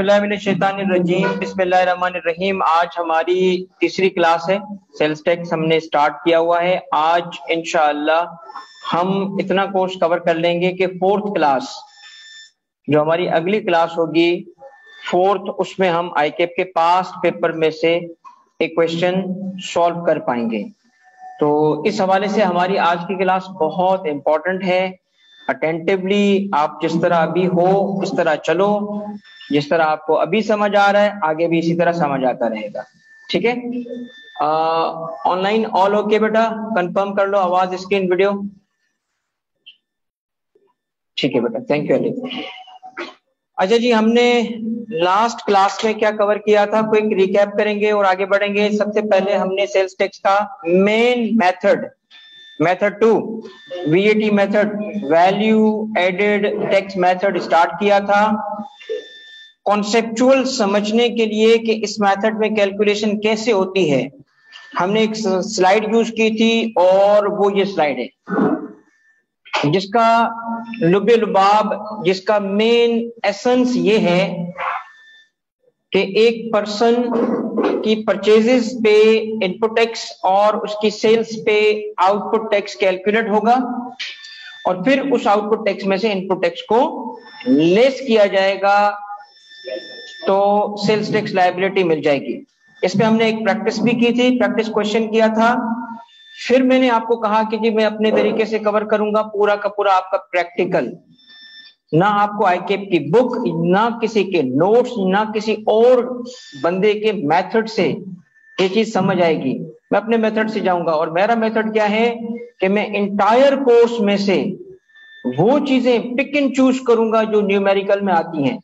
बिस्मिल्लाहिर्रहमानिर्रहीम बिस्मिल्लाहिर्रहमानिर्रहीम। आज हमारी तीसरी क्लास है। सेल्स टैक्स हमने स्टार्ट किया हुआ है। आज इंशाअल्लाह हम इतना कोर्स कवर कर लेंगे कि फोर्थ क्लास जो हमारी अगली क्लास होगी फोर्थ, उसमें हम आईकेप के पास्ट पेपर में से एक क्वेश्चन सॉल्व कर पाएंगे। तो इस हवाले से हमारी आज की क्लास बहुत इंपॉर्टेंट है। अटेंटिवली आप जिस तरह अभी हो इस तरह चलो, जिस तरह आपको अभी समझ आ रहा है आगे भी इसी तरह समझ आता रहेगा। ठीक है, ऑनलाइन ऑल ओके बेटा, कंफर्म कर लो आवाज, स्क्रीन, वीडियो। ठीक है बेटा, थैंक यू अली। अच्छा जी, हमने लास्ट क्लास में क्या कवर किया था, क्विक रिकैप करेंगे और आगे बढ़ेंगे। सबसे पहले हमने सेल्स टैक्स का main method 2 VAT method, value added tax method start किया था कॉन्सेप्चुअल समझने के लिए कि इस मेथड में कैलकुलेशन कैसे होती है। हमने एक स्लाइड यूज की थी और वो ये स्लाइड है जिसका लुबे लुबाब, जिसका मेन एसेंस ये है कि एक पर्सन की परचेजेस पे इनपुट टैक्स और उसकी सेल्स पे आउटपुट टैक्स कैलकुलेट होगा और फिर उस आउटपुट टैक्स में से इनपुट टैक्स को लेस किया जाएगा तो सेल्स टैक्स लायबिलिटी मिल जाएगी। इस पे हमने एक प्रैक्टिस भी की थी, प्रैक्टिस क्वेश्चन किया था। फिर मैंने आपको कहा कि जी मैं अपने तरीके से कवर करूंगा पूरा का पूरा आपका प्रैक्टिकल, ना आपको आईकेप की बुक, ना किसी के नोट्स, ना किसी और बंदे के मेथड से ये चीज समझ आएगी। मैं अपने मेथड से जाऊंगा और मेरा मेथड क्या है कि मैं इंटायर कोर्स में से वो चीजें पिक एंड चूज करूंगा जो न्यूमेरिकल में आती हैं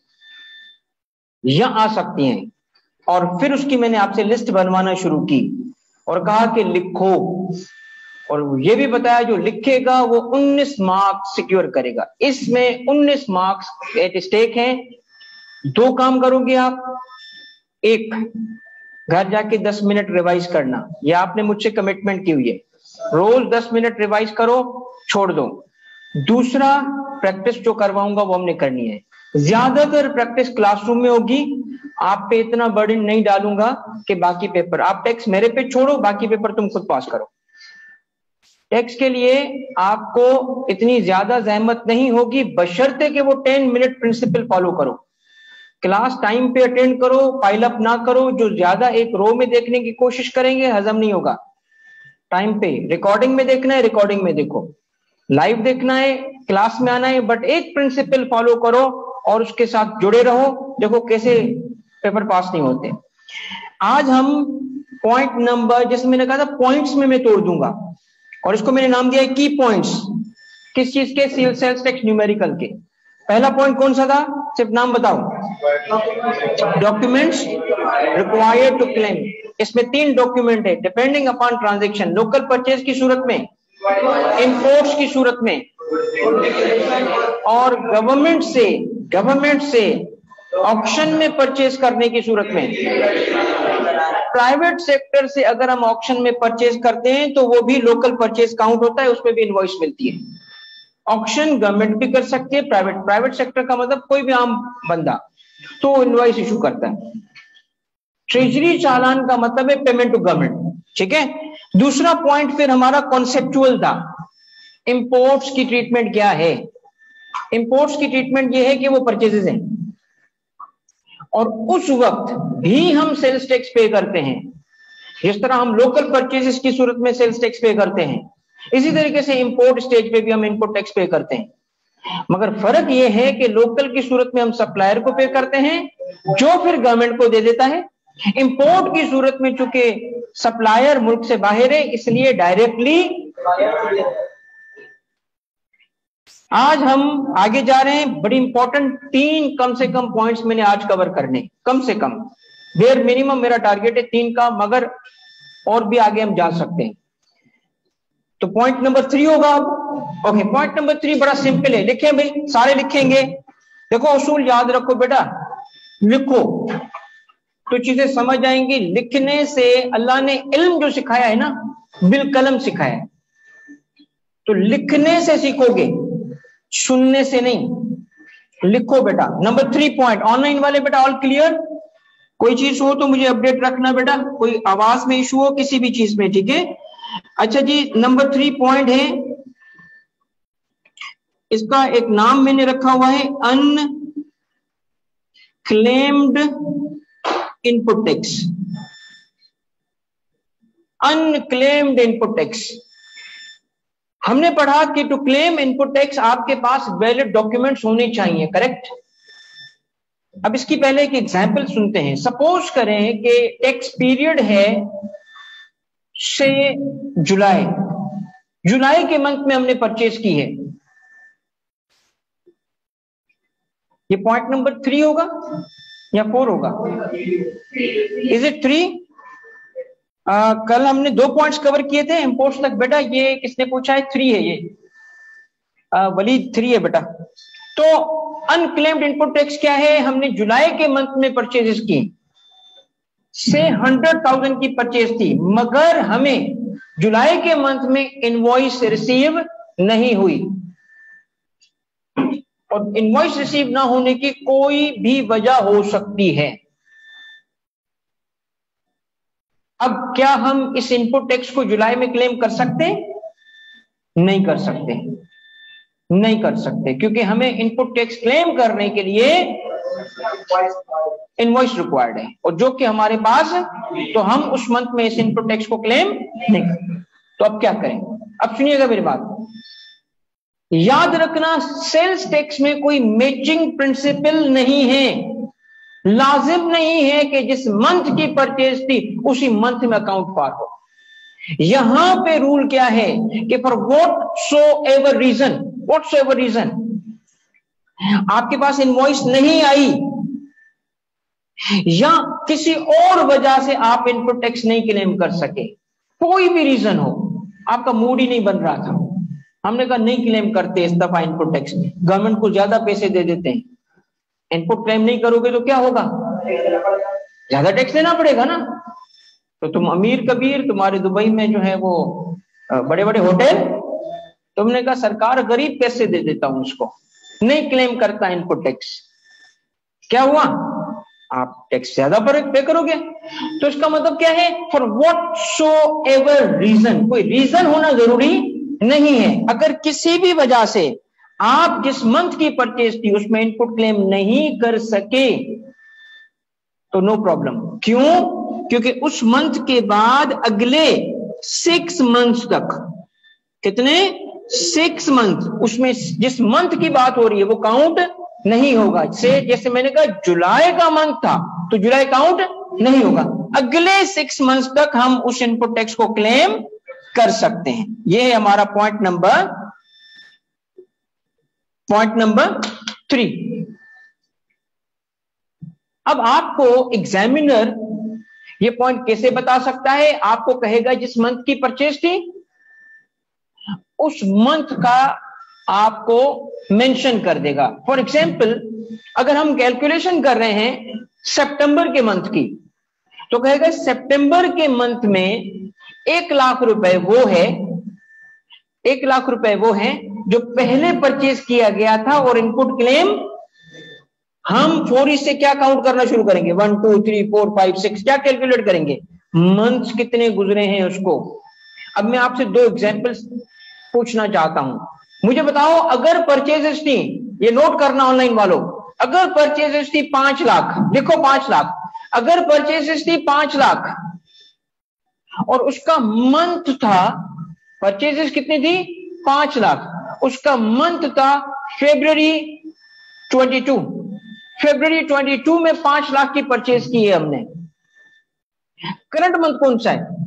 या आ सकती हैं, और फिर उसकी मैंने आपसे लिस्ट बनवाना शुरू की और कहा कि लिखो, और ये भी बताया जो लिखेगा वो 19 मार्क्स सिक्योर करेगा। इसमें 19 मार्क्स एट स्टेक हैं। 2 काम करोगे आप, एक घर जाके 10 मिनट रिवाइज करना, ये आपने मुझसे कमिटमेंट की हुई है, रोज 10 मिनट रिवाइज करो, छोड़ दो। दूसरा, प्रैक्टिस जो करवाऊंगा वो हमने करनी है। ज्यादातर प्रैक्टिस क्लासरूम में होगी, आप पे इतना बर्डन नहीं डालूंगा कि बाकी पेपर आप टैक्स मेरे पे छोड़ो, बाकी पेपर तुम खुद पास करो। टैक्स के लिए आपको इतनी ज्यादा जहमत नहीं होगी बशर्ते कि वो 10 मिनट प्रिंसिपल फॉलो करो। क्लास टाइम पे अटेंड करो, पाइल अप ना करो। जो ज्यादा एक रो में देखने की कोशिश करेंगे हजम नहीं होगा। टाइम पे रिकॉर्डिंग में देखना है, रिकॉर्डिंग में देखो, लाइव देखना है, क्लास में आना है, बट एक प्रिंसिपल फॉलो करो और उसके साथ जुड़े रहो। देखो कैसे पेपर पास नहीं होते। आज हम पॉइंट नंबर, जैसे मैंने कहा था पॉइंट्स में मैं तोड़ दूंगा और इसको मैंने नाम दिया है की पॉइंट्स। किस चीज के? सेल्स टैक्स न्यूमेरिकल के। पहला पॉइंट कौन सा था, सिर्फ नाम बताओ। Documents required to claim. इसमें 3 डॉक्यूमेंट है depending upon transaction. Local purchase की सूरत में, इंपोर्ट्स की सूरत में, और गवर्नमेंट से ऑक्शन में परचेज करने की सूरत में। प्राइवेट सेक्टर से अगर हम ऑक्शन में परचेज करते हैं तो वो भी लोकल परचेज काउंट होता है, उसमें भी इनवॉइस मिलती है। ऑक्शन गवर्नमेंट भी कर सकती है, प्राइवेट सेक्टर का मतलब कोई भी आम बंदा, तो इनवॉइस इशू करता है। ट्रेजरी चालान का मतलब है पेमेंट टू गवर्नमेंट। ठीक है। दूसरा पॉइंट फिर हमारा कॉन्सेप्चुअल था, इंपोर्ट्स की ट्रीटमेंट क्या है। इंपोर्ट्स की ट्रीटमेंट ये है कि वो परचेजेस हैं और उस वक्त भी हम सेल्स टैक्स पे करते हैं। जिस तरह हम लोकल परचेजेस की सूरत में सेल्स टैक्स पे करते हैं, इसी तरीके से इंपोर्ट स्टेज पे भी हम इनपुट टैक्स पे करते हैं। मगर फर्क यह है कि लोकल की सूरत में हम सप्लायर को पे करते हैं जो फिर गवर्नमेंट को दे देता है। इंपोर्ट की सूरत में चूंकि सप्लायर मुल्क से बाहर है इसलिए डायरेक्टली। आज हम आगे जा रहे हैं, बड़ी इंपॉर्टेंट 3 कम से कम पॉइंट्स मैंने आज कवर करने, कम से कम देर मिनिमम मेरा टारगेट है 3 का, मगर और भी आगे हम जा सकते हैं। तो पॉइंट नंबर 3 होगा अब। ओके, पॉइंट नंबर 3 बड़ा सिंपल है, लिखें भाई, सारे लिखेंगे। देखो उसूल याद रखो बेटा, लिखो तो चीजें समझ आएंगी। लिखने से अल्लाह ने इल्म जो सिखाया है ना, बिल कलम सिखाया है, तो लिखने से सीखोगे, सुनने से नहीं। लिखो बेटा। नंबर 3 पॉइंट, ऑनलाइन वाले बेटा ऑल क्लियर? कोई चीज हो तो मुझे अपडेट रखना बेटा, कोई आवाज में इशू हो किसी भी चीज में, ठीक है? अच्छा जी, नंबर 3 पॉइंट है, इसका एक नाम मैंने रखा हुआ है unclaimed input tax. Unclaimed input tax, हमने पढ़ा कि टू क्लेम इनपुट टैक्स आपके पास वैलिड डॉक्यूमेंट्स होने चाहिए, करेक्ट? अब इसकी पहले एक एग्जांपल सुनते हैं। सपोज करें कि टैक्स पीरियड है से जुलाई, जुलाई के मंथ में हमने परचेज की है। ये पॉइंट नंबर 3 होगा या 4 होगा? Is it 3? कल हमने 2 पॉइंट्स कवर किए थे इंपोर्ट्स तक बेटा, ये किसने पूछा है? 3 है ये, वलीद 3 है बेटा। तो अनक्लेम्ड इनपुट टैक्स क्या है? हमने जुलाई के मंथ में परचेजेस की, से 100,000 की परचेज थी, मगर हमें जुलाई के मंथ में इनवॉइस रिसीव नहीं हुई। और इनवॉइस रिसीव ना होने की कोई भी वजह हो सकती है। अब क्या हम इस इनपुट टैक्स को जुलाई में क्लेम कर सकते? नहीं कर सकते, नहीं कर सकते, क्योंकि हमें इनपुट टैक्स क्लेम करने के लिए इनवॉइस रिक्वायर्ड है, और जो कि हमारे पास, तो हम उस मंथ में इस इनपुट टैक्स को क्लेम नहीं करते। तो अब क्या करें? अब सुनिएगा मेरी बात, याद रखना सेल्स टैक्स में कोई मैचिंग प्रिंसिपल नहीं है। लाजिम नहीं है कि जिस मंथ की परचेज थी उसी मंथ में अकाउंट पार हो। यहां पे रूल क्या है कि for whatsoever reason आपके पास इनवॉइस नहीं आई, या किसी और वजह से आप इनपुट टैक्स नहीं क्लेम कर सके, कोई भी रीजन हो, आपका मूड ही नहीं बन रहा था, हमने कहा नहीं क्लेम करते इस दफा इनपुट टैक्स, गवर्नमेंट को ज्यादा पैसे दे देते हैं, इनपुट क्लेम नहीं करोगे तो क्या होगा? ज्यादा टैक्स देना पड़ेगा ना। तो तुम अमीर कबीर, तुम्हारे दुबई में जो है वो बड़े बड़े होटल, तुमने कहा सरकार गरीब पैसे दे देता हूं उसको, नहीं क्लेम करता इनपुट टैक्स। क्या हुआ? आप टैक्स ज्यादा पे करोगे। तो इसका मतलब क्या है? For whatsoever reason, कोई रीजन होना जरूरी नहीं है। अगर किसी भी वजह से आप जिस मंथ की परचेज थी उसमें इनपुट क्लेम नहीं कर सके तो नो प्रॉब्लम। क्यों? क्योंकि उस मंथ के बाद अगले 6 मंथ तक, कितने? 6 मंथ, उसमें जिस मंथ की बात हो रही है वो काउंट नहीं होगा। जैसे मैंने कहा जुलाई का मंथ था तो जुलाई काउंट नहीं होगा, अगले 6 मंथ तक हम उस इनपुट टैक्स को क्लेम कर सकते हैं। ये है हमारा पॉइंट नंबर 3। अब आपको एग्जामिनर ये पॉइंट कैसे बता सकता है? आपको कहेगा जिस मंथ की परचेज थी उस मंथ का आपको मेंशन कर देगा। फॉर एग्जांपल अगर हम कैलकुलेशन कर रहे हैं सितंबर के मंथ की, तो कहेगा सितंबर के मंथ में 1 लाख रुपए वो है, 1 लाख रुपए वो है जो पहले परचेज किया गया था, और इनपुट क्लेम हम 4 से क्या काउंट करना शुरू करेंगे? 1 2 3 4 5 6, क्या कैलकुलेट करेंगे? मंथ्स कितने गुजरे हैं उसको। अब मैं आपसे 2 एग्जांपल्स पूछना चाहता हूं, मुझे बताओ अगर परचेजेस थी, ये नोट करना ऑनलाइन वालों, अगर परचेजेस थी 5 लाख, देखो 5 लाख, अगर परचेजेस थी 5 लाख और उसका मंथ था, परचेजेस कितनी थी? 5 लाख, उसका मंथ था फरवरी 22, फरवरी 22 में 5 लाख की परचेज की है हमने। करंट मंथ कौन सा है?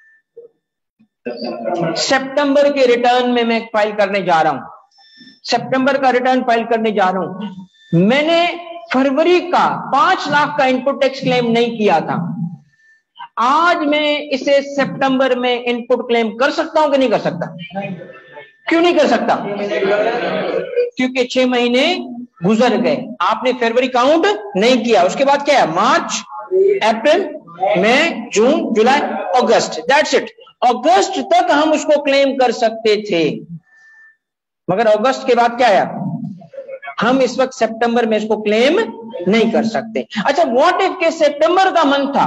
सितंबर के रिटर्न में मैं फाइल करने जा रहा हूं, सितंबर का रिटर्न फाइल करने जा रहा हूं। मैंने फरवरी का 5 लाख का इनपुट टैक्स क्लेम नहीं किया था, आज मैं इसे सितंबर में इनपुट क्लेम कर सकता हूं कि नहीं कर सकता? क्यों नहीं कर सकता? क्योंकि 6 महीने गुजर गए, आपने फरवरी काउंट नहीं किया। उसके बाद क्या है? मार्च, अप्रैल, मई, जून, जुलाई, अगस्त, दैट्स इट। अगस्त तक हम उसको क्लेम कर सकते थे, मगर अगस्त के बाद क्या आया? हम इस वक्त सितंबर में इसको क्लेम नहीं कर सकते। अच्छा, व्हाट इफ के सितंबर का मंथ था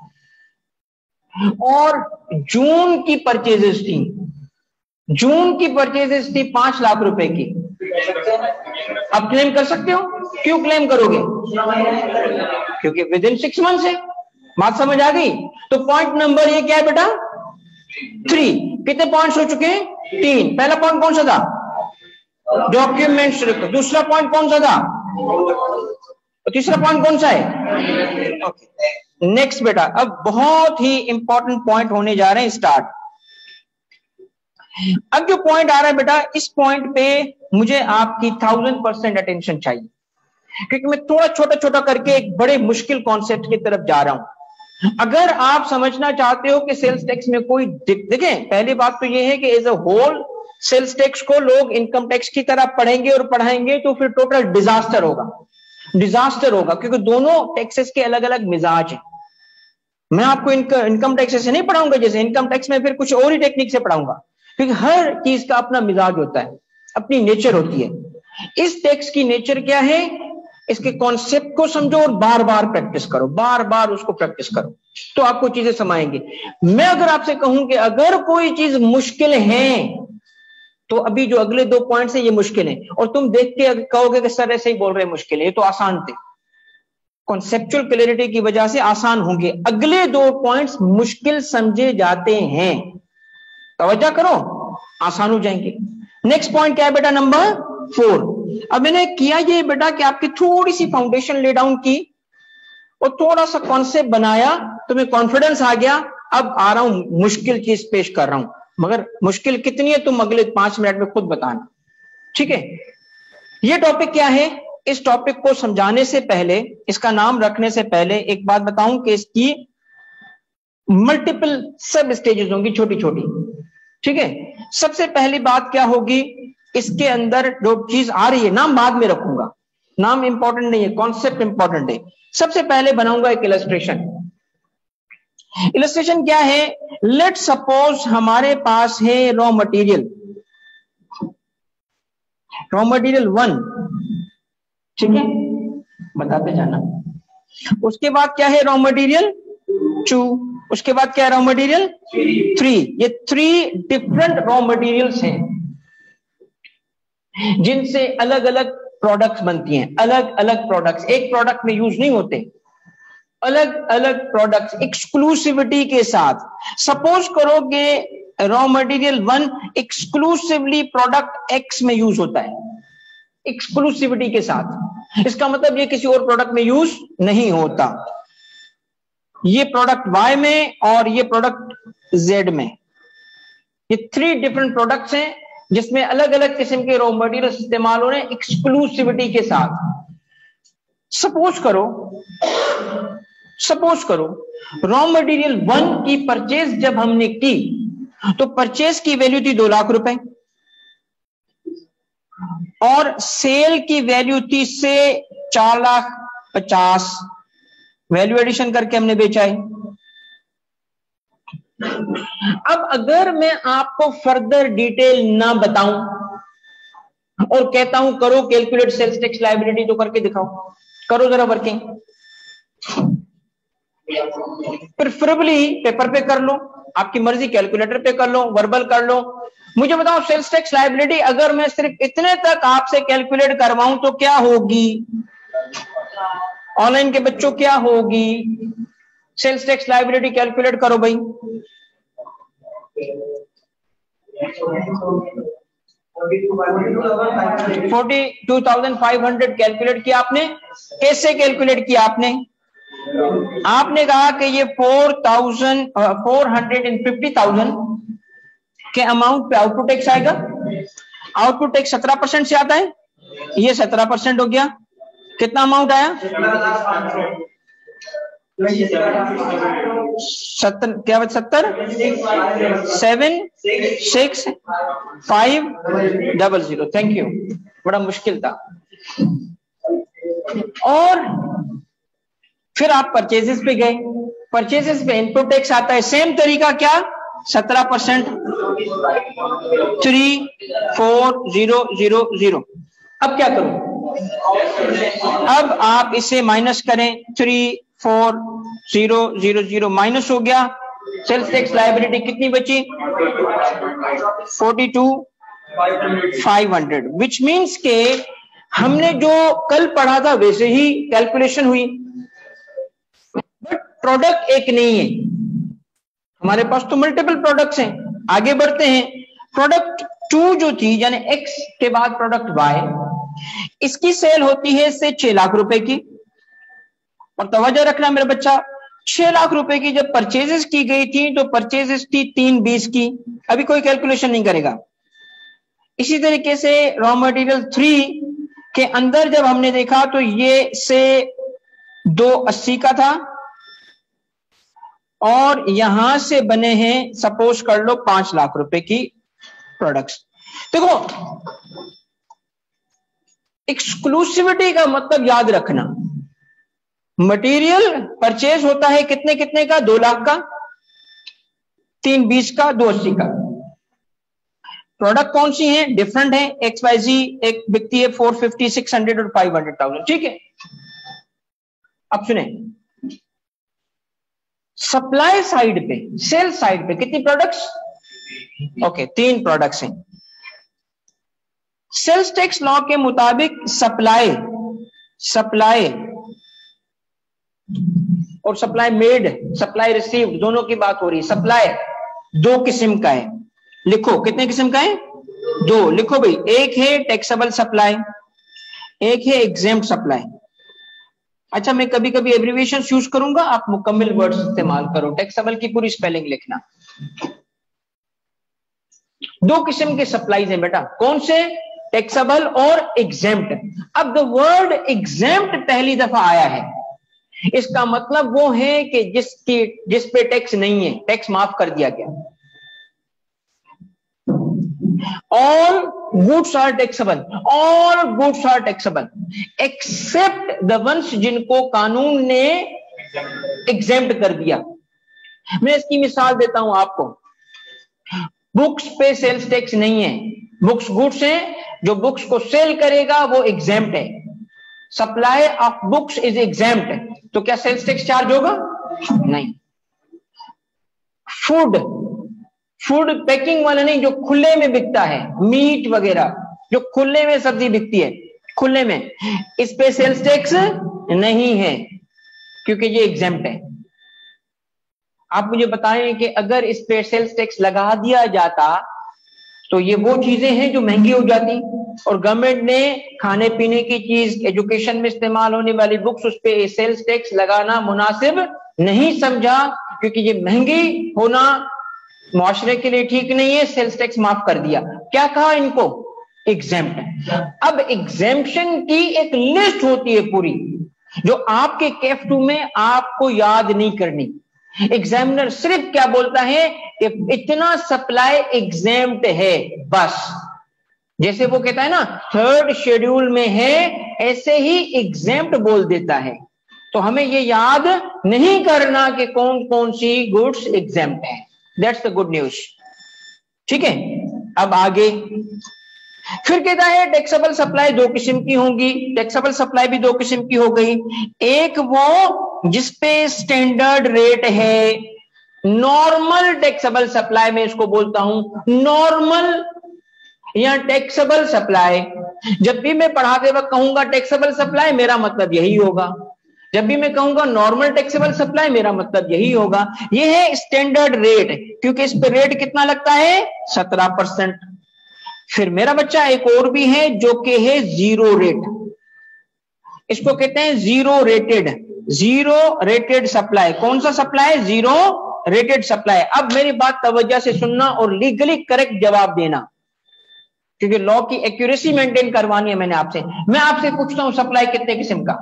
और जून की परचेजेस थी, जून की परचेजेस थी 5 लाख रुपए की, अब क्लेम कर सकते हो? क्यों क्लेम करोगे? क्योंकि विद इन 6 मंथ्स है। बात समझ आ गई? तो पॉइंट नंबर ये क्या है बेटा? 3। कितने पॉइंट्स हो चुके हैं? 3। पहला पॉइंट कौन सा था? डॉक्यूमेंट्स। दूसरा पॉइंट कौन सा था? तीसरा पॉइंट कौन सा है? ओके, नेक्स्ट बेटा, अब बहुत ही इंपॉर्टेंट पॉइंट होने जा रहे हैं स्टार्ट। अब जो पॉइंट आ रहा है बेटा, इस पॉइंट पे मुझे आपकी 1000% अटेंशन चाहिए, क्योंकि मैं थोड़ा छोटा छोटा करके एक बड़े मुश्किल कॉन्सेप्ट की तरफ जा रहा हूं। अगर आप समझना चाहते हो कि सेल्स टैक्स में कोई देखें, पहली बात तो यह है कि as a whole sales tax को लोग इनकम टैक्स की तरह पढ़ेंगे और पढ़ाएंगे तो फिर टोटल डिजास्टर होगा, डिजास्टर होगा, क्योंकि दोनों टैक्सेस के अलग अलग मिजाज हैं। मैं आपको इनकम टैक्स से नहीं पढ़ाऊंगा, जैसे इनकम टैक्स में फिर कुछ और ही टेक्निक से पढ़ाऊंगा, क्योंकि हर चीज का अपना मिजाज होता है, अपनी नेचर होती है। इस टैक्स की नेचर क्या है? इसके कॉन्सेप्ट को समझो और बार बार प्रैक्टिस करो, बार बार उसको प्रैक्टिस करो, तो आपको चीजें समाएंगी। मैं अगर आपसे कहूं कि अगर कोई चीज मुश्किल है तो अभी जो अगले 2 पॉइंट्स है ये मुश्किल है, और तुम देख के कहोगे कि सर ऐसे ही बोल रहे मुश्किल है, ये तो आसान थे। कॉन्सेप्चुअल क्लैरिटी की वजह से आसान होंगे, अगले 2 पॉइंट्स मुश्किल समझे जाते हैं, तवज्जो करो, आसान हो जाएंगे। नेक्स्ट पॉइंट क्या है बेटा? नंबर 4। अब मैंने किया ये बेटा कि आपकी थोड़ी सी फाउंडेशन ले डाउन की और थोड़ा सा कॉन्सेप्ट बनाया, तुम्हें कॉन्फिडेंस आ गया। अब आ रहा हूं मुश्किल चीज पेश कर रहा हूं, मगर मुश्किल कितनी है तुम अगले 5 मिनट में खुद बताना, ठीक है? ये टॉपिक क्या है? इस टॉपिक को समझाने से पहले, इसका नाम रखने से पहले एक बात बताऊं कि इसकी मल्टीपल सब स्टेजेस होंगी, छोटी छोटी, ठीक है? सबसे पहली बात क्या होगी, इसके अंदर जो चीज आ रही है, नाम बाद में रखूंगा, नाम इंपॉर्टेंट नहीं है, कॉन्सेप्ट इंपॉर्टेंट है। सबसे पहले बनाऊंगा एक इलस्ट्रेशन। इलस्ट्रेशन क्या है? लेट सपोज हमारे पास है रॉ मटेरियल 1, ठीक है, बताते जाना। उसके बाद क्या है? Raw material 2। उसके बाद क्या है? Raw material 3। ये 3 डिफरेंट रॉ मटेरियल्स हैं जिनसे अलग अलग प्रोडक्ट्स बनती हैं, अलग अलग प्रोडक्ट्स, एक प्रोडक्ट में यूज नहीं होते, अलग अलग प्रोडक्ट्स एक्सक्लूसिविटी के साथ। सपोज करो कि raw material 1 exclusively product X में यूज होता है, एक्सक्लूसिविटी के साथ, इसका मतलब ये किसी और प्रोडक्ट में यूज नहीं होता, ये प्रोडक्ट वाई में और ये प्रोडक्ट जेड में। ये 3 डिफरेंट प्रोडक्ट्स हैं जिसमें अलग अलग किस्म के रॉ मटेरियल इस्तेमाल हो रहे हैं एक्सक्लूसिविटी के साथ। सपोज करो रॉ मटेरियल 1 की परचेज जब हमने की तो परचेज की वैल्यू थी 2 लाख रुपए और सेल की वैल्यू थी से 4,50,000, वैल्यू एडिशन करके हमने बेचा है। अब अगर मैं आपको फर्दर डिटेल ना बताऊं और कहता हूं करो कैलकुलेट सेल्स टैक्स लायबिलिटी, तो करके दिखाओ, करो जरा वर्किंग, प्रेफरेबली पेपर पे कर लो, आपकी मर्जी, कैलकुलेटर पे कर लो, वर्बल कर लो। मुझे बताओ सेल्स टैक्स लायबिलिटी अगर मैं सिर्फ इतने तक आपसे कैलकुलेट करवाऊं तो क्या होगी? ऑनलाइन के बच्चों क्या होगी? सेल्स टैक्स लायबिलिटी कैलकुलेट करो भाई। 42,500 कैलकुलेट किया आपने। कैसे कैलकुलेट किया आपने? आपने कहा कि ये 450,000 के अमाउंट पे आउटपुट टैक्स आएगा। आउटपुट टैक्स 17% से आता है, ये 17% हो गया। कितना अमाउंट आया? 70 क्या? 70 76500। थैंक यू, बड़ा मुश्किल था। और फिर आप परचेजेस पे गए, परचेजेस पे इनपुट टैक्स आता है, सेम तरीका, क्या? 17%, 34000। अब क्या करूं? अब आप इसे माइनस करें, 34000 माइनस हो गया। सेल्स टैक्स लायबिलिटी कितनी बची? 42,500, विच मीन्स के हमने जो कल पढ़ा था वैसे ही कैलकुलेशन हुई, बट प्रोडक्ट एक नहीं है, हमारे पास तो मल्टीपल प्रोडक्ट्स हैं। आगे बढ़ते हैं। प्रोडक्ट 2 जो थी, यानी एक्स के बाद प्रोडक्ट वाई, इसकी सेल होती है से 6 लाख रुपए की। और तवज्जो रखना मेरा बच्चा, 6 लाख रुपए की जब परचेजेस की गई थी तो परचेजेस थी 320 की, अभी कोई कैलकुलेशन नहीं करेगा। इसी तरीके से रॉ मटेरियल 3 के अंदर जब हमने देखा तो ये से 280 का था, और यहां से बने हैं सपोज कर लो 5 लाख रुपए की प्रोडक्ट्स। देखो, एक्सक्लूसिविटी का मतलब याद रखना, मटेरियल परचेज होता है कितने कितने का? 2 लाख का, 320 का, 280 का। प्रोडक्ट कौन सी है? डिफरेंट है, XYZ। एक बिकती है 450, 600 और 500,000, ठीक है। अब सुने, सप्लाई साइड पे, सेल साइड पे कितनी प्रोडक्ट्स? ओके, 3 प्रोडक्ट्स हैं। सेल्स टैक्स लॉ के मुताबिक सप्लाई और सप्लाई मेड, सप्लाई रिसीव्ड, दोनों की बात हो रही है। सप्लाई 2 किस्म का है, लिखो कितने किस्म का है? 2 लिखो भाई। एक है टैक्सेबल सप्लाई, एक है एग्जेम्प्ट सप्लाई। अच्छा, मैं कभी कभी एब्रिविएशन यूज करूंगा, आप मुकम्मल वर्ड्स इस्तेमाल करो। टैक्सेबल की पूरी स्पेलिंग लिखना। 2 किस्म के सप्लाईज हैं बेटा, कौन से? टैक्सेबल और एग्जेम्प्ट। अब द वर्ड एग्जेम्प्ट पहली दफा आया है, इसका मतलब वो है कि जिस पे टैक्स नहीं है, टैक्स माफ कर दिया गया। All goods are taxable, all goods are taxable except the ones जिनको कानून ने एग्जेम्प्ट कर दिया। मैं इसकी मिसाल देता हूं आपको। बुक्स पे सेल्स टैक्स नहीं है, बुक्स गुड्स हैं, जो बुक्स को सेल करेगा वो एग्जेम्प्ट है। Supply of books is exempt, तो क्या सेल्स टैक्स चार्ज होगा? नहीं। फूड पैकिंग वाला नहीं, जो खुले में बिकता है, मीट वगैरह जो खुले में सब्जी बिकती है खुले में, इस पे सेल्स टैक्स नहीं है क्योंकि ये एग्जेम्प्ट है। आप मुझे बताएं कि अगर इस पे सेल्स टैक्स लगा दिया जाता तो ये वो चीजें हैं जो महंगी हो जाती, और गवर्नमेंट ने खाने पीने की चीज, एजुकेशन में इस्तेमाल होने वाली बुक्स, उस पे सेल्स टैक्स लगाना मुनासिब नहीं समझा क्योंकि ये महंगी होना मुआशरे के लिए ठीक नहीं है, सेल्स टैक्स माफ कर दिया। क्या कहा इनको? एग्जेम्प्ट। अब एग्जेम्पशन की एक लिस्ट होती है पूरी, जो आपके कैफ 2 में आपको याद नहीं करनी। एग्जामिनर सिर्फ क्या बोलता है कि इतना सप्लाई एग्जेम्प्ट है, बस। जैसे वो कहता है ना 3rd शेड्यूल में है, ऐसे ही एग्जेम्प्ट बोल देता है। तो हमें ये याद नहीं करना कि कौन कौन सी गुड्स एग्जेम्प्ट है। दैट्स द गुड न्यूज, ठीक है। अब आगे फिर कहता है टैक्सेबल सप्लाई 2 किस्म की होंगी। टैक्सेबल सप्लाई भी 2 किस्म की हो गई। एक वो जिसपे स्टैंडर्ड रेट है, नॉर्मल टैक्सेबल सप्लाई में इसको बोलता हूं, नॉर्मल या टैक्सेबल सप्लाई। जब भी मैं पढ़ाते वक्त कहूंगा टैक्सेबल सप्लाई, मेरा मतलब यही होगा। जब भी मैं कहूंगा नॉर्मल टैक्सेबल सप्लाई, मेरा मतलब यही होगा। यह है स्टैंडर्ड रेट, क्योंकि इस पे रेट कितना लगता है? 17%। फिर मेरा बच्चा एक और भी है जो कि है जीरो रेट, इसको कहते हैं जीरो रेटेड सप्लाई। कौन सा सप्लाई? Zero rated supply. अब मेरी बात तवज्जो से सुनना और लीगली करेक्ट जवाब देना, क्योंकि लॉ की एक्यूरेसी मेंटेन करवानी है मैंने आपसे। मैं आपसे पूछता हूं सप्लाई कितने किस्म का?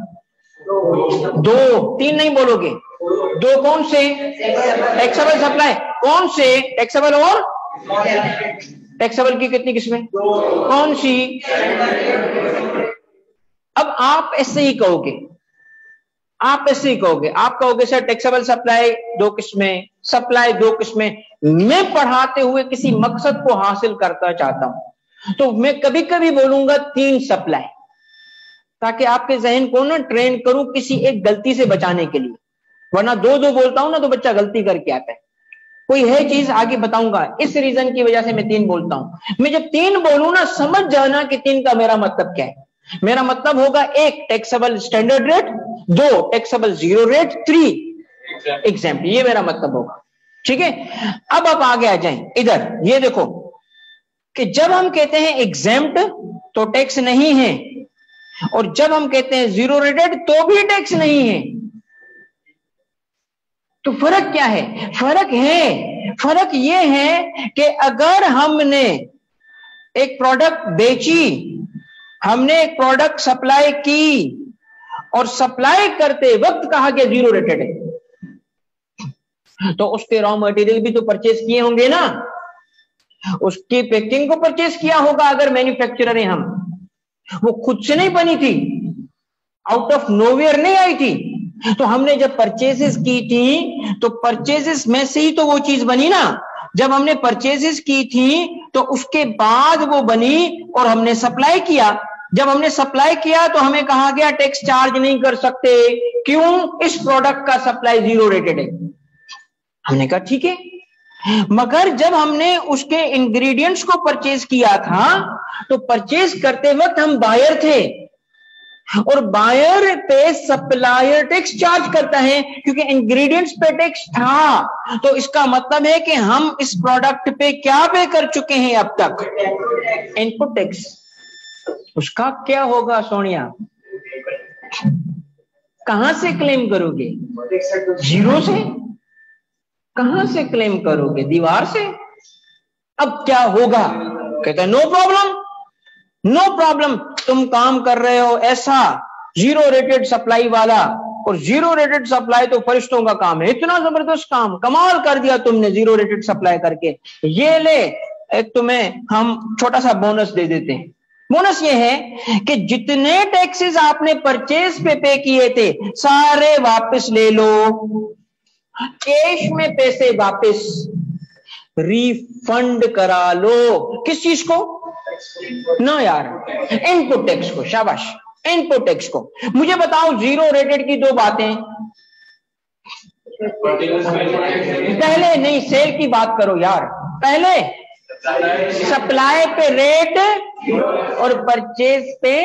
2, 3 नहीं बोलोगे। 2 कौन से? Taxable supply. कौन से? टैक्सेबल और टैक्सेबल की कितनी किस्में? कौन सी? अब आप ऐसे ही कहोगे, आप कहोगे सर टैक्सेबल सप्लाई 2 किस्में, सप्लाई 2 किस्में। मैं पढ़ाते हुए किसी मकसद को हासिल करना चाहता हूं, तो मैं कभी कभी बोलूंगा 3 सप्लाई। ताकि आपके जहन को ना ट्रेन करूं किसी एक गलती से बचाने के लिए, वरना दो दो बोलता हूं ना तो बच्चा गलती करके आता है। कोई है चीज आगे बताऊंगा, इस रीजन की वजह से मैं 3 बोलता हूं। मैं जब 3 बोलूं ना समझ जाना कि 3 का मेरा मतलब क्या है। मेरा मतलब होगा 1 taxable standard rate, 2 taxable zero rate, 3 exempt, ये मेरा मतलब होगा। ठीक है, अब आप आगे आ जाएं इधर, ये देखो कि जब हम कहते हैं एग्जाम्प्ट तो टैक्स नहीं है, और जब हम कहते हैं जीरो रेटेड तो भी टैक्स नहीं है। तो फर्क क्या है? फर्क ये है कि अगर हमने एक प्रोडक्ट बेची, हमने एक प्रोडक्ट सप्लाई की और सप्लाई करते वक्त कहा गया जीरो रेटेड है, तो उसके रॉ मटेरियल भी तो परचेज किए होंगे ना, उसकी पैकिंग को परचेज किया होगा। अगर मैन्युफैक्चरर है हम, वो खुद से नहीं बनी थी, आउट ऑफ नोवेयर नहीं आई थी। तो हमने जब परचेजेस की थी तो परचेजेस में से ही तो वो चीज बनी ना। जब हमने परचेजेस की थी तो उसके बाद वो बनी और हमने सप्लाई किया। जब हमने सप्लाई किया तो हमें कहा गया टैक्स चार्ज नहीं कर सकते, क्यों? इस प्रोडक्ट का सप्लाई जीरो रेटेड है। हमने कहा ठीक है, मगर जब हमने उसके इंग्रेडिएंट्स को परचेज किया था तो परचेज करते वक्त हम बायर थे, और बायर पे सप्लायर टैक्स चार्ज करता है क्योंकि इंग्रेडिएंट्स पे टैक्स था। तो इसका मतलब है कि हम इस प्रोडक्ट पे क्या पे कर चुके हैं अब तक? Input tax. उसका क्या होगा सोनिया? कहां से क्लेम करोगे? जीरो से? कहां से क्लेम करोगे? दीवार से? अब क्या होगा? कहता है नो प्रॉब्लम, नो प्रॉब्लम, तुम काम कर रहे हो ऐसा जीरो रेटेड सप्लाई वाला, और जीरो रेटेड सप्लाई तो फरिश्तों का काम है, इतना जबरदस्त काम, कमाल कर दिया तुमने जीरो रेटेड सप्लाई करके। ये ले, एक तुम्हें हम छोटा सा बोनस दे देते हैं। बोनस ये है कि जितने टैक्सेस आपने परचेज पे किए थे सारे वापस ले लो, कैश में पैसे वापस, रिफंड करा लो। किस चीज को? ना यार, इनपुट टैक्स को। शाबाश, इनपुट टैक्स को। मुझे बताओ जीरो रेटेड की 2 बातें। पहले नहीं, सेल की बात करो यार। पहले सप्लाई पे रेट और परचेज पे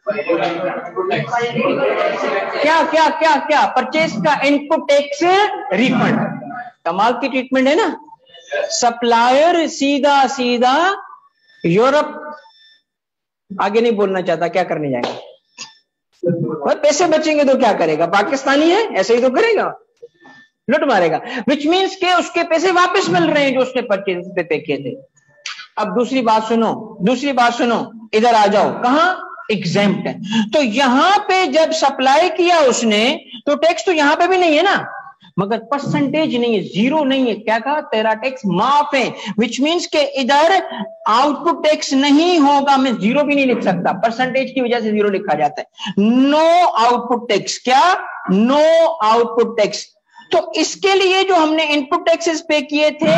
क्या क्या क्या क्या? परचेज का इनपुट टैक्स, रिफंड। कमाल की ट्रीटमेंट है ना। सप्लायर सीधा सीधा यूरोप, आगे नहीं बोलना चाहता, क्या करने जाएगा? और पैसे बचेंगे तो क्या करेगा? पाकिस्तानी है, ऐसे ही तो करेगा, लुट मारेगा। विच मीन्स के उसके पैसे वापस मिल रहे हैं जो उसने परचेज पे पे किए थे। अब दूसरी बात सुनो, इधर आ जाओ। कहां? एग्जेम्प्ट है। तो यहां पे जब सप्लाई किया उसने तो टैक्स तो यहां पे भी नहीं है ना, मगर परसेंटेज नहीं है, जीरो नहीं है। क्या कहा? तेरा टैक्स माफ है। विच मीन्स के इधर आउटपुट टैक्स नहीं होगा। मैं जीरो भी नहीं लिख सकता, परसेंटेज की वजह से जीरो लिखा जाता है। No output tax. क्या? No output tax. तो इसके लिए जो हमने इनपुट टैक्सेस पे किए थे,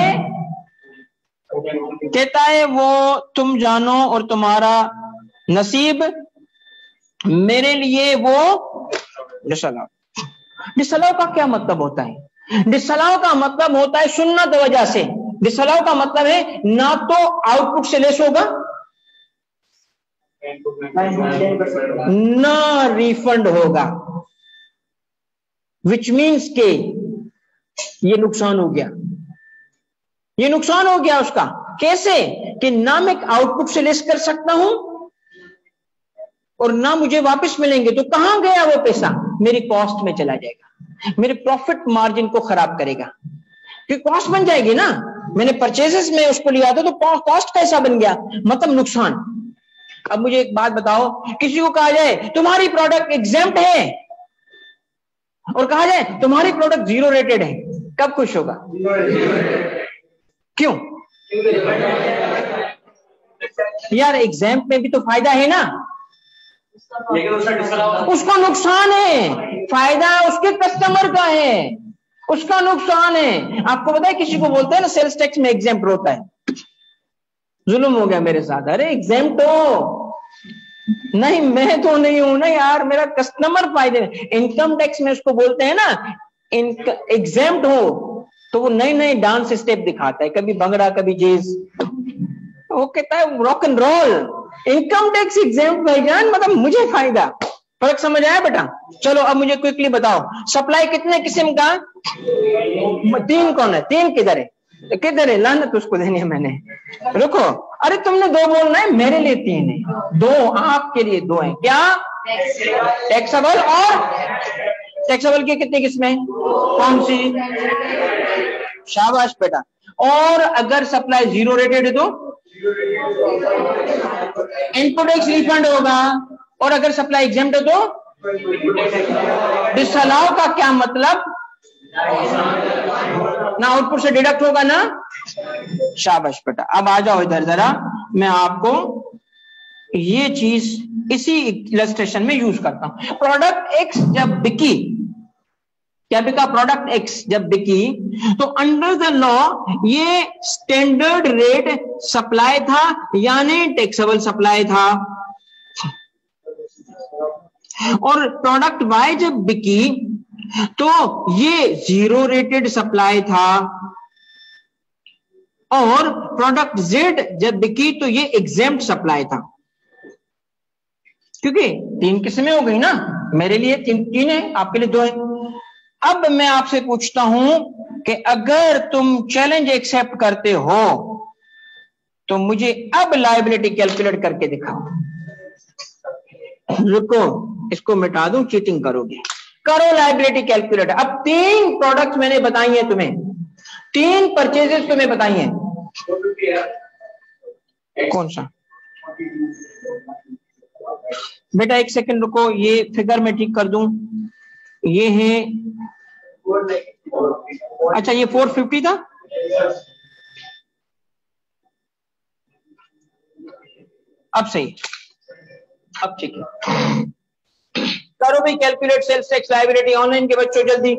कहता है वो तुम जानो और तुम्हारा नसीब, मेरे लिए वो डिसअलाउ। डिसअलाउ का क्या मतलब होता है? डिसअलाउ का मतलब होता है सुन्नत वजह से। डिसअलाउ का मतलब है ना तो आउटपुट से लेस होगा, ना रिफंड होगा। विच मीन्स के ये नुकसान हो गया, ये नुकसान हो गया उसका। कैसे? कि ना मैं आउटपुट से लेस कर सकता हूं और ना मुझे वापस मिलेंगे। तो कहां गया वो पैसा? मेरी कॉस्ट में चला जाएगा, मेरे प्रॉफिट मार्जिन को खराब करेगा, क्योंकि कॉस्ट बन जाएगी ना। मैंने परचेजेस में उसको लिया था तो कॉस्ट कैसा बन गया, मतलब नुकसान। अब मुझे एक बात बताओ, किसी को कहा जाए तुम्हारी प्रोडक्ट एग्जेम्प्ट है और कहा जाए तुम्हारी प्रोडक्ट जीरो रेटेड है, कब खुश होगा? क्यों यार? एग्जाम्प्ट में भी तो फायदा है ना, लेकिन उसका नुकसान है। फायदा उसके कस्टमर का है, उसका नुकसान है। आपको पता है किसी को बोलते हैं ना सेल्स टैक्स में एग्जेम्प्ट होता है, जुल्म हो गया मेरे साथ। अरे एग्जेम्प्ट हो, नहीं, मैं तो नहीं हूं ना यार, मेरा कस्टमर फायदे में। इनकम टैक्स में उसको बोलते हैं ना एग्जेम्प्ट हो, तो वो नए नए डांस स्टेप दिखाता है, कभी भंगड़ा कभी जेज, वो कहता है rock and roll. Income tax exempt भाईजान, मतलब मुझे फायदा। फर्क समझ आया बेटा? चलो अब मुझे क्विकली बताओ, सप्लाई कितने किस्म का? 3 कौन है? 3 किधर है? किधर है? लानत उसको देनी है मैंने। रुको, अरे तुमने 2 बोलना है, मेरे लिए 3 है। 2 आपके लिए 2 है। क्या? टैक्सेबल और टैक्सेबल की कितनी किस्में? कौन सी? शाबाश बेटा। और अगर सप्लाई 0 रेटेड है तो इनपुट टैक्स रिफंड होगा, और अगर सप्लाई एग्जेम्प्ट है तो डिसअलाउ का क्या मतलब? ना आउटपुट से डिडक्ट होगा ना। शाबाश बेटा। अब आ जाओ इधर जरा, मैं आपको ये चीज इसी इलस्ट्रेशन में यूज करता हूं। प्रोडक्ट एक्स जब बिकी, क्या बिका? प्रोडक्ट एक्स जब बिकी, तो अंडर द लॉ ये स्टैंडर्ड रेट सप्लाई था, यानी टैक्सेबल सप्लाई था। और प्रोडक्ट वाई जब बिकी तो ये 0 रेटेड सप्लाई था, और प्रोडक्ट जेड जब बिकी तो ये एग्जेम्प्ट सप्लाई था। क्योंकि 3 किस्में हो गई ना, मेरे लिए 3 है, आपके लिए 2 है। अब मैं आपसे पूछता हूं कि अगर तुम चैलेंज एक्सेप्ट करते हो तो मुझे अब लायबिलिटी कैलकुलेट करके दिखाओ। रुको, इसको मिटा दूं, चीटिंग करोगे। करो लायबिलिटी कैलकुलेट। अब 3 प्रोडक्ट्स मैंने बताई हैं तुम्हें, 3 परचेजेस तुम्हें बताई हैं। कौन सा बेटा? 1 सेकंड रुको, ये फिगर में ठीक कर दूं। ये है, अच्छा ये 450 था। अब सही, अब ठीक है। करो भाई calculate sales tax liability online के बच्चों, जल्दी।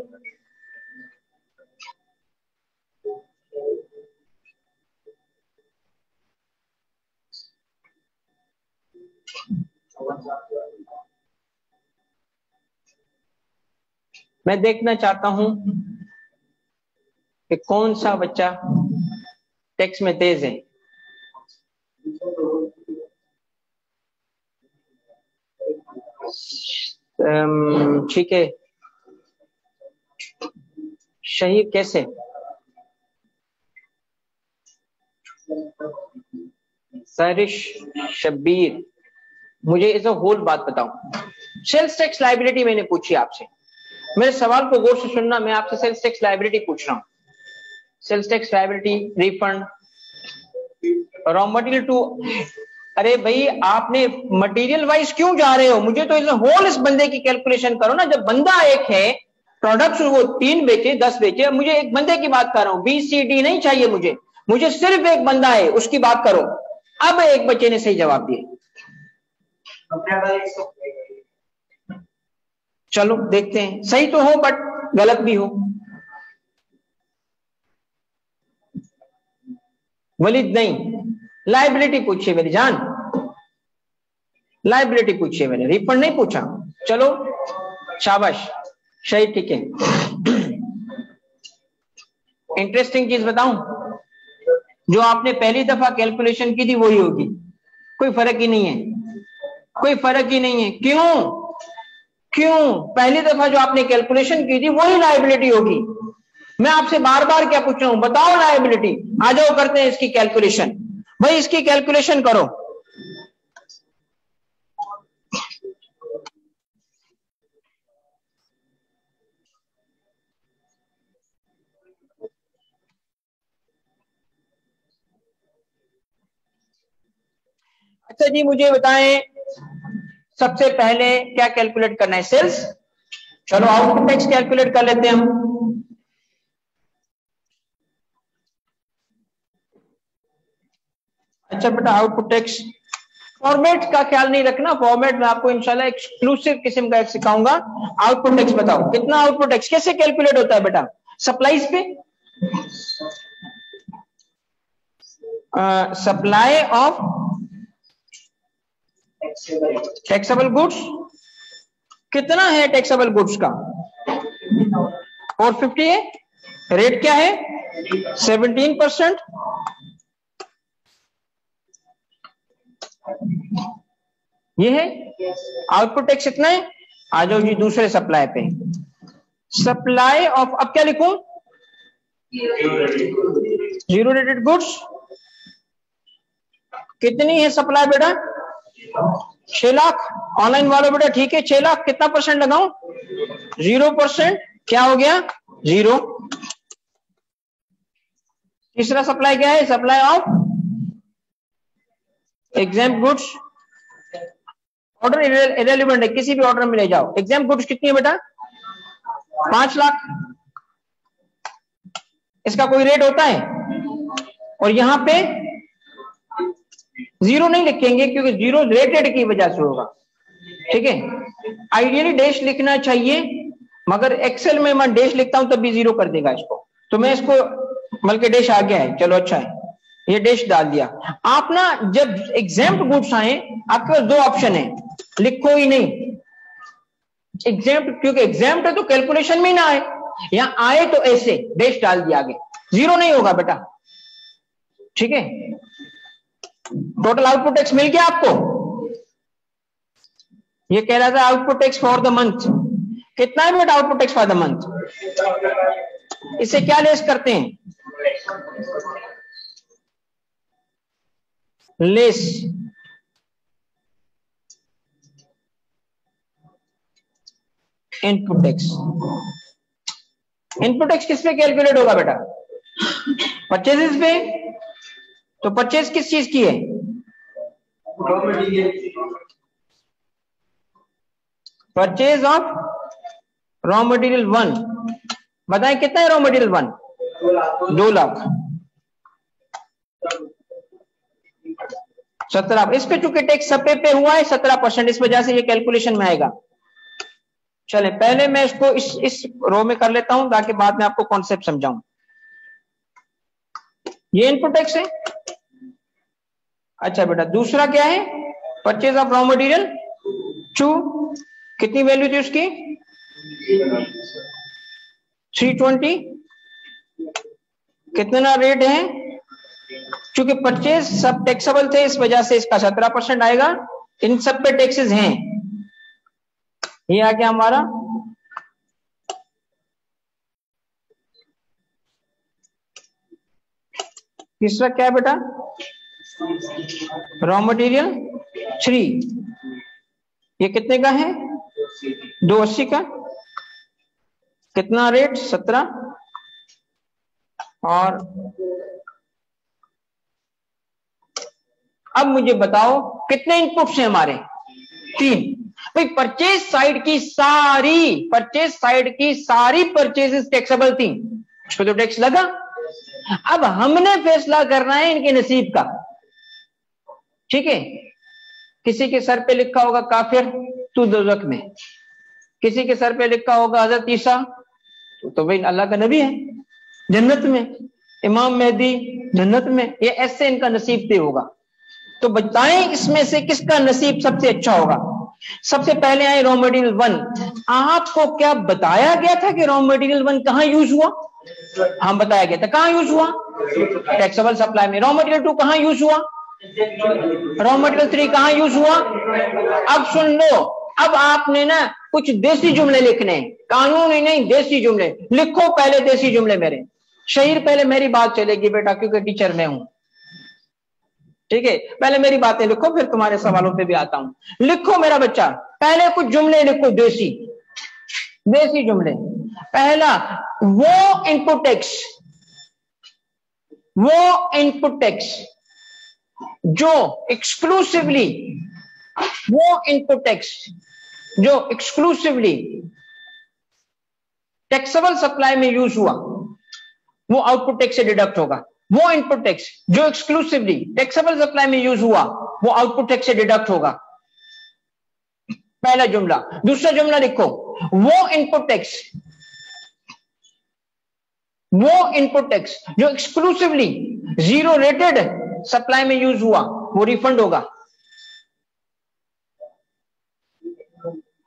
मैं देखना चाहता हूं कि कौन सा बच्चा टैक्स में तेज है। ठीक है, शहीद कैसे? सरिश, शब्बीर, मुझे इस होल बात बताओ। सेल्स टैक्स लायबिलिटी मैंने पूछी आपसे, मेरे सवाल को गौर से सुनना। मैं आपसे सेल्स टैक्स लायबिलिटी पूछ रहा हूं। Sales tax liability, refund, raw material two. अरे भाई आपने मटेरियल वाइज क्यों जा रहे हो? मुझे तो इस होल इस बंदे की कैलकुलेशन करो ना। जब बंदा एक है, प्रोडक्ट्स वो 3 बेचे 10 बेचे, मुझे एक बंदे की बात कर रहा हूं। बी सी डी नहीं चाहिए मुझे सिर्फ एक बंदा है, उसकी बात करो। अब एक बच्चे ने सही जवाब दिया। चलो देखते हैं, सही तो हो बट गलत भी हो। वलीद नहीं, लायबिलिटी पूछिए मेरी जान, लायबिलिटी पूछिए मैंने, रिफंड नहीं पूछा। चलो शाबाश, सही, ठीक है। इंटरेस्टिंग चीज बताऊं, जो आपने पहली दफा कैलकुलेशन की थी वही होगी, कोई फर्क ही नहीं है, कोई फर्क ही नहीं है। क्यों पहली दफा जो आपने कैलकुलेशन की थी वही लायबिलिटी होगी। मैं आपसे बार बार क्या पूछ रहा हूं, बताओ लायबिलिटी। आ जाओ करते हैं इसकी कैलकुलेशन। भाई इसकी कैलकुलेशन करो। अच्छा जी, मुझे बताएं सबसे पहले क्या कैलकुलेट करना है? सेल्स। चलो आउटपुट टैक्स कैलकुलेट कर लेते हैं हम। अच्छा बेटा, आउटपुट टैक्स फॉर्मेट का ख्याल नहीं रखना, फॉर्मेट में आपको इंशाल्लाह एक्सक्लूसिव किस्म का एक सिखाऊंगा। आउटपुट टैक्स बताओ कितना? आउटपुट टैक्स कैसे कैलकुलेट होता है बेटा? सप्लाईज पे, सप्लाई ऑफ टैक्सेबल गुड्स कितना है टैक्सेबल गुड्स का 450 है। रेट क्या है 17%। ये है आउटपुट टैक्स इतना है। आ जाओ जी दूसरे सप्लाई पे। सप्लाई ऑफ, अब क्या लिखूं जीरो रेटेड गुड्स कितनी है सप्लाई बेटा 6 लाख। ऑनलाइन वालों बेटा ठीक है 6 लाख कितना परसेंट लगाऊं 0%। क्या हो गया 0। तीसरा सप्लाई क्या है supply of exempt goods. Order irrelevant है किसी भी ऑर्डर में ले जाओ। एग्जाम गुड्स कितनी है बेटा 5 लाख। इसका कोई रेट होता है और यहां पे 0 नहीं लिखेंगे क्योंकि 0 रेटेड की वजह से होगा। ठीक है आइडियली डैश लिखना चाहिए मगर एक्सेल में मैं डैश लिखता हूं तब भी 0 कर देगा इसको। तो मैं इसको बल्कि डैश आ गया है चलो अच्छा है ये डैश डाल दिया। आप ना जब एग्जाम्प्ट गुड्स आए आपके पास 2 ऑप्शन है लिखो ही नहीं एग्जाम्प्ट क्योंकि एग्जाम्प्ट है तो कैलकुलेशन में ही ना आए। यहां आए तो ऐसे डैश डाल दिया आगे 0 नहीं होगा बेटा। ठीक है टोटल आउटपुट टैक्स मिल गया आपको। ये कह रहा था output tax for the month कितना है बेटा output tax for the month. इसे क्या लेस करते हैं less input tax. Input tax किस पे कैलकुलेट होगा बेटा परचेजेस पे। तो परचेज किस चीज की है परचेज ऑफ रॉ मटेरियल 1। बताएं कितना है रॉ मटेरियल 1 2 लाख 17। इस पे चूंकि टैक्स सब पे हुआ है 17% इस वजह से ये कैलकुलेशन में आएगा। चले पहले मैं इसको इस रो में कर लेता हूं ताकि बाद में आपको कॉन्सेप्ट समझाऊं। ये इनपुट टैक्स है। अच्छा बेटा दूसरा क्या है परचेज ऑफ रॉ मटेरियल 2 कितनी वैल्यू थी उसकी 320। कितना रेट है क्योंकि परचेज सब टैक्सेबल थे इस वजह से इसका 17% आएगा। इन सब पे टैक्सेस हैं। ये आ गया हमारा तीसरा क्या है बेटा रॉ मटेरियल 3। ये कितने का है 280 का। कितना रेट 17 और अब मुझे बताओ कितने इनपुट्स हैं हमारे 3। भाई परचेज साइड की सारी परचेजेस टैक्सेबल थी उस पर तो टैक्स लगा। अब हमने फैसला करना है इनके नसीब का। ठीक है किसी के सर पे लिखा होगा काफिर तू दोज़ख में। किसी के सर पे लिखा होगा हजरत ईसा तो भाई अल्लाह का नबी है जन्नत में। इमाम मेहदी जन्नत में। ये ऐसे इनका नसीब तय होगा। तो बताएं इसमें से किसका नसीब सबसे अच्छा होगा। सबसे पहले आए रॉ मटेरियल 1। आपको क्या बताया गया था कि रॉ मटेरियल 1 कहां यूज हुआ। हम बताया गया था कहां यूज हुआ टैक्सेबल सप्लाई में। रॉ मटेरियल 2 कहां यूज हुआ रॉ मटेरियल 3 कहां यूज हुआ। अब सुन लो अब आपने ना कुछ देसी जुमले लिखने कानूनी नहीं देसी जुमले लिखो। पहले देसी जुमले मेरे शहीर पहले मेरी बात चलेगी बेटा क्योंकि टीचर मैं हूं। ठीक है पहले मेरी बातें लिखो फिर तुम्हारे सवालों पे भी आता हूं। लिखो मेरा बच्चा पहले कुछ जुमले लिखो देसी जुमले। पहला वो इनपुट टैक्स जो एक्सक्लूसिवली टैक्सेबल सप्लाई में यूज हुआ वो आउटपुट टैक्स से डिडक्ट होगा। वो इनपुट टैक्स जो एक्सक्लूसिवली टैक्सेबल सप्लाई में यूज हुआ वो आउटपुट टैक्स से डिडक्ट होगा। पहला जुमला। दूसरा जुमला लिखो वो इनपुट टैक्स जो एक्सक्लूसिवली 0 रेटेड सप्लाई में यूज हुआ वो रिफंड होगा।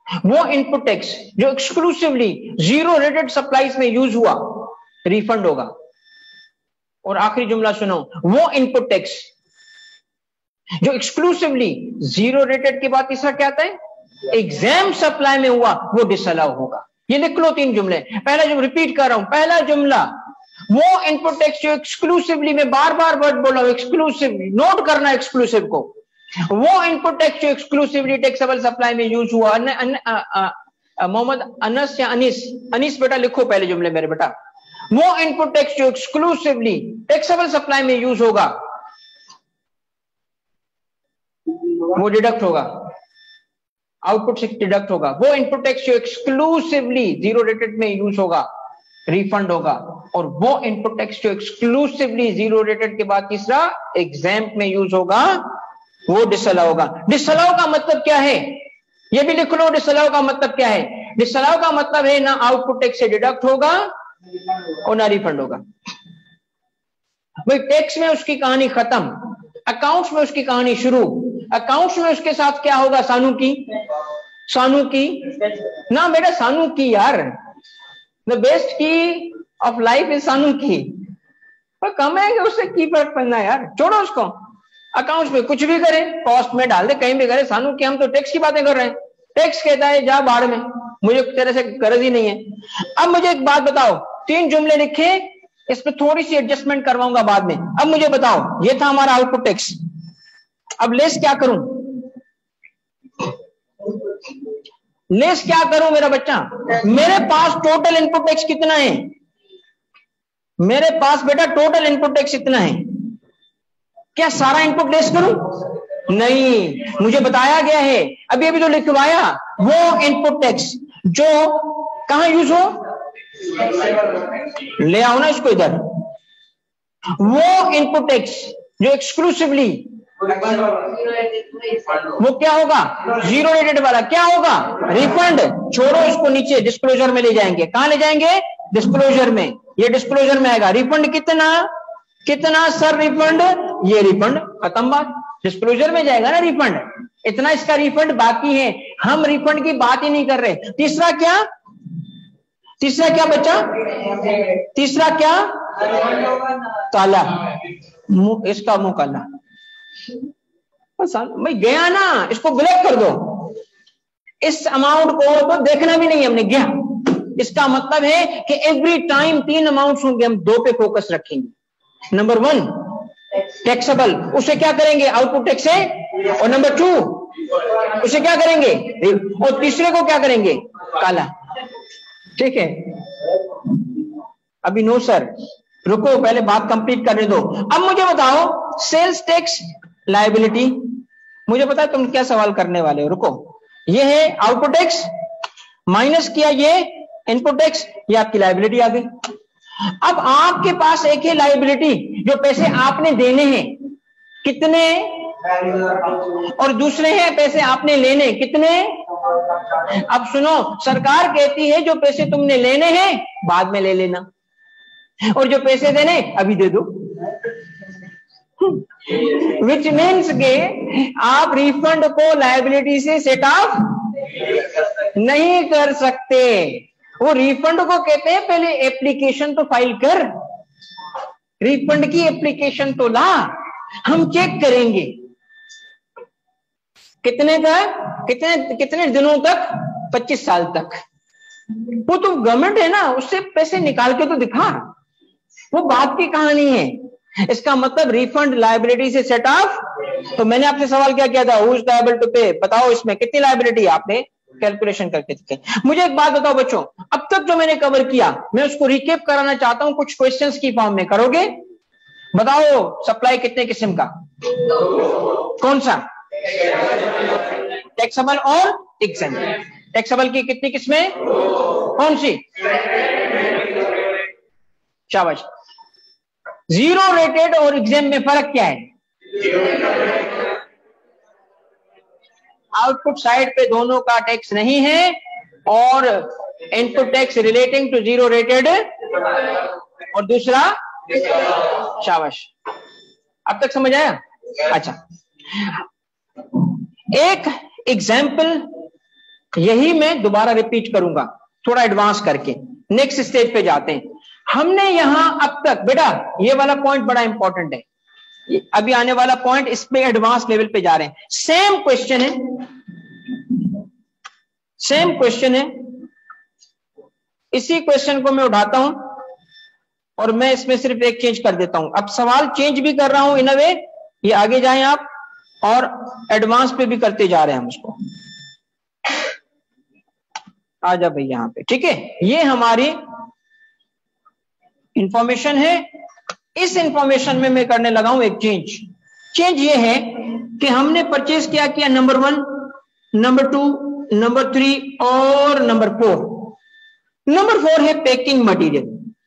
वो इनपुट टैक्स जो एक्सक्लूसिवली जीरो रेटेड सप्लाईज में यूज हुआ रिफंड होगा। और आखिरी जुमला सुनो, वो इनपुट टैक्स जो एक्सक्लूसिवली जीरो रेटेड के बाद तीसरा क्या आता है, एग्जाम सप्लाई में हुआ, वो डिसअलाउ होगा। ये लिख लो 3 जुमले। पहला जुमला रिपीट कर रहा हूं, पहला जुमला वो इनपुट टैक्स जो एक्सक्लूसिवली, में बार बार वर्ड बोला हूं एक्सक्लूसिवली, नोट करना एक्सक्लूसिव को, वो इनपुट टैक्स जो एक्सक्लूसिवली टैक्सेबल सप्लाई में यूज हुआ। मोहम्मद अनस या अनीस बेटा लिखो पहले जुमले मेरे बेटा। वो इनपुट टैक्स जो एक्सक्लूसिवली टैक्सेबल सप्लाई में यूज होगा वो डिडक्ट होगा, आउटपुट से डिडक्ट होगा। वो इनपुट टैक्स जो एक्सक्लूसिवली जीरो रेटेड में यूज होगा रिफंड होगा। और वो इनपुट टैक्स जो एक्सक्लूसिवली जीरो रेटेड के बाद तीसरा एग्जाम में यूज होगा वो डिसअलाउ होगा। डिसअलाउ का मतलब क्या है, ये भी लिख लो। डिसअलाउ का मतलब क्या है? डिसअलाउ का मतलब है ना आउटपुट टैक्स से डिडक्ट होगा और ना रिफंड होगा। भाई टैक्स में उसकी कहानी खत्म, अकाउंट्स में उसकी कहानी शुरू। अकाउंट्स में उसके साथ क्या होगा? सानू की ना बेटा, सानू की यार, द बेस्ट की ऑफ लाइफ इज सानू की। पर कमाएंगे उससे की फर्क पड़ना यार, छोड़ो उसको। अकाउंट्स में कुछ भी करें, कॉस्ट में डाल दे, कहीं भी करें, सानू की हम तो टैक्स की बातें कर रहे हैं। टैक्स कहता है जा बाढ़ में, मुझे तेरे से गरज ही नहीं है। अब मुझे एक बात बताओ, 3 जुमले लिखे, इस पे थोड़ी सी एडजस्टमेंट करवाऊंगा बाद में। अब मुझे बताओ, ये था हमारा आउटपुट टैक्स। अब लेस क्या करूं? लेस क्या करूं मेरा बच्चा? मेरे पास टोटल इनपुट टैक्स कितना है? मेरे पास बेटा टोटल इनपुट टैक्स इतना है। क्या सारा इनपुट लेस करूं? नहीं, मुझे बताया गया है, अभी अभी तो लिखवाया, वो इनपुट टैक्स जो कहां यूज हो, ले आओ ना इसको इधर। वो इनपुट टैक्स जो एक्सक्लूसिवली, वो क्या होगा? जीरो रेटेड वाला क्या होगा? रिफंड। छोड़ो इसको, नीचे डिस्क्लोजर में ले जाएंगे। कहां ले जाएंगे? डिस्क्लोजर में। ये डिस्क्लोजर में आएगा। रिफंड कितना सर? रिफंड, ये रिफंड खत्म बात, डिस्क्लोजर में जाएगा ना रिफंड। इतना इसका रिफंड बाकी है, हम रिफंड की बात ही नहीं कर रहे। तीसरा क्या बचा? तीसरा क्या? काला, इसका मुंह काला। भाई गया ना, इसको ब्लैक कर दो। इस अमाउंट को तो देखना भी नहीं हमने, गया। इसका मतलब है कि एवरी टाइम 3 अमाउंट्स होंगे, हम 2 पे फोकस रखेंगे। नंबर 1 टैक्सेबल, उसे क्या करेंगे? आउटपुट टैक्स है। और नंबर 2 उसे क्या करेंगे? और तीसरे को क्या करेंगे? काला। ठीक है, अभी नो सर, रुको, पहले बात कंप्लीट करने दो। अब मुझे बताओ, सेल्स टैक्स लायबिलिटी, मुझे पता है तुम क्या सवाल करने वाले हो। रुको, ये है आउटपुट टैक्स, माइनस किया ये इनपुट टैक्स, ये आपकी लायबिलिटी आ गई। अब आपके पास एक है लायबिलिटी, जो पैसे आपने देने हैं, कितने? और दूसरे हैं पैसे आपने लेने, कितने? अब सुनो, सरकार कहती है जो पैसे तुमने लेने हैं बाद में ले लेना, और जो पैसे देने अभी दे दो। विच मीन्स के आप रिफंड को लायबिलिटी से सेट ऑफ नहीं कर सकते। वो रिफंड को कहते हैं पहले एप्लीकेशन तो फाइल कर, रिफंड की एप्लीकेशन तो ला, हम चेक करेंगे कितने दिनों तक? 25 साल तक। वो तो गवर्नमेंट है ना, उससे पैसे निकाल के तो दिखा, वो बात की कहानी है। इसका मतलब रिफंड लायबिलिटी से सेट ऑफ। तो मैंने आपसे सवाल क्या किया था, हु इज लायबल टू पे, बताओ इसमें कितनी लायबिलिटी? आपने कैलकुलेशन करके दिखे। मुझे एक बात बताओ बच्चों, अब तक जो मैंने कवर किया मैं उसको रिकेप कराना चाहता हूं कुछ क्वेश्चंस की फॉर्म में। करोगे? बताओ, सप्लाई कितने किस्म का? कौन सा? टैक्सेबल और एग्जाम। टैक्सेबल की कितनी किस्में? कौन सी? शाबाश। जीरो रेटेड और एग्जाम में फर्क क्या है? आउटपुट साइड पे दोनों का टैक्स नहीं है, और input tax relating to zero rated, और दूसरा, शाबाश, अब तक समझ आया? अच्छा, एक एग्जाम्पल यही मैं दोबारा रिपीट करूंगा थोड़ा एडवांस करके। नेक्स्ट स्टेज पे जाते हैं। हमने यहां अब तक बेटा ये वाला पॉइंट बड़ा इंपॉर्टेंट है, अभी आने वाला पॉइंट, इस पे एडवांस लेवल पे जा रहे हैं। सेम क्वेश्चन है, सेम क्वेश्चन है, इसी क्वेश्चन को मैं उठाता हूं और मैं इसमें सिर्फ एक चेंज कर देता हूं। अब सवाल चेंज भी कर रहा हूं इन अ वे, ये आगे जाएं आप, और एडवांस पे भी करते जा रहे हैं हम उसको। आ जा भाई यहां पे, ठीक है। ये हमारी इंफॉर्मेशन है। इस इंफॉर्मेशन में मैं करने लगा हूं एक चेंज। चेंज ये है कि हमने परचेज किया नंबर 1, नंबर 2, नंबर 3 और नंबर 4। नंबर 4 है पैकिंग मटेरियल।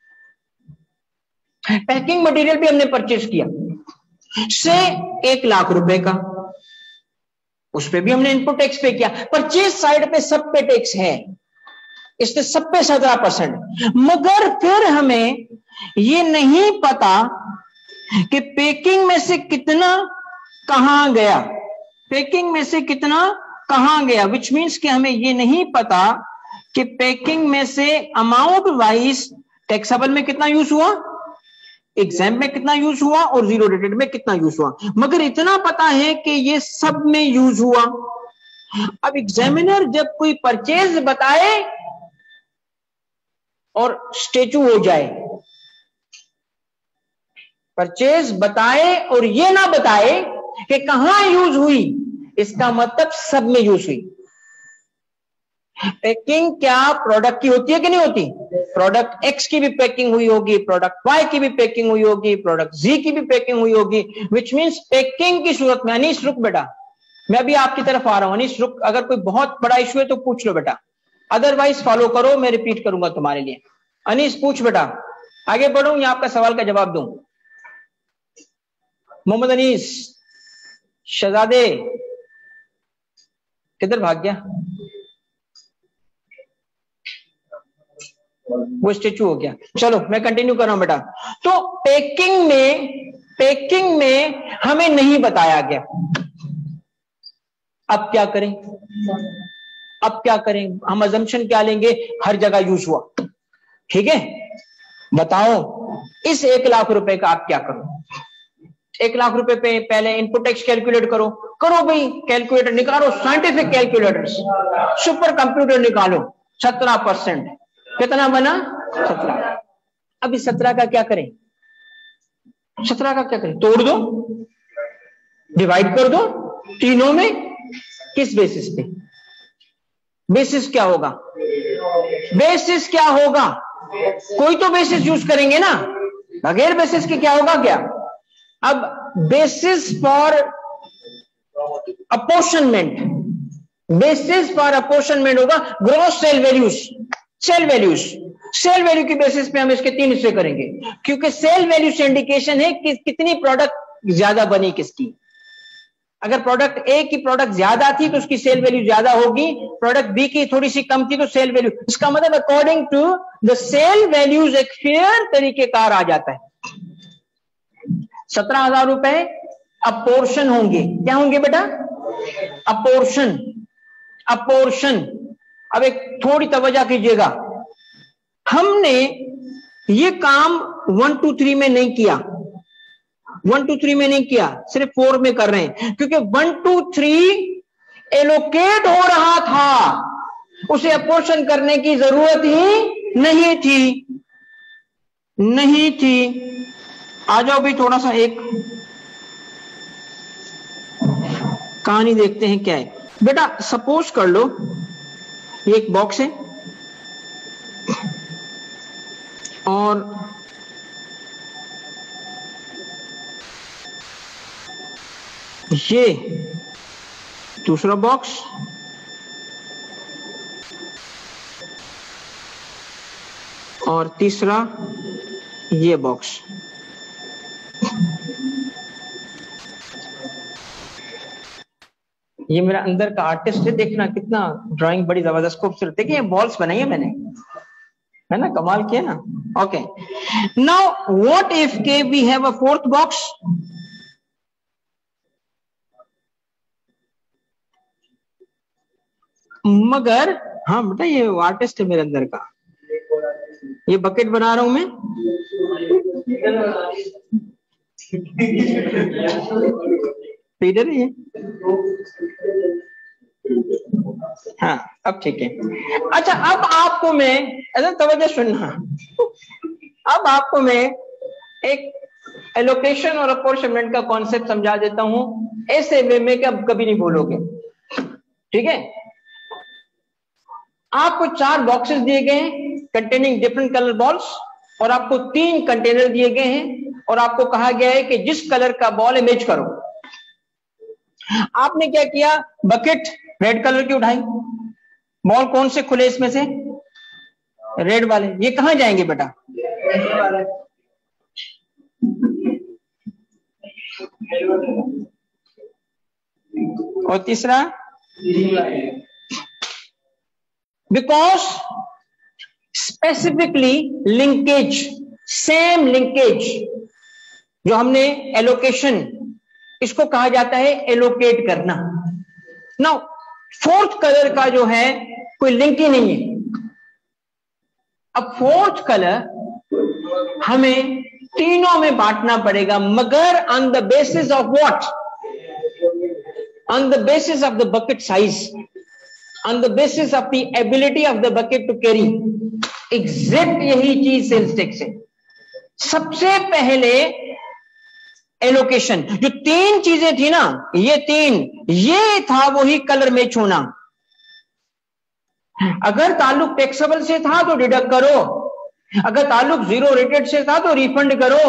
पैकिंग मटेरियल भी हमने परचेज किया से 1 लाख रुपए का, उस पे भी हमने इनपुट टैक्स पे किया। परचेज साइड पे सब पे टैक्स है, इससे सब पे 17%। मगर फिर हमें ये नहीं पता कि पैकिंग में से कितना कहां गया, पैकिंग में से कितना कहां गया, विच मीन्स कि हमें ये नहीं पता कि पैकिंग में से अमाउंट वाइज टैक्सेबल में कितना यूज हुआ, एग्जाम में कितना यूज हुआ और जीरो रेटेड में कितना यूज हुआ। मगर इतना पता है कि ये सब में यूज हुआ। अब एग्जामिनर जब कोई परचेज बताए और स्टेचू हो जाए, परचेज बताए और ये ना बताए कि कहां यूज हुई, इसका मतलब सब में यूज हुई। पैकिंग क्या प्रोडक्ट की होती है कि नहीं होती? प्रोडक्ट एक्स की भी पैकिंग हुई होगी, प्रोडक्ट वाई की भी पैकिंग हुई होगी, प्रोडक्ट जी की भी पैकिंग हुई होगी, विच मीन्स पैकिंग की सूरत में। अनीस रुक बेटा, मैं अभी आपकी तरफ आ रहा हूं। अनीस रुक, अगर कोई बहुत बड़ा इश्यू है तो पूछ लो बेटा, अदरवाइज फॉलो करो, मैं रिपीट करूंगा तुम्हारे लिए। अनीस पूछ बेटा, आगे बढ़ूं या आपका सवाल का जवाब दूं? मोहम्मद अनीस, शहजादे किधर भाग गया? वो स्टेचू हो गया। चलो मैं कंटिन्यू कर रहा हूं बेटा। तो पैकिंग में हमें नहीं बताया गया। अब क्या करें? अब क्या करें? हम अजम्पशन क्या लेंगे? हर जगह यूज हुआ, ठीक है। बताओ इस 1 लाख रुपए का आप क्या करो? 1 लाख रुपए पे पहले इनपुट टैक्स कैलकुलेट करो। करो भाई, कैलकुलेटर निकालो, साइंटिफिक कैलकुलेटर्स, सुपर कंप्यूटर निकालो। 17%, कितना बना? 17। अब इस 17 का क्या करें? 17 का क्या करें? तोड़ दो, डिवाइड कर दो तीनों में। किस बेसिस पे? बेसिस क्या होगा? बेसिस क्या होगा? कोई तो बेसिस यूज करेंगे ना, बगैर बेसिस के क्या होगा क्या? अब basis for apportionment, basis for apportionment होगा gross sale values. Sale values, sale value की बेसिस पे हम इसके 3 हिस्से करेंगे, क्योंकि सेल वैल्यू से इंडिकेशन है कि कितनी प्रोडक्ट ज्यादा बनी किसकी। अगर प्रोडक्ट ए की प्रोडक्ट ज्यादा थी तो उसकी सेल वैल्यू ज्यादा होगी, प्रोडक्ट बी की थोड़ी सी कम थी तो सेल वैल्यू, इसका मतलब according to the sale values एक फेयर तरीकेकार आ जाता है। 17,000 रुपए अपोर्शन होंगे। क्या होंगे बेटा? Apportion, apportion. अब एक थोड़ी तवज्जो कीजिएगा, हमने ये काम 1 2 3 में नहीं किया, 1 2 3 में नहीं किया, सिर्फ 4 में कर रहे हैं, क्योंकि 1 2 3 एलोकेट हो रहा था, उसे अपोर्शन करने की जरूरत ही नहीं थी, नहीं थी। आ जाओ भी थोड़ा सा एक कहानी देखते हैं क्या है बेटा। सपोज कर लो ये एक बॉक्स है और ये दूसरा बॉक्स और तीसरा ये बॉक्स। ये मेरा अंदर का आर्टिस्ट है, देखना कितना ड्राइंग बड़ी जबरदस्त खूबसूरत। देखिए ये बॉल्स बनाई है मैंने, है ना, कमाल किया ना। ओके, नाउ व्हाट इफ के we have a 4th box. मगर हाँ बेटा ये आर्टिस्ट है मेरे अंदर का, ये बकेट बना रहा हूं मैं। फीडर है ये। हाँ अब ठीक है। अच्छा अब आपको मैं ऐसा तवज्जो सुनना, अब आपको मैं एक एलोकेशन और अपॉर्चमेंट का कॉन्सेप्ट समझा देता हूं ऐसे वे में कि अब कभी नहीं भूलोगे। ठीक है, आपको 4 बॉक्सेस दिए गए हैं कंटेनिंग डिफरेंट कलर बॉल्स, और आपको 3 कंटेनर दिए गए हैं और आपको कहा गया है कि जिस कलर का बॉल है मैच करो। आपने क्या किया, बकेट रेड कलर की उठाई, बॉल कौन से खुले इसमें से, रेड वाले। ये कहां जाएंगे बेटा, और तीसरा because specifically linkage, same linkage जो हमने एलोकेशन, इसको कहा जाता है एलोकेट करना। नाउ 4th कलर का जो है कोई लिंक ही नहीं है। अब 4th कलर हमें तीनों में बांटना पड़ेगा, मगर on the basis of what, on the basis of the bucket size, on the basis of the ability of the bucket to carry. Exact यही चीज सेल्स टैक्स है। सबसे पहले एलोकेशन, जो 3 चीजें थी ना, ये 3, ये था वही कलर मैच होना। अगर ताल्लुक टैक्सेबल से था तो डिडक्ट करो, अगर ताल्लुक 0 रेटेड से था तो रिफंड करो,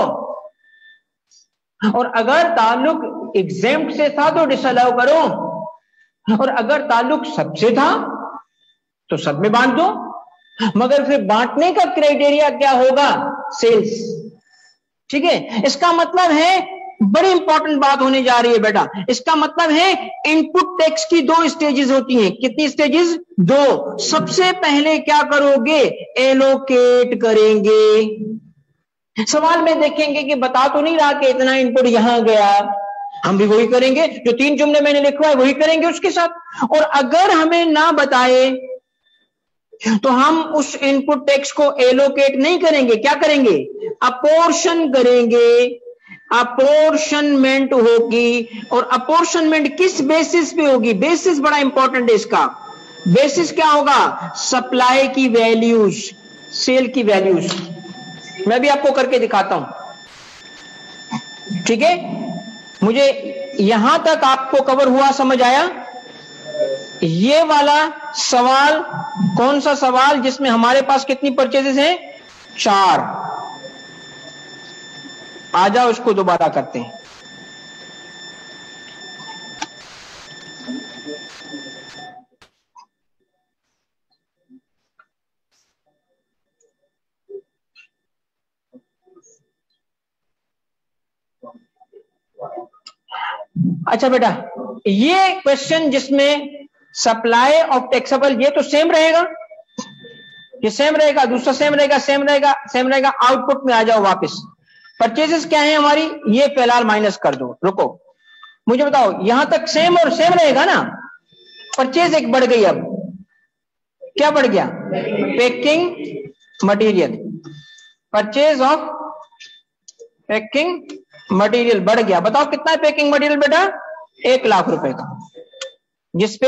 और अगर ताल्लुक एग्जेम्प्ट से था तो डिसअलाउ करो, और अगर ताल्लुक सबसे था तो सब में बांट दो। मगर फिर बांटने का क्राइटेरिया क्या होगा, सेल्स। ठीक है, इसका मतलब है बड़ी इंपॉर्टेंट बात होने जा रही है बेटा, इसका मतलब है इनपुट टैक्स की 2 स्टेजेस होती हैं। कितनी स्टेजेस, 2। सबसे पहले क्या करोगे, एलोकेट करेंगे। सवाल में देखेंगे कि बता तो नहीं रहा कि इतना इनपुट यहां गया, हम भी वही करेंगे, जो 3 जुमले मैंने लिखवा है वही करेंगे उसके साथ। और अगर हमें ना बताए तो हम उस इनपुट टैक्स को एलोकेट नहीं करेंगे, क्या करेंगे, अपोर्शन करेंगे, अपोर्शनमेंट होगी। और अपोर्शनमेंट किस बेसिस पे होगी, बेसिस बड़ा इंपॉर्टेंट है इसका। बेसिस क्या होगा, सप्लाई की वैल्यूज, सेल की वैल्यूज। मैं भी आपको करके दिखाता हूं। ठीक है, मुझे यहां तक आपको कवर हुआ, समझ आया। ये वाला सवाल कौन सा सवाल, जिसमें हमारे पास कितनी परचेजेस हैं, 4। आ जाओ इसको दोबारा करते हैं। अच्छा बेटा, ये क्वेश्चन जिसमें सप्लाई ऑफ टैक्सेबल, ये तो सेम रहेगा, ये सेम रहेगा, दूसरा सेम रहेगा, सेम रहेगा, सेम रहेगा। आउटपुट में आ जाओ वापस। परचेजेस क्या है हमारी, ये फिलहाल माइनस कर दो। रुको, मुझे बताओ, यहां तक सेम और सेम रहेगा ना। परचेज एक बढ़ गई, अब क्या बढ़ गया, packing material. Purchase of packing material बढ़ गया। बताओ कितना है पेकिंग मटेरियल बेटा, 1 लाख रुपए का, जिसपे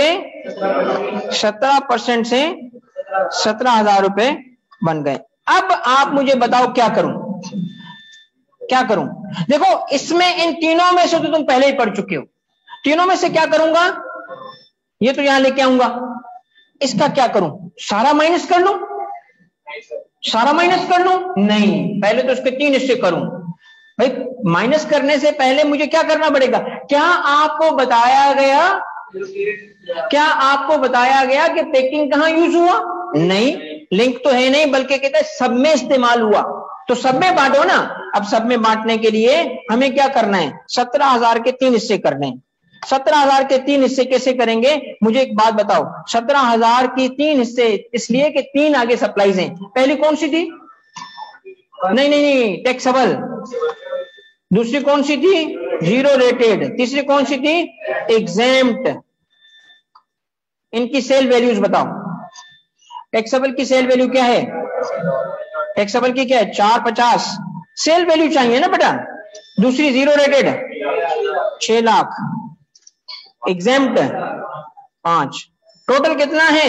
17% से 17,000 रुपए बन गए। अब आप मुझे बताओ क्या करूं, क्या करूं। देखो इसमें इन तीनों में से तो तुम पहले ही पढ़ चुके हो। तीनों में से क्या करूंगा, ये तो यहां लेके आऊंगा। इसका क्या करूं, सारा माइनस कर लूं, सारा माइनस कर लूं, नहीं, पहले तो इसके 3 हिस्से करूं। भाई माइनस करने से पहले मुझे क्या करना पड़ेगा, क्या आपको बताया गया, क्या आपको बताया गया कि पैकिंग कहां यूज हुआ, नहीं, लिंक तो है नहीं, बल्कि कहते हैं सब में इस्तेमाल हुआ, तो सब में बांटो ना। अब सब में बांटने के लिए हमें क्या करना है, 17,000 के 3 हिस्से करने हैं। 17,000 के 3 हिस्से कैसे करेंगे, मुझे एक बात बताओ। 17,000 की 3 हिस्से इसलिए कि 3 आगे सप्लाईज हैं। पहली कौन सी थी, नहीं नहीं नहीं, टैक्सेबल। दूसरी कौन सी थी, 0 रेटेड। तीसरी कौन सी थी, एग्जेम्प्ट। इनकी सेल वैल्यूज बताओ। टैक्सेबल की सेल वैल्यू क्या है? टैक्सेबल की क्या है? 450 सेल वैल्यू चाहिए ना बेटा। दूसरी zero rated 6 lakh, exempt 5। Total कितना है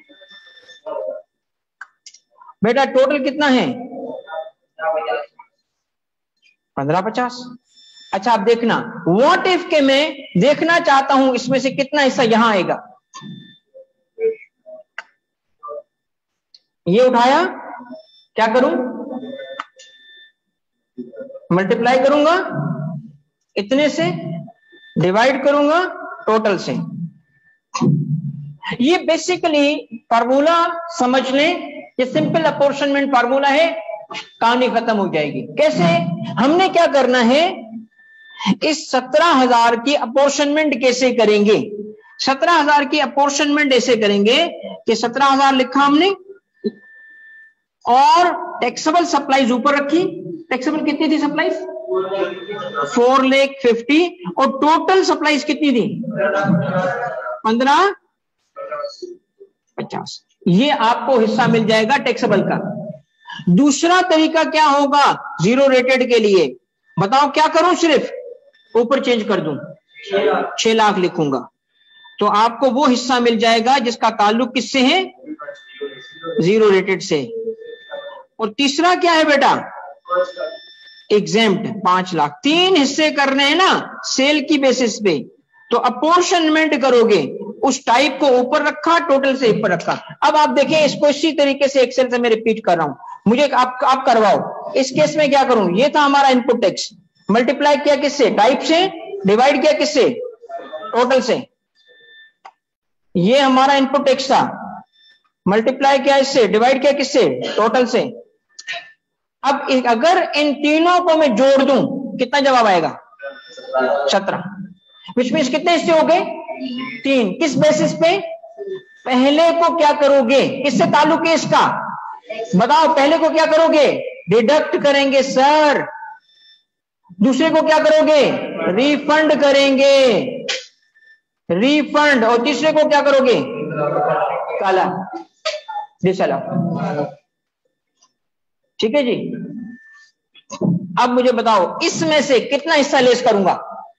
बेटा? टोटल कितना है? 1550। अच्छा, अब देखना, व्हाट इफ के मैं देखना चाहता हूं इसमें से कितना हिस्सा यहां आएगा। ये उठाया, क्या करूं? मल्टीप्लाई करूंगा इतने से, डिवाइड करूंगा टोटल से। ये बेसिकली फार्मूला समझ लें, ये सिंपल अपॉर्शनमेंट फार्मूला है, कहानी खत्म हो जाएगी। कैसे? हमने क्या करना है, इस 17,000 की अपॉर्शनमेंट कैसे करेंगे? 17,000 की अपॉर्शनमेंट ऐसे करेंगे कि 17,000 लिखा हमने और टैक्सेबल सप्लाईज ऊपर रखी। टैक्सेबल कितनी थी सप्लाईज? 4,50,000 और टोटल सप्लाईज कितनी थी? 1550। ये आपको हिस्सा मिल जाएगा टैक्सेबल का। दूसरा तरीका क्या होगा जीरो रेटेड के लिए? बताओ क्या करूं? सिर्फ ऊपर चेंज कर दूं, 6 लाख लिखूंगा, तो आपको वो हिस्सा मिल जाएगा जिसका ताल्लुक किससे है? जीरो रेटेड से। और तीसरा क्या है बेटा? एग्जेम्प्ट 5 लाख। 3 हिस्से करने हैं ना सेल की बेसिस पे, तो अपॉर्शनमेंट करोगे, उस टाइप को ऊपर रखा, टोटल से ऊपर रखा। अब आप देखें इसको इसी तरीके से एक्सेल से मैं रिपीट कर रहा हूं, मुझे आप करवाओ। इस केस में क्या करूं? ये था हमारा इनपुट टैक्स, मल्टीप्लाई किया किससे? टाइप से, डिवाइड किया किससे? टोटल से। ये हमारा इनपुट टैक्स था, मल्टीप्लाई किया इससे, डिवाइड किया किससे? टोटल से। अब अगर इन तीनों को मैं जोड़ दूं कितना जवाब आएगा? 17। विच मीन्स कितने हिस्से हो गए? 3। किस बेसिस पे? पहले को क्या करोगे? किससे ताल्लुक है इसका? बताओ, पहले को क्या करोगे? डिडक्ट करेंगे सर। दूसरे को क्या करोगे? रिफंड करेंगे, रिफंड। और तीसरे को क्या करोगे? काला डिसअलाउ। ठीक है जी। अब मुझे बताओ इसमें से कितना हिस्सा लेस करूंगा?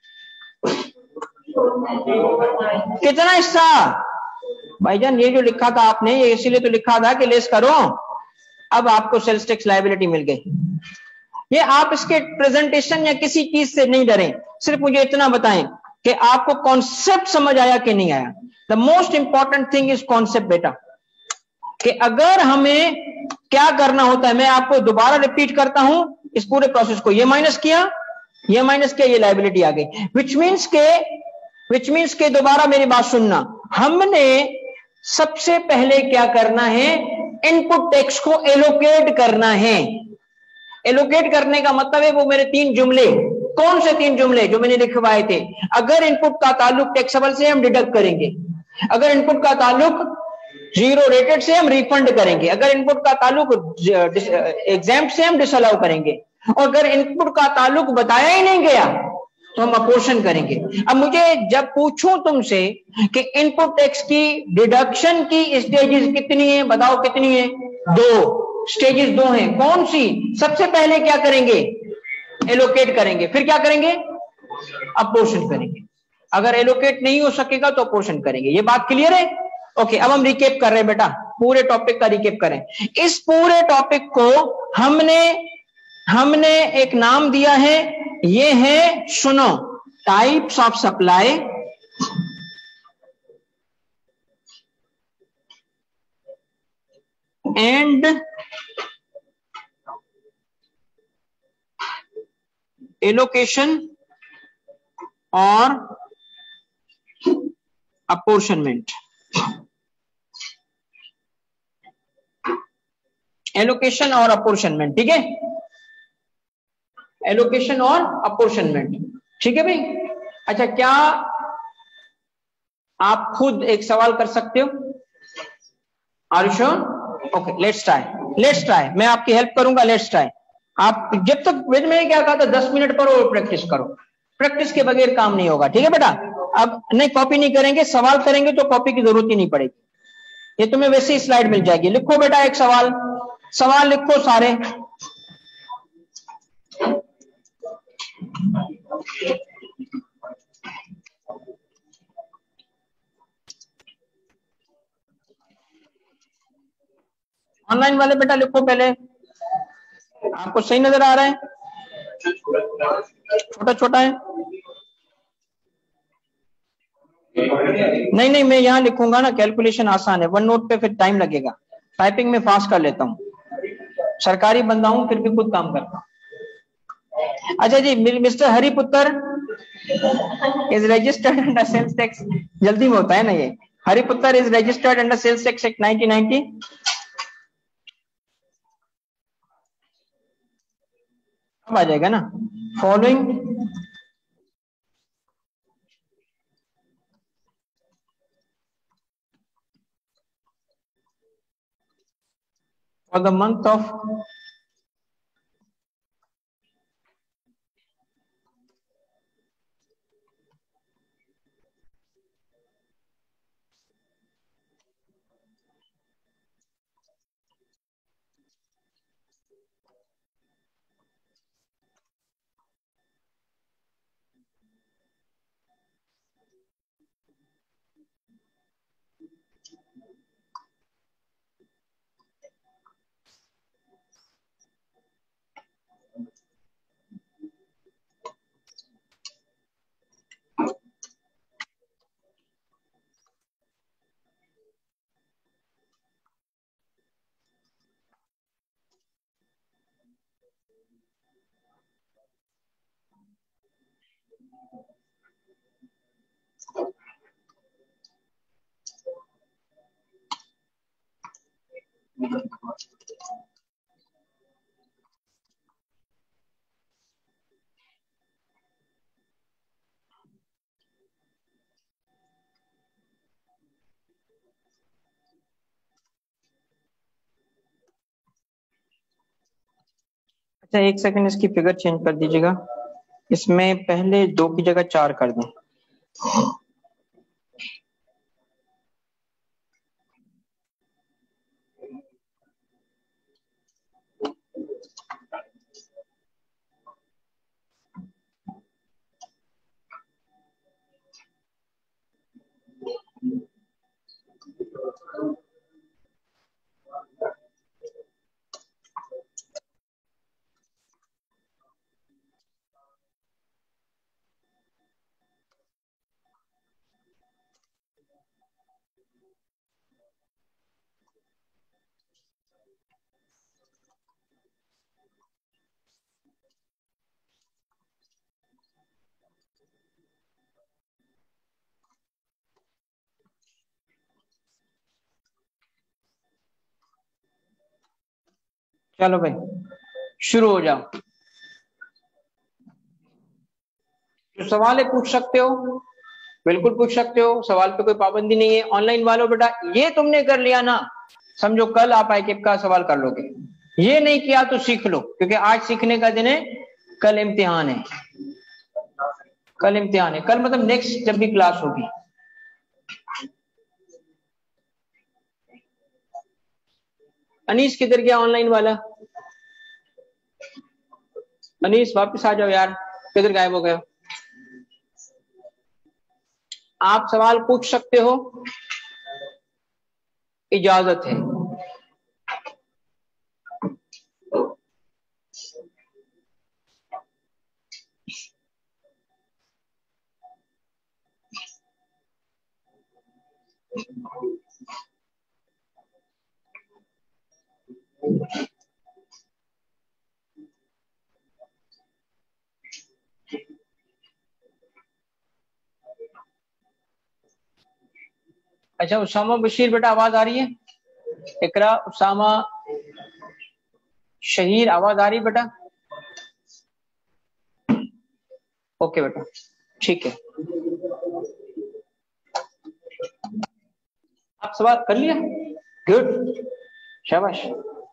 कितना हिस्सा? भाईजान ये जो लिखा था आपने, ये इसीलिए तो लिखा था कि लेस करो। अब आपको सेल्स टैक्स लायबिलिटी मिल गई। ये आप इसके प्रेजेंटेशन या किसी चीज से नहीं डरें, सिर्फ मुझे इतना बताएं कि आपको कॉन्सेप्ट समझ आया कि नहीं आया। The most important thing is concept बेटा, कि अगर हमें क्या करना होता है, मैं आपको दोबारा रिपीट करता हूं इस पूरे प्रोसेस को। ये माइनस किया, ये माइनस किया, ये लायबिलिटी आ गई। विच मीन्स के दोबारा मेरी बात सुनना, हमने सबसे पहले क्या करना है? इनपुट टैक्स को एलोकेट करना है। एलोकेट करने का मतलब है वो मेरे 3 जुमले। कौन से 3 जुमले जो मैंने लिखवाए थे? अगर इनपुट का ताल्लुक टैक्सेबल से हम डिडक्ट करेंगे, अगर इनपुट का ताल्लुक जीरो रेटेड से हम रिफंड करेंगे, अगर इनपुट का ताल्लुक एग्जेम्प्ट से हम डिसअलाउ करेंगे, और अगर इनपुट का ताल्लुक बताया ही नहीं गया तो हम अपोर्शन करेंगे। अब मुझे जब पूछूं तुमसे कि इनपुट टैक्स की डिडक्शन की स्टेजेस कितनी है, बताओ कितनी है? 2 स्टेजेस, 2 हैं। कौन सी? सबसे पहले क्या करेंगे? एलोकेट करेंगे, फिर क्या करेंगे? अपोर्शन करेंगे। अगर एलोकेट नहीं हो सकेगा तो अपोर्शन करेंगे। ये बात क्लियर है? ओके, अब हम रिकेप कर रहे हैं बेटा, पूरे टॉपिक का रिकेप करें। इस पूरे टॉपिक को हमने एक नाम दिया है, ये है, सुनो, types of supply and allocation और अपॉर्शनमेंट। एलोकेशन और अपॉर्शनमेंट, ठीक है? एलोकेशन और अपॉर्शनमेंट, ठीक है भाई? अच्छा, क्या आप खुद एक सवाल कर सकते हो? Are you sure? Okay, let's try. मैं आपकी हेल्प करूंगा, लेट्स ट्राई। आप जब तक मैंने क्या कहा था, 10 मिनट करो और प्रैक्टिस करो। प्रैक्टिस के बगैर काम नहीं होगा, ठीक है बेटा? अब नहीं, कॉपी नहीं करेंगे, सवाल करेंगे तो कॉपी की जरूरत ही नहीं पड़ेगी, ये तुम्हें वैसे ही स्लाइड मिल जाएगी। लिखो बेटा एक सवाल, सवाल लिखो सारे। ऑनलाइन वाले बेटा लिखो पहले, आपको सही नजर आ रहा है? छोटा छोटा है? नहीं नहीं, मैं यहाँ लिखूंगा ना, कैलकुलेशन आसान है, वन नोट पे फिर टाइम लगेगा, टाइपिंग में फास्ट कर लेता हूँ, सरकारी बंदा हूं फिर भी खुद काम करता हूँ। अच्छा जी, mister Hariputra is registered under sales tax, जल्दी में होता है ना ये, Hariputra is registered under sales tax act 1990। अब आ जाएगा ना, following for the month of अच्छा एक सेकंड, इसकी फिगर चेंज कर दीजिएगा, इसमें पहले 2 की जगह 4 कर दें। चलो भाई शुरू हो जाओ, जो सवाल है पूछ सकते हो, बिल्कुल पूछ सकते हो, सवाल पे कोई पाबंदी नहीं है। ऑनलाइन वालों बेटा ये तुमने कर लिया ना, समझो कल आप आईकेप का सवाल कर लोगे, ये नहीं किया तो सीख लो, क्योंकि आज सीखने का दिन है, कल इम्तिहान है, कल इम्तिहान है, कल मतलब नेक्स्ट जब भी क्लास होगी। अनीस किधर गया ऑनलाइन वाला? अनीस वापस आ जाओ यार, किधर गायब हो गए? आप सवाल पूछ सकते हो, इजाजत है। अच्छा उसामा बशीर बेटा आवाज आ रही है? इकरा, उसामा, शहीर आवाज आ रही है बेटा? ओके बेटा ठीक है, आप सवाल कर लिया, गुड, शाबाश,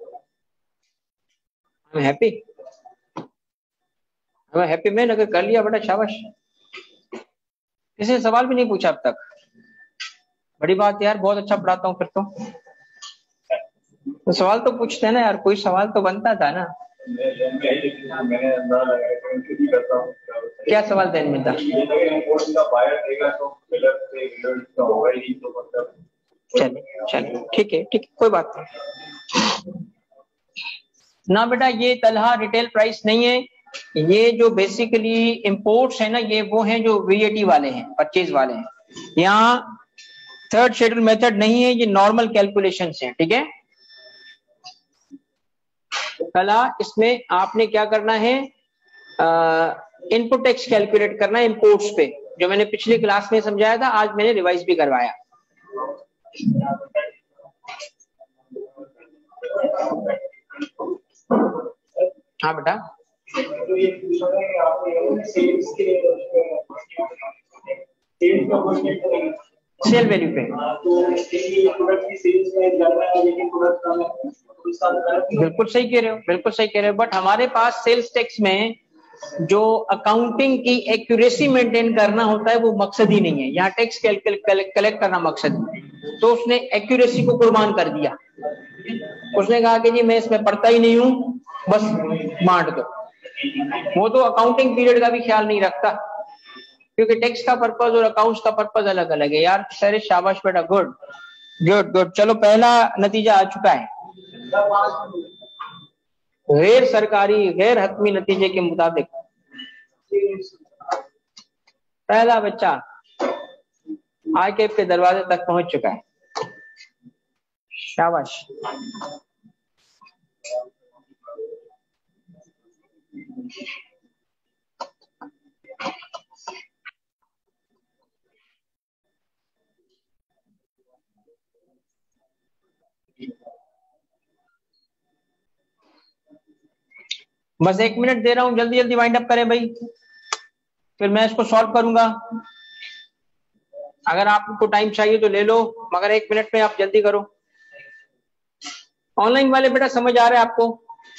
I am happy, I am happy man, अगर कर लिया बेटा शाबाश। किसी ने सवाल भी नहीं पूछा अब तक। बड़ी बात यार, बहुत अच्छा पढ़ाता हूँ फिर तो सवाल तो पूछते हैं ना यार, कोई सवाल तो बनता था ना। क्या सवाल ध्यान में था? चलिए ठीक है कोई बात नहीं ना बेटा। ये तलहा रिटेल प्राइस नहीं है, ये जो बेसिकली इंपोर्ट्स है ना, ये वो हैं जो वीएटी वाले हैं, परचेज वाले हैं। यहाँ थर्ड शेड्यूल मेथड नहीं है, ये नॉर्मल कैलकुलेशंस हैं, ठीक है। पहला इसमें आपने क्या करना है, इनपुट टैक्स कैलकुलेट करना है इंपोर्ट्स पे, जो मैंने पिछली क्लास में समझाया था, आज मैंने रिवाइज भी करवाया। हाँ बेटा, सेल वैल्यू पे बिल्कुल सही कह रहे हो, बिल्कुल सही कह रहे हो। बट हमारे पास सेल्स टैक्स में जो अकाउंटिंग की एक्यूरेसी मेंटेन करना होता है वो मकसद ही नहीं है, यहाँ टैक्स कलेक्ट करना मकसद है। तो उसने एक्यूरेसी को कुर्बान कर दिया, उसने कहा कि जी मैं इसमें पढ़ता ही नहीं हूं, बस बांट दो। वो तो अकाउंटिंग पीरियड का भी ख्याल नहीं रखता, क्योंकि टैक्स का पर्पज और अकाउंट्स का पर्पज अलग अलग है यार। सर शाबाश बेटा, गुड गुड गुड। चलो पहला नतीजा आ चुका है, गैर सरकारी गैर हतमी नतीजे के मुताबिक पहला बच्चा आईकेप के दरवाजे तक पहुंच चुका है। शाबाश। बस 1 मिनट दे रहा हूं, जल्दी जल्दी वाइंड अप करें भाई, फिर मैं इसको सॉल्व करूंगा। अगर आपको टाइम चाहिए तो ले लो, मगर 1 मिनट में आप जल्दी करो। ऑनलाइन वाले बेटा समझ आ रहा है आपको?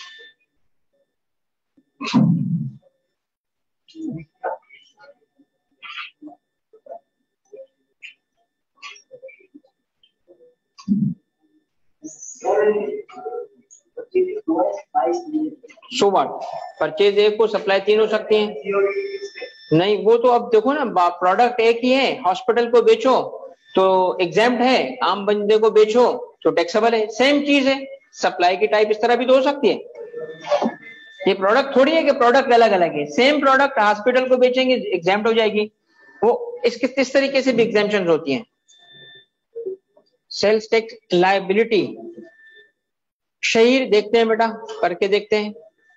सो व्हाट, परचेज एक को सप्लाई 3 हो सकती है। नहीं वो तो अब देखो ना, प्रोडक्ट एक ही है, हॉस्पिटल को बेचो तो एग्जेम्प्ट है, आम बंदे को बेचो तो टैक्सेबल है, सेम चीज है। सप्लाई की टाइप इस तरह भी तो हो सकती है। ये प्रोडक्ट थोड़ी है कि प्रोडक्ट अलग अलग है, सेम प्रोडक्ट हॉस्पिटल को बेचेंगे एग्जेम्प्ट हो जाएगी। वो इस तरीके से भी एग्जेम्पशन होती हैं। सेल्स टैक्स लायबिलिटी शहीर देखते हैं बेटा, करके देखते हैं,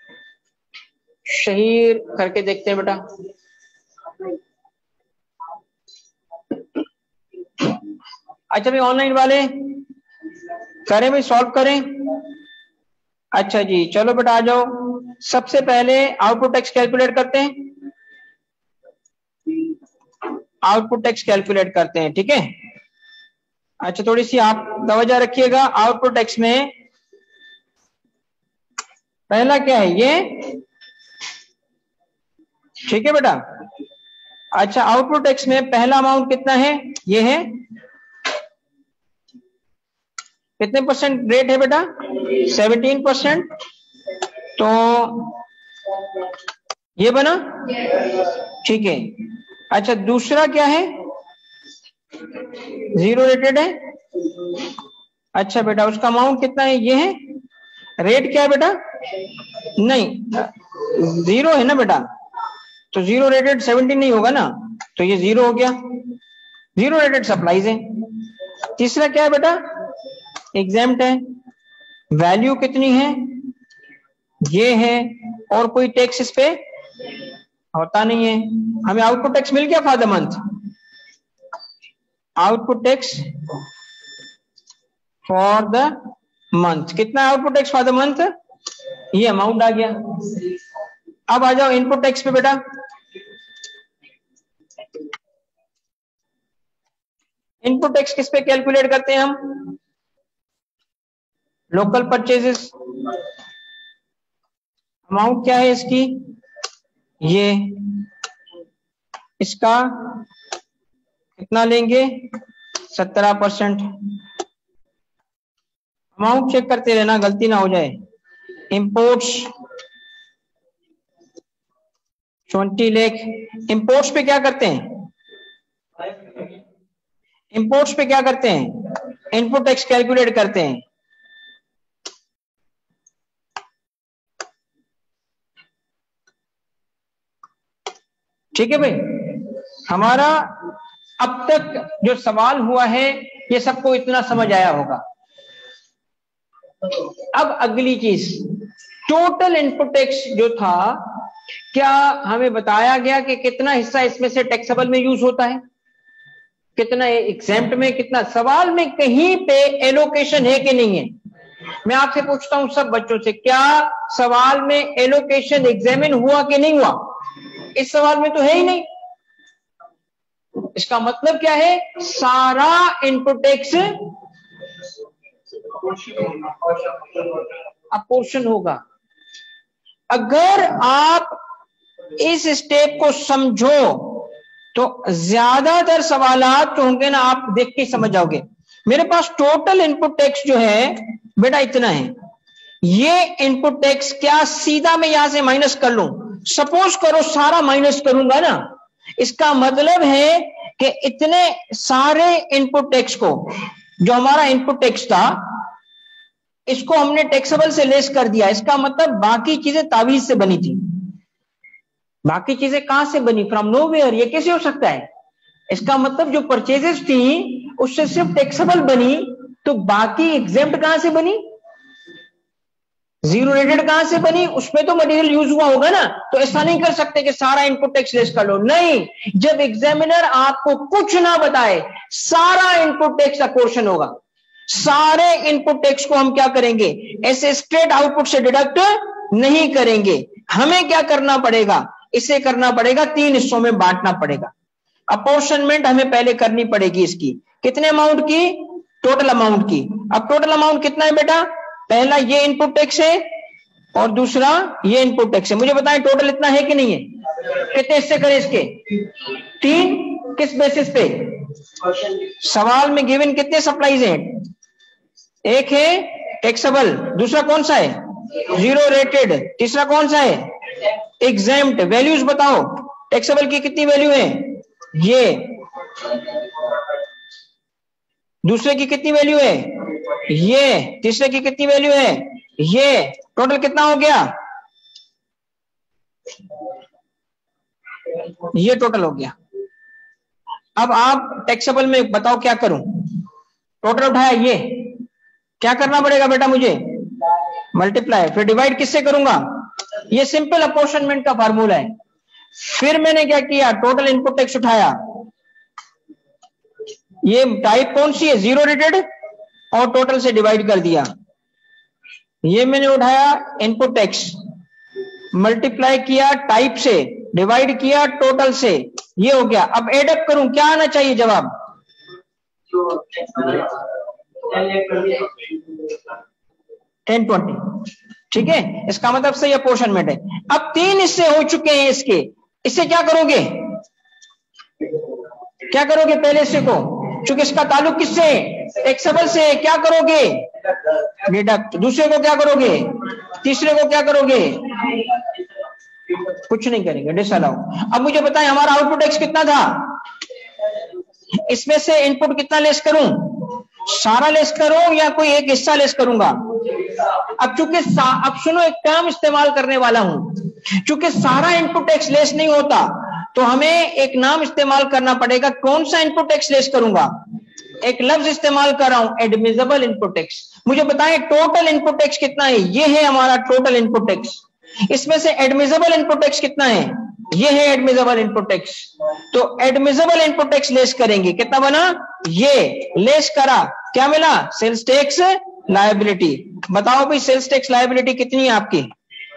शहीर करके देखते हैं बेटा। अच्छा भाई ऑनलाइन वाले करें भाई, सॉल्व करें। अच्छा जी चलो बेटा आ जाओ। सबसे पहले आउटपुट टैक्स कैलकुलेट करते हैं, आउटपुट टैक्स कैलकुलेट करते हैं, ठीक है। अच्छा थोड़ी सी आप तवज्जो रखिएगा, आउटपुट टैक्स में पहला क्या है ये, ठीक है बेटा। अच्छा आउटपुट टैक्स में पहला अमाउंट कितना है, ये है, कितने परसेंट रेट है बेटा, 17%। तो ये बना, ठीक है। अच्छा दूसरा क्या है, 0 रेटेड है। अच्छा बेटा उसका अमाउंट कितना है, ये है। रेट क्या है बेटा, नहीं 0 है ना बेटा, तो 0 रेटेड 17 नहीं होगा ना, तो ये 0 हो गया। 0 रेटेड सप्लाईज है। तीसरा क्या है बेटा, एग्जेम्प्ट है। वैल्यू कितनी है, ये है, और कोई टैक्स इस पे होता नहीं है। हमें आउटपुट टैक्स मिल गया for the month, output tax for the month. कितना output tax for the month, ये अमाउंट आ गया। अब आ जाओ इनपुट टैक्स पे बेटा। इनपुट टैक्स किस पे कैलकुलेट करते हैं हम, लोकल परचेजेस। अमाउंट क्या है इसकी, ये, इसका कितना लेंगे 17%। अमाउंट चेक करते रहना, गलती ना हो जाए। इंपोर्ट्स 20 लाख। इंपोर्ट्स पे क्या करते हैं? इंपोर्ट्स पे क्या करते हैं? इनपुट टैक्स कैलकुलेट करते हैं। ठीक है भाई, हमारा अब तक जो सवाल हुआ है ये सबको इतना समझ आया होगा। अब अगली चीज, टोटल इनपुट टैक्स जो था, क्या हमें बताया गया कि कितना हिस्सा इसमें से टैक्सेबल में यूज होता है, कितना एग्जेम्प्ट में, कितना? सवाल में कहीं पे एलोकेशन है कि नहीं है? मैं आपसे पूछता हूं सब बच्चों से, क्या सवाल में एलोकेशन एग्जामिन हुआ कि नहीं हुआ? इस सवाल में तो है ही नहीं। इसका मतलब क्या है? सारा इनपुट टैक्स अपोर्शन होगा। अगर आप इस स्टेप को समझो तो ज्यादातर सवालात तो होंगे ना, आप देख के समझ जाओगे। मेरे पास टोटल इनपुट टैक्स जो है बेटा इतना है। ये इनपुट टैक्स क्या सीधा मैं यहां से माइनस कर लूं? सपोज करो सारा माइनस करूंगा ना, इसका मतलब है कि इतने सारे इनपुट टैक्स को, जो हमारा इनपुट टैक्स था, इसको हमने टैक्सेबल से लेस कर दिया। इसका मतलब बाकी चीजें तावीज से बनी थी। बाकी चीजें कहां से बनी? From nowhere. ये कैसे हो सकता है? इसका मतलब जो परचेजेस थी उससे सिर्फ टैक्सेबल बनी, तो बाकी एग्जेम्प्ट कहां से बनी? जीरो रेटेड कहां से बनी? उसमें तो मटेरियल यूज हुआ होगा ना। तो ऐसा नहीं कर सकते कि सारा इनपुट टैक्स लेस कर लो। नहीं, जब एग्जामिनर आपको कुछ ना बताए, सारा इनपुट टैक्स का पोर्शन होगा। सारे इनपुट टैक्स को हम क्या करेंगे? ऐसे स्ट्रेट आउटपुट से डिडक्ट नहीं करेंगे। हमें क्या करना पड़ेगा? इसे करना पड़ेगा, 3 हिस्सों में बांटना पड़ेगा। अपॉर्शनमेंट हमें पहले करनी पड़ेगी इसकी। कितने अमाउंट की? टोटल अमाउंट की। अब टोटल अमाउंट कितना है बेटा? पहला ये इनपुट टैक्स है और दूसरा ये इनपुट टैक्स है। मुझे बताएं टोटल इतना है कि नहीं है? कितने हिस्से करें इसके? 3। किस बेसिस पे? सवाल में गिवन कितने सप्लाईज हैं? एक है टैक्सेबल, दूसरा कौन सा है? जीरो रेटेड, तीसरा कौन सा है? एग्जेम्प्ट। वैल्यूज बताओ, टैक्सेबल की कितनी वैल्यू है? ये। दूसरे की कितनी वैल्यू है? ये। तीसरे की कितनी वैल्यू है? ये। टोटल कितना हो गया? ये टोटल हो गया। अब आप टैक्सेबल में बताओ क्या करूं? टोटल उठाया, ये क्या करना पड़ेगा बेटा मुझे? मल्टीप्लाई, फिर डिवाइड किससे करूंगा? ये सिंपल अपॉर्शनमेंट का फार्मूला है। फिर मैंने क्या किया? टोटल इनपुट टैक्स उठाया। ये टाइप कौन सी है? जीरो रेटेड, और टोटल से डिवाइड कर दिया। ये मैंने उठाया इनपुट टैक्स, मल्टीप्लाई किया टाइप से, डिवाइड किया टोटल से, ये हो गया। अब एड अप करूं, क्या आना चाहिए जवाब? 1020। ठीक है, इसका मतलब सही अपॉर्शनमेंट है। अब 3 हिस्से हो चुके हैं इसके। इससे क्या करोगे? क्या करोगे पहले हिस्से को? चूंकि इसका ताल्लुक किससे है? टैक्सेबल से। क्या करोगे? डिडक्ट। दूसरे को क्या करोगे? तीसरे को क्या करोगे? कुछ नहीं करेंगे, डिसअलाउ। अब मुझे बताएं हमारा आउटपुट टैक्स कितना था? इसमें से इनपुट कितना लेस करूं? सारा लेस करूं या कोई एक हिस्सा लेस करूंगा? अब चूंकि अब सुनो, एक टर्म इस्तेमाल करने वाला हूं। चूंकि सारा इनपुट टैक्स लेस नहीं होता, तो हमें एक नाम इस्तेमाल करना पड़ेगा। कौन सा इनपुट टैक्स लेस करूंगा? एक लफ्ज इस्तेमाल कर रहा हूं, एडमिसिबल इनपुट टैक्स। मुझे बताएं टोटल इनपुट टैक्स कितना है? ये है हमारा टोटल इनपुट टैक्स। इसमें से एडमिसिबल इनपुट टैक्स कितना है? ये है एडमिसिबल इनपुट टैक्स। तो एडमिसिबल इनपुट टैक्स लेस करेंगे। कितना बना? ये। लेस करा, क्या मिला? Sales tax liability. बताओ भाई सेल्स टैक्स लायबिलिटी कितनी है आपकी?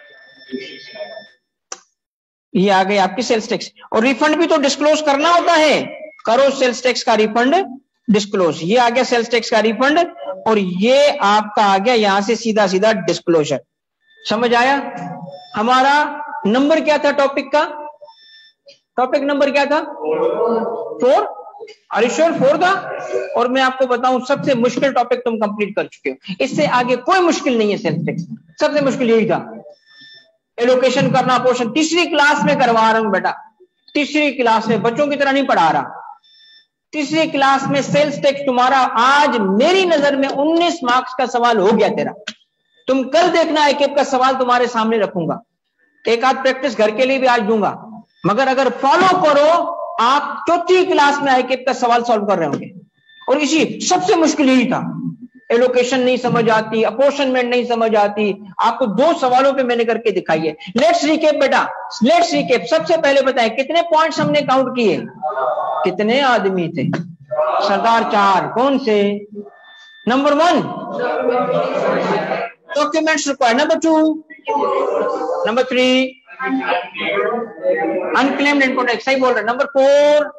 ये आ गई आपकी सेल्स टैक्स। और रिफंड भी तो डिस्क्लोज करना होता है। करो सेल्स टैक्स का रिफंड डिस्क्लोज। ये आ गया सेल्स टैक्स का रिफंड, और ये आपका आ गया यहां से सीधा सीधा डिस्क्लोजर। समझ आया? हमारा नंबर क्या था टॉपिक का? टॉपिक नंबर क्या था? 4। Are you sure for the? और मैं आपको बताऊं सबसे मुश्किल टॉपिक तुम कंप्लीट कर चुके हो, इससे आगे कोई मुश्किल नहीं है सेल्स टैक्स, सबसे मुश्किल यही था। एलोकेशन करना पोर्शन तीसरी क्लास में करवा रहा हूं बेटा, तीसरी क्लास में, बच्चों की तरह नहीं पढ़ा रहा। तीसरी क्लास में सेल्स टैक्स तुम्हारा आज मेरी नजर में 19 मार्क्स का सवाल हो गया तेरा। तुम कल देखना एक एक का सवाल तुम्हारे सामने रखूंगा, एक आध प्रैक्टिस घर के लिए भी आज दूंगा, मगर अगर फॉलो करो आप चौथी क्लास में आईकेप का सवाल सॉल्व कर रहे होंगे। और इसी सबसे मुश्किल यही था, एलोकेशन नहीं समझ आती, अपोर्शनमेंट नहीं समझ आती, आपको 2 सवालों पे मैंने करके दिखाई है। लेट्स रिकेप बेटा, लेट्स रिकेप। सबसे पहले बताएं कितने पॉइंट्स हमने काउंट किए, कितने आदमी थे? सरदार 4। कौन से? Number 1 documents required, number 2, number 3 unclaimed input tax, सही बोल रहे। नंबर 4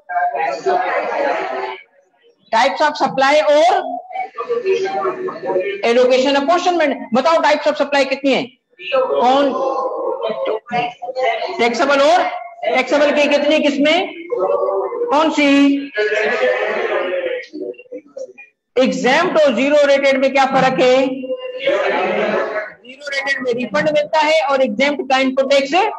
टाइप्स ऑफ सप्लाई और एलोकेशन अपोर्शनमेंट। बताओ टाइप्स ऑफ सप्लाई कितनी है? कौन? टैक्सेबल और टैक्सेबल की कितनी किस्में? कौन सी? एग्जैम्प्ट और जीरो रेटेड में क्या फर्क है? जीरो रेटेड में रिफंड मिलता है और एग्जैम्प्ट का इनपुट टैक्स है।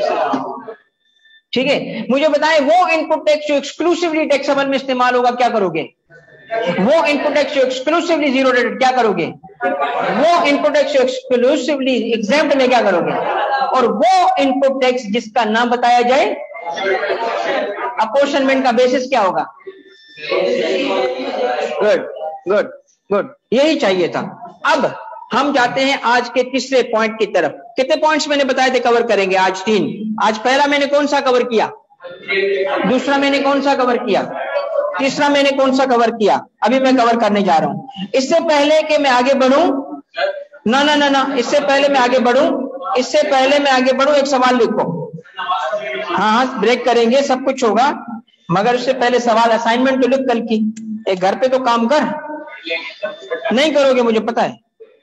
ठीक है, मुझे बताएं वो इनपुट टैक्स जो एक्सक्लूसिवली टैक्सेबल में इस्तेमाल होगा क्या करोगे? वो इनपुट टैक्स जो एक्सक्लूसिवली जीरो रेटेड क्या करोगे? वो इनपुट टैक्स जो एक्सक्लूसिवली एग्जैम्प्ट में क्या करोगे? और वो इनपुट टैक्स जिसका नाम बताया जाए, अपोर्शनमेंट का बेसिस क्या होगा? गुड गुड गुड, यही चाहिए था। अब हम जाते हैं आज के तीसरे पॉइंट की तरफ। कितने पॉइंट्स मैंने बताए थे कवर करेंगे? आज 3। आज पहला मैंने कौन सा कवर किया? दूसरा मैंने कौन सा कवर किया? तीसरा मैंने कौन सा कवर किया? अभी मैं कवर करने जा रहा हूं। इससे पहले कि मैं आगे बढ़ूं, ना ना ना ना, इससे पहले मैं आगे बढ़ूं, एक सवाल लिखो। हाँ, ब्रेक करेंगे, सब कुछ होगा, मगर इससे पहले सवाल, असाइनमेंट तो लिख कल की। एक घर पे तो काम कर, नहीं करोगे मुझे पता है।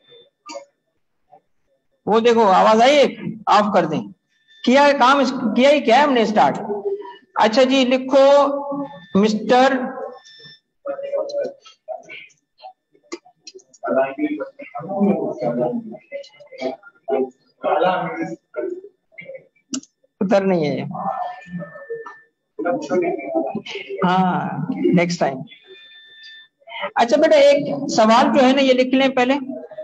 वो देखो आवाज आई, ऑफ कर दें। किया काम, किया ही क्या है हमने स्टार्ट। अच्छा जी, लिखो मिस्टर उतर नहीं है। हाँ, नेक्स्ट टाइम। अच्छा बेटा, एक सवाल जो है ना, ये लिख लें पहले।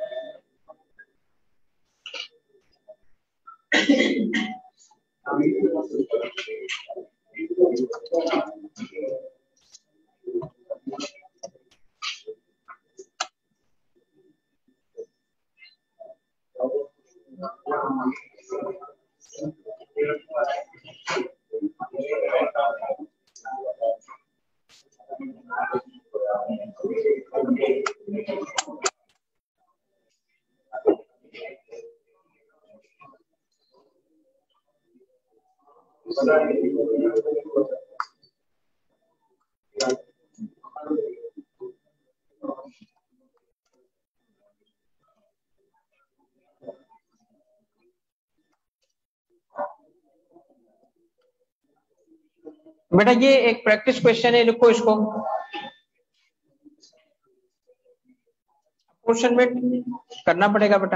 बेटा ये एक प्रैक्टिस क्वेश्चन है, लिखो इसको। अपोर्शनमेंट करना पड़ेगा बेटा।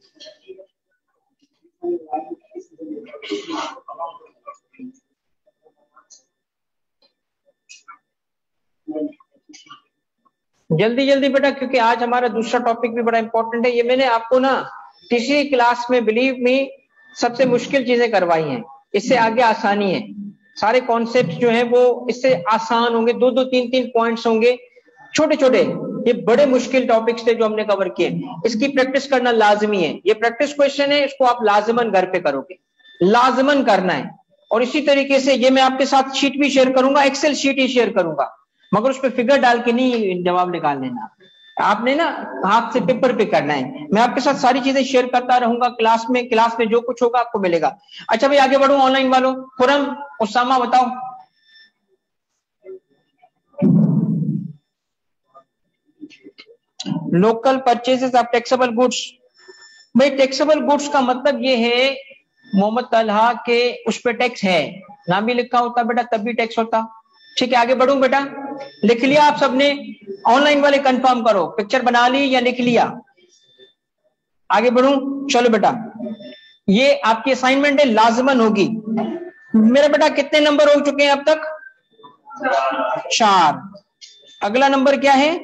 जल्दी जल्दी बेटा, क्योंकि आज हमारा दूसरा टॉपिक भी बड़ा इंपॉर्टेंट है। ये मैंने आपको ना तीसरी क्लास में, बिलीव मी, सबसे मुश्किल चीजें करवाई हैं। इससे आगे आसानी है। सारे कॉन्सेप्ट जो हैं वो इससे आसान होंगे। 2-2, 3-3 पॉइंट्स होंगे, छोटे छोटे। ये बड़े मुश्किल टॉपिक्स थे जो हमने कवर किए। इसकी प्रैक्टिस करना लाजमी है। ये प्रैक्टिस क्वेश्चन है, इसको आप लाजमन घर पे करोगे, लाजमन करना है। और इसी तरीके से ये मैं आपके साथ शीट भी शेयर करूंगा, एक्सेल शीट ही शेयर करूंगा, मगर उस पर फिगर डाल के नहीं जवाब निकाल लेना। आपने ना हाथ से पेपर पे करना है। मैं आपके साथ सारी चीजें शेयर करता रहूंगा क्लास में जो कुछ होगा आपको मिलेगा। अच्छा भाई, आगे बढ़ो। ऑनलाइन वालों, खुरम, उसामा, बताओ। Local purchases of taxable goods. भाई टैक्सेबल गुड्स का मतलब ये है मोहम्मद तलहा के उस पे टैक्स है, नाम भी लिखा होता बेटा, तब भी टैक्स होता। ठीक है, आगे बढ़ूं बेटा। लिख लिया आप सबने? ऑनलाइन वाले कंफर्म करो, पिक्चर बना ली या लिख लिया? आगे बढ़ूं? चलो बेटा, ये आपकी असाइनमेंट है, लाजमन होगी। मेरा बेटा कितने नंबर हो चुके हैं अब तक? 4। अगला नंबर क्या है?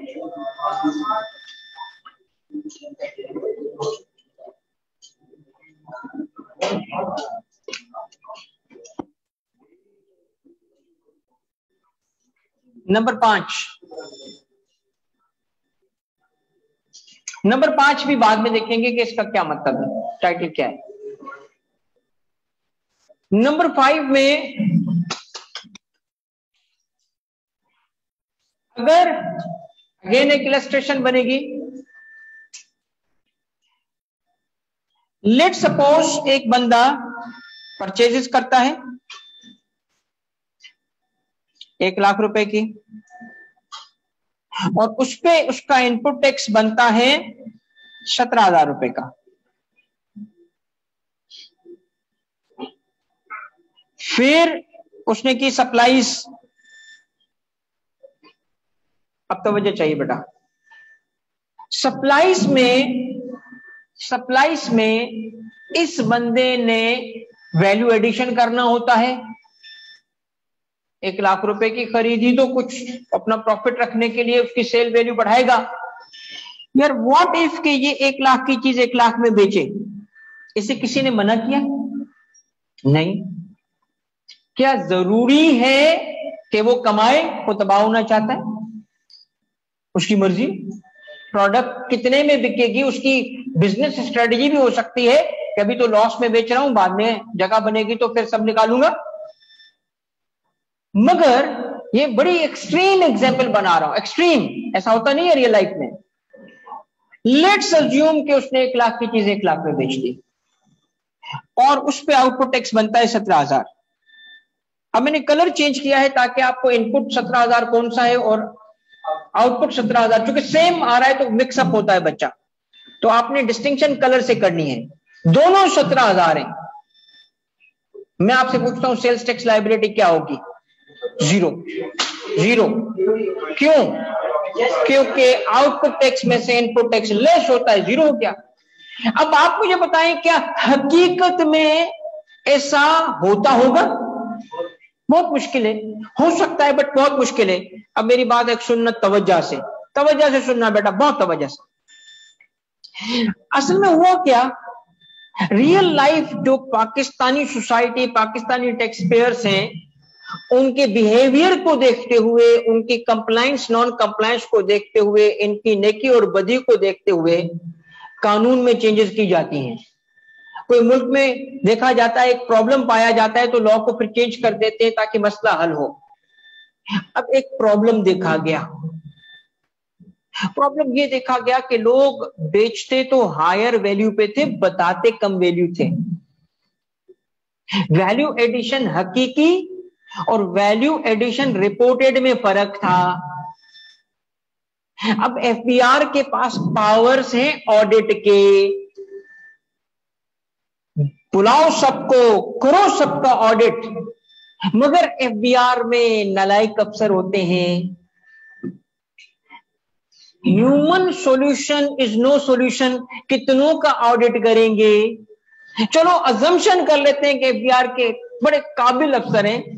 नंबर 5। नंबर 5 भी बाद में देखेंगे कि इसका क्या मतलब है, टाइटल क्या है। नंबर 5 में अगर अगेन एक इलस्ट्रेशन बनेगी। लेट सपोज एक बंदा परचेजेस करता है 1 लाख रुपए की, और उस पे उसका इनपुट टैक्स बनता है 17,000 रुपए का। फिर उसने की सप्लाईज। अब तो वजह चाहिए बेटा। सप्लाईज में इस बंदे ने वैल्यू एडिशन करना होता है। 1 लाख रुपए की खरीदी तो कुछ अपना प्रॉफिट रखने के लिए उसकी सेल वैल्यू बढ़ाएगा। यार व्हाट इफ कि ये 1 लाख की चीज 1 लाख में बेचे, इसे किसी ने मना किया? नहीं। क्या जरूरी है कि वो कमाए? वो तबाह होना चाहता है, उसकी मर्जी। प्रोडक्ट कितने में बिकेगी उसकी बिजनेस स्ट्रेटजी भी हो सकती है कि अभी तो लॉस में बेच रहा हूं, बाद में जगह बनेगी तो फिर सब निकालूंगा। मगर ये बड़ी एक्सट्रीम एग्जांपल बना रहा हूं, एक्सट्रीम, ऐसा होता नहीं है रियल लाइफ में। लेट्स अज्यूम कि उसने 1 लाख की चीज 1 लाख में बेच दी और उस पे आउटपुट टैक्स बनता है 17,000। अब मैंने कलर चेंज किया है ताकि आपको इनपुट 17,000 कौन सा है और आउटपुट 17,000, क्योंकि सेम आ रहा है तो मिक्सअप होता है बच्चा, तो आपने डिस्टिंक्शन कलर से करनी है। दोनों 17,000 है। मैं आपसे पूछता हूं सेल्स टैक्स लायबिलिटी क्या होगी? 0। क्यों? क्योंकि आउटपुट टैक्स में से इनपुट टैक्स लेस होता है, 0 हो गया। अब आप मुझे बताएं क्या हकीकत में ऐसा होता होगा? बहुत मुश्किल है। हो सकता है बट बहुत मुश्किल है। अब मेरी बात एक सुनना तवज्जो से सुनना बेटा, बहुत तवज्जो से। असल में हुआ क्या, रियल लाइफ जो Pakistani society, Pakistani tax payers हैं, उनके बिहेवियर को देखते हुए, उनकी कंप्लायंस नॉन कंप्लायंस को देखते हुए, इनकी नेकी और बदी को देखते हुए कानून में चेंजेस की जाती हैं। कोई मुल्क में देखा जाता है एक प्रॉब्लम पाया जाता है तो लॉ को फिर चेंज कर देते हैं ताकि मसला हल हो। अब एक प्रॉब्लम देखा गया, प्रॉब्लम ये देखा गया कि लोग बेचते तो हायर वैल्यू पे थे, बताते कम वैल्यू थे। वैल्यू एडिशन हकीकी और वैल्यू एडिशन रिपोर्टेड में फर्क था। अब एफबीआर के पास पावर्स हैं ऑडिट के, बुलाओ सबको, करो सबका ऑडिट, मगर एफबीआर में नालायक अफसर होते हैं। Human solution is no solution, कितनों का ऑडिट करेंगे? चलो अजम्पशन कर लेते हैं कि एफबीआर के बड़े काबिल अफसर हैं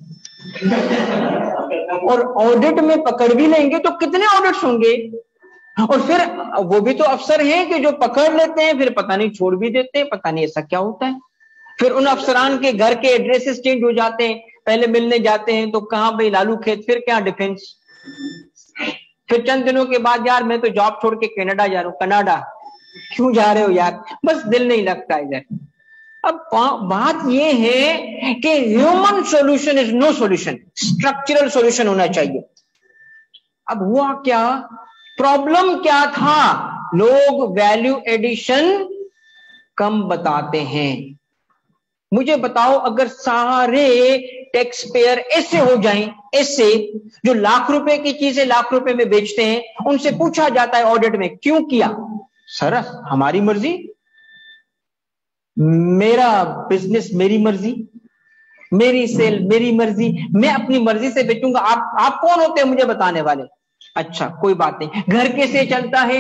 और ऑडिट में पकड़ भी लेंगे तो कितने ऑडिट्स होंगे? और फिर वो भी तो अफसर हैं कि जो पकड़ लेते हैं फिर पता नहीं छोड़ भी देते हैं, पता नहीं ऐसा क्या होता है। फिर उन अफसरान के घर के एड्रेसेस चेंज हो जाते हैं, पहले मिलने जाते हैं तो कहां भाई लालू खेत, फिर क्या डिफेंस, फिर चंद दिनों के बाद यार मैं तो जॉब छोड़ के कनाडा जा रहा हूं। कनाडा क्यों जा रहे हो यार? बस दिल नहीं लगता इधर। अब बात यह है कि human solution is no solution, structural solution होना चाहिए। अब हुआ क्या, प्रॉब्लम क्या था? लोग वैल्यू एडिशन कम बताते हैं। मुझे बताओ अगर सारे टैक्स पेयर ऐसे हो जाएं, ऐसे जो लाख रुपए की चीजें लाख रुपए में बेचते हैं, उनसे पूछा जाता है ऑडिट में क्यों किया? सर हमारी मर्जी, मेरा बिजनेस मेरी मर्जी, मेरी सेल, मेरी मर्जी, मैं अपनी मर्जी से बेचूंगा। आप कौन होते हैं मुझे बताने वाले? अच्छा कोई बात नहीं। घर कैसे चलता है?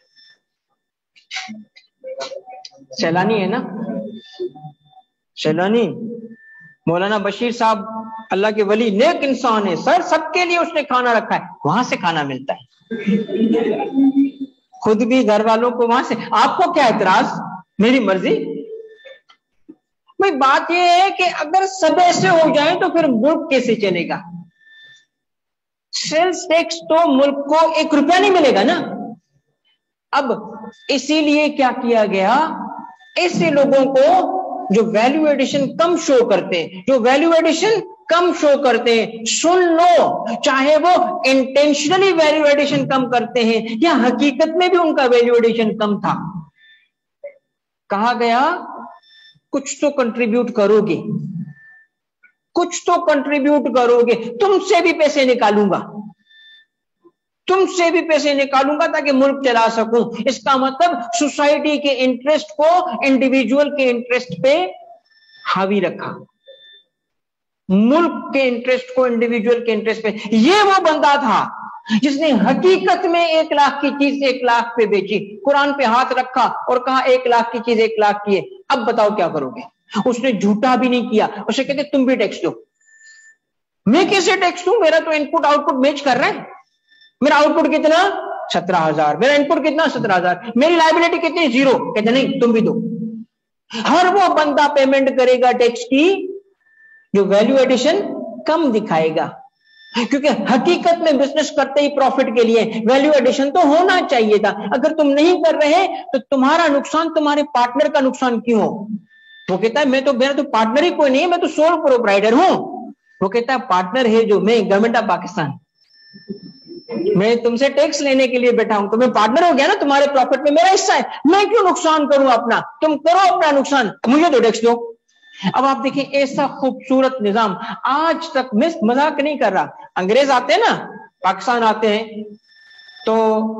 सैलानी है ना, सैलानी। मौलाना बशीर साहब अल्लाह के वली, नेक इंसान है सर, सबके लिए उसने खाना रखा है, वहां से खाना मिलता है, खुद भी घर वालों को वहां से। आपको क्या एतराज? मेरी मर्जी। भाई बात यह है कि अगर सब ऐसे हो जाए तो फिर मुल्क कैसे चलेगा? सेल्स टैक्स तो मुल्क को 1 रुपया नहीं मिलेगा ना। अब इसीलिए क्या किया गया, ऐसे लोगों को जो वैल्यू एडिशन कम शो करते हैं, जो वैल्यू एडिशन कम शो करते हैं, सुन लो, चाहे वो इंटेंशनली वैल्यू एडिशन कम करते हैं या हकीकत में भी उनका वैल्यू एडिशन कम था, कहा गया कुछ तो कंट्रीब्यूट करोगे, कुछ तो कंट्रीब्यूट करोगे, तुमसे भी पैसे निकालूंगा, तुमसे भी पैसे निकालूंगा ताकि मुल्क चला सकूं। इसका मतलब सोसाइटी के इंटरेस्ट को इंडिविजुअल के इंटरेस्ट पे हावी रखा, मुल्क के इंटरेस्ट को इंडिविजुअल के इंटरेस्ट पे। ये वो बंदा था जिसने हकीकत में 1 लाख की चीज 1 लाख पे बेची, कुरान पे हाथ रखा और कहा 1 लाख की चीज 1 लाख की है। अब बताओ क्या करोगे? उसने झूठा भी नहीं किया, उसे कहते तुम भी टैक्स दो। मैं कैसे टैक्स दूं? मेरा तो इनपुट आउटपुट मैच कर रहा है। मेरा आउटपुट कितना? 17,000। मेरा इनपुट कितना? 17,000। मेरी लायबिलिटी कितनी? 0। कहते नहीं तुम भी दो। हर वो बंदा पेमेंट करेगा टैक्स की जो वैल्यू एडिशन कम दिखाएगा, क्योंकि हकीकत में बिजनेस करते ही प्रॉफिट के लिए, वैल्यू एडिशन तो होना चाहिए था। अगर तुम नहीं कर रहे तो तुम्हारा नुकसान तुम्हारे पार्टनर का नुकसान क्यों हो? वो कहता है मेरा तो पार्टनर ही कोई नहीं, मैं तो सोल प्रोप्राइटर हूं। वो कहता है पार्टनर है जो मैं, गवर्नमेंट ऑफ पाकिस्तान, मैं तुमसे टैक्स लेने के लिए बैठा हूं, तो मैं पार्टनर हो गया ना, तुम्हारे प्रॉफिट में मेरा हिस्सा है, मैं क्यों नुकसान करूं अपना? तुम करो अपना नुकसान, मुझे तो टैक्स दो। अब आप देखिए ऐसा खूबसूरत निजाम आज तक, मैं मजाक नहीं कर रहा, अंग्रेज आते हैं ना, पाकिस्तान आते हैं तो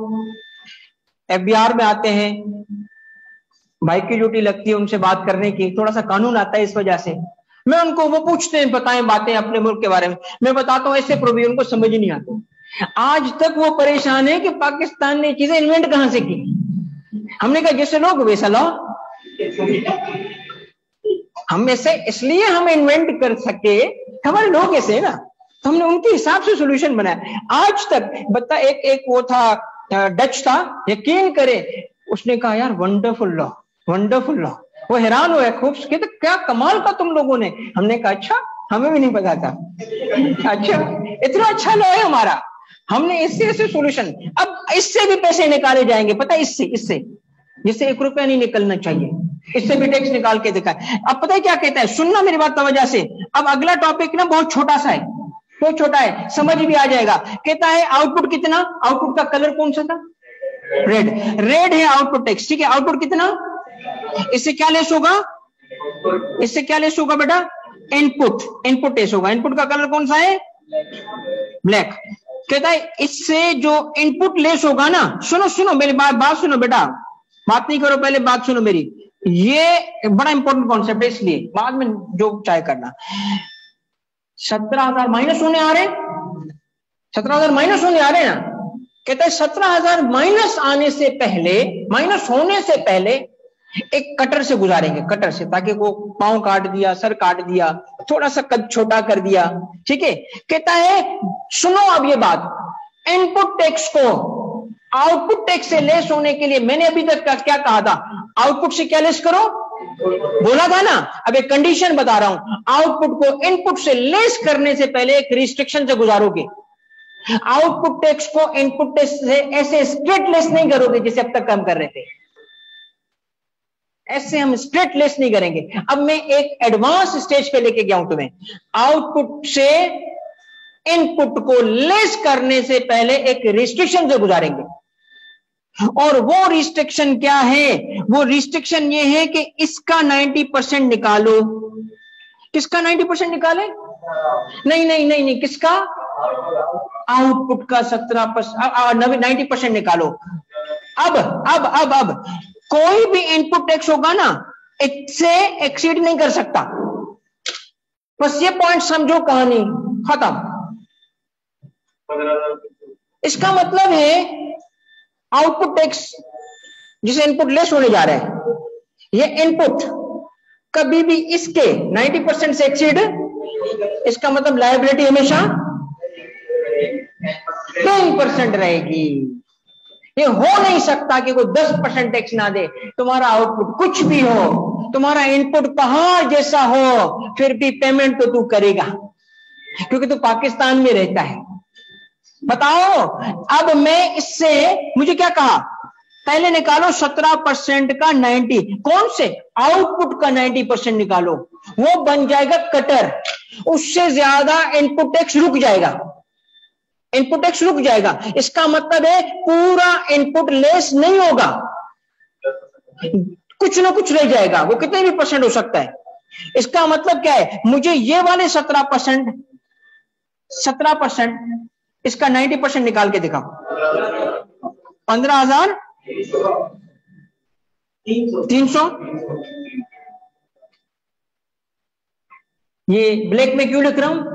FBI में आते हैं, भाई की ड्यूटी लगती है उनसे बात करने की, थोड़ा सा कानून आता है इस वजह से। मैं उनको, वो पूछते हैं बताएं बातें अपने मुल्क के बारे में, मैं बताता हूं ऐसे प्रोवी, उनको समझ नहीं आती। आज तक वो परेशान है कि पाकिस्तान ने चीजें इन्वेंट कहां से की। हमने कहा जैसे लोग वैसा लो, हम ऐसे इसलिए हम इन्वेंट कर सके, हमारे लोग ऐसे है ना, तो हमने उनके हिसाब से सोल्यूशन बनाया। आज तक बता, एक वो था डच था, यकीन करे, उसने कहा यार वंडरफुल लॉ, वंडरफुल लॉ। वो हैरान हुए, खूब कहते क्या कमाल का तुम लोगों ने। हमने कहा अच्छा, हमें भी नहीं पता था, अच्छा इतना अच्छा लॉ है हमारा, हमने इससे ऐसे सोल्यूशन। अब इससे भी पैसे निकाले जाएंगे, पता है इससे जिससे 1 रुपया नहीं निकलना चाहिए, इससे भी टैक्स निकाल के दिखा। अब पता है क्या कहता है, सुनना मेरी बात तवज्जो से। अब अगला टॉपिक ना बहुत छोटा सा है, बहुत छोटा है, समझ भी आ जाएगा। कहता है आउटपुट कितना, आउटपुट का कलर कौन सा था? रेड, रेड है आउटपुट टैक्स, ठीक है। आउटपुट कितना, इससे क्या लेस होगा, इससे क्या लेस होगा बेटा? इनपुट, इनपुट लेस होगा। इनपुट का कलर कौन सा है? ब्लैक। कहता है इससे जो इनपुट लेस होगा ना, सुनो मेरी बात सुनो बेटा, बात नहीं करो, पहले बात सुनो मेरी, ये बड़ा इंपॉर्टेंट कॉन्सेप्ट है, इसलिए बाद में जो चाहे करना। 17,000 माइनस होने आ रहे, 17,000 माइनस होने आ रहे हैं ना। कहता है 17,000 माइनस आने से पहले, माइनस होने से पहले एक कटर से गुजारेंगे, कटर से, ताकि वो पांव काट दिया, सर काट दिया, थोड़ा सा कद छोटा कर दिया, ठीक है। कहता है सुनो अब ये बात, इनपुट टैक्स को आउटपुट टैक्स से लेस होने के लिए मैंने अभी तक क्या कहा था, आउटपुट से क्या लेस करो बोला था ना। अब एक कंडीशन बता रहा हूं, आउटपुट को इनपुट से लेस करने से पहले एक रिस्ट्रिक्शन से गुजारोगे। आउटपुट टैक्स को इनपुट टैक्स से ऐसे स्ट्रेट लेस नहीं करोगे जैसे अब तक हम कर रहे थे, ऐसे हम स्ट्रेट लेस नहीं करेंगे। अब मैं एक एडवांस स्टेज पे लेके गया हूं तुम्हें, आउटपुट से इनपुट को लेस करने से पहले एक रिस्ट्रिक्शन से गुजारेंगे। और वो रिस्ट्रिक्शन क्या है? वो रिस्ट्रिक्शन ये है कि इसका 90% निकालो। किसका 90% निकाले? नहीं, किसका? आउटपुट का 17%, 90% निकालो। अब कोई भी इनपुट टैक्स होगा ना, इससे एक्सीड नहीं कर सकता। बस ये पॉइंट समझो, कहानी खत्म। इसका मतलब है आउटपुट टैक्स जिसे इनपुट लेस होने जा रहा है, ये इनपुट कभी भी इसके 90% से एक्सीड, इसका मतलब लायबिलिटी हमेशा 10% रहेगी। ये हो नहीं सकता कि कोई 10% टैक्स ना दे। तुम्हारा आउटपुट कुछ भी हो, तुम्हारा इनपुट पहाड़ जैसा हो, फिर भी पेमेंट तो तू करेगा, क्योंकि तू पाकिस्तान में रहता है। बताओ, अब मैं इससे, मुझे क्या कहा, पहले निकालो 17% का 90, कौन से आउटपुट का 90% निकालो, वो बन जाएगा कटर। उससे ज्यादा इनपुट टैक्स रुक जाएगा, इनपुट टैक्स रुक जाएगा। इसका मतलब है पूरा इनपुट लेस नहीं होगा, कुछ ना कुछ रह जाएगा, वो कितने भी परसेंट हो सकता है। इसका मतलब क्या है, मुझे ये वाले 17%, इसका 90% निकाल के दिखाओ। 15,300। ये ब्लैक में क्यों लिख रहा हूं,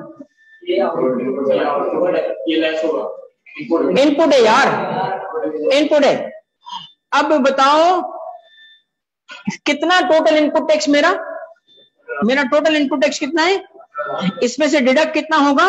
इनपुट है यार, इनपुट है। अब बताओ कितना टोटल इनपुट टैक्स, मेरा टोटल इनपुट टैक्स कितना है, इसमें से डिडक्ट कितना होगा,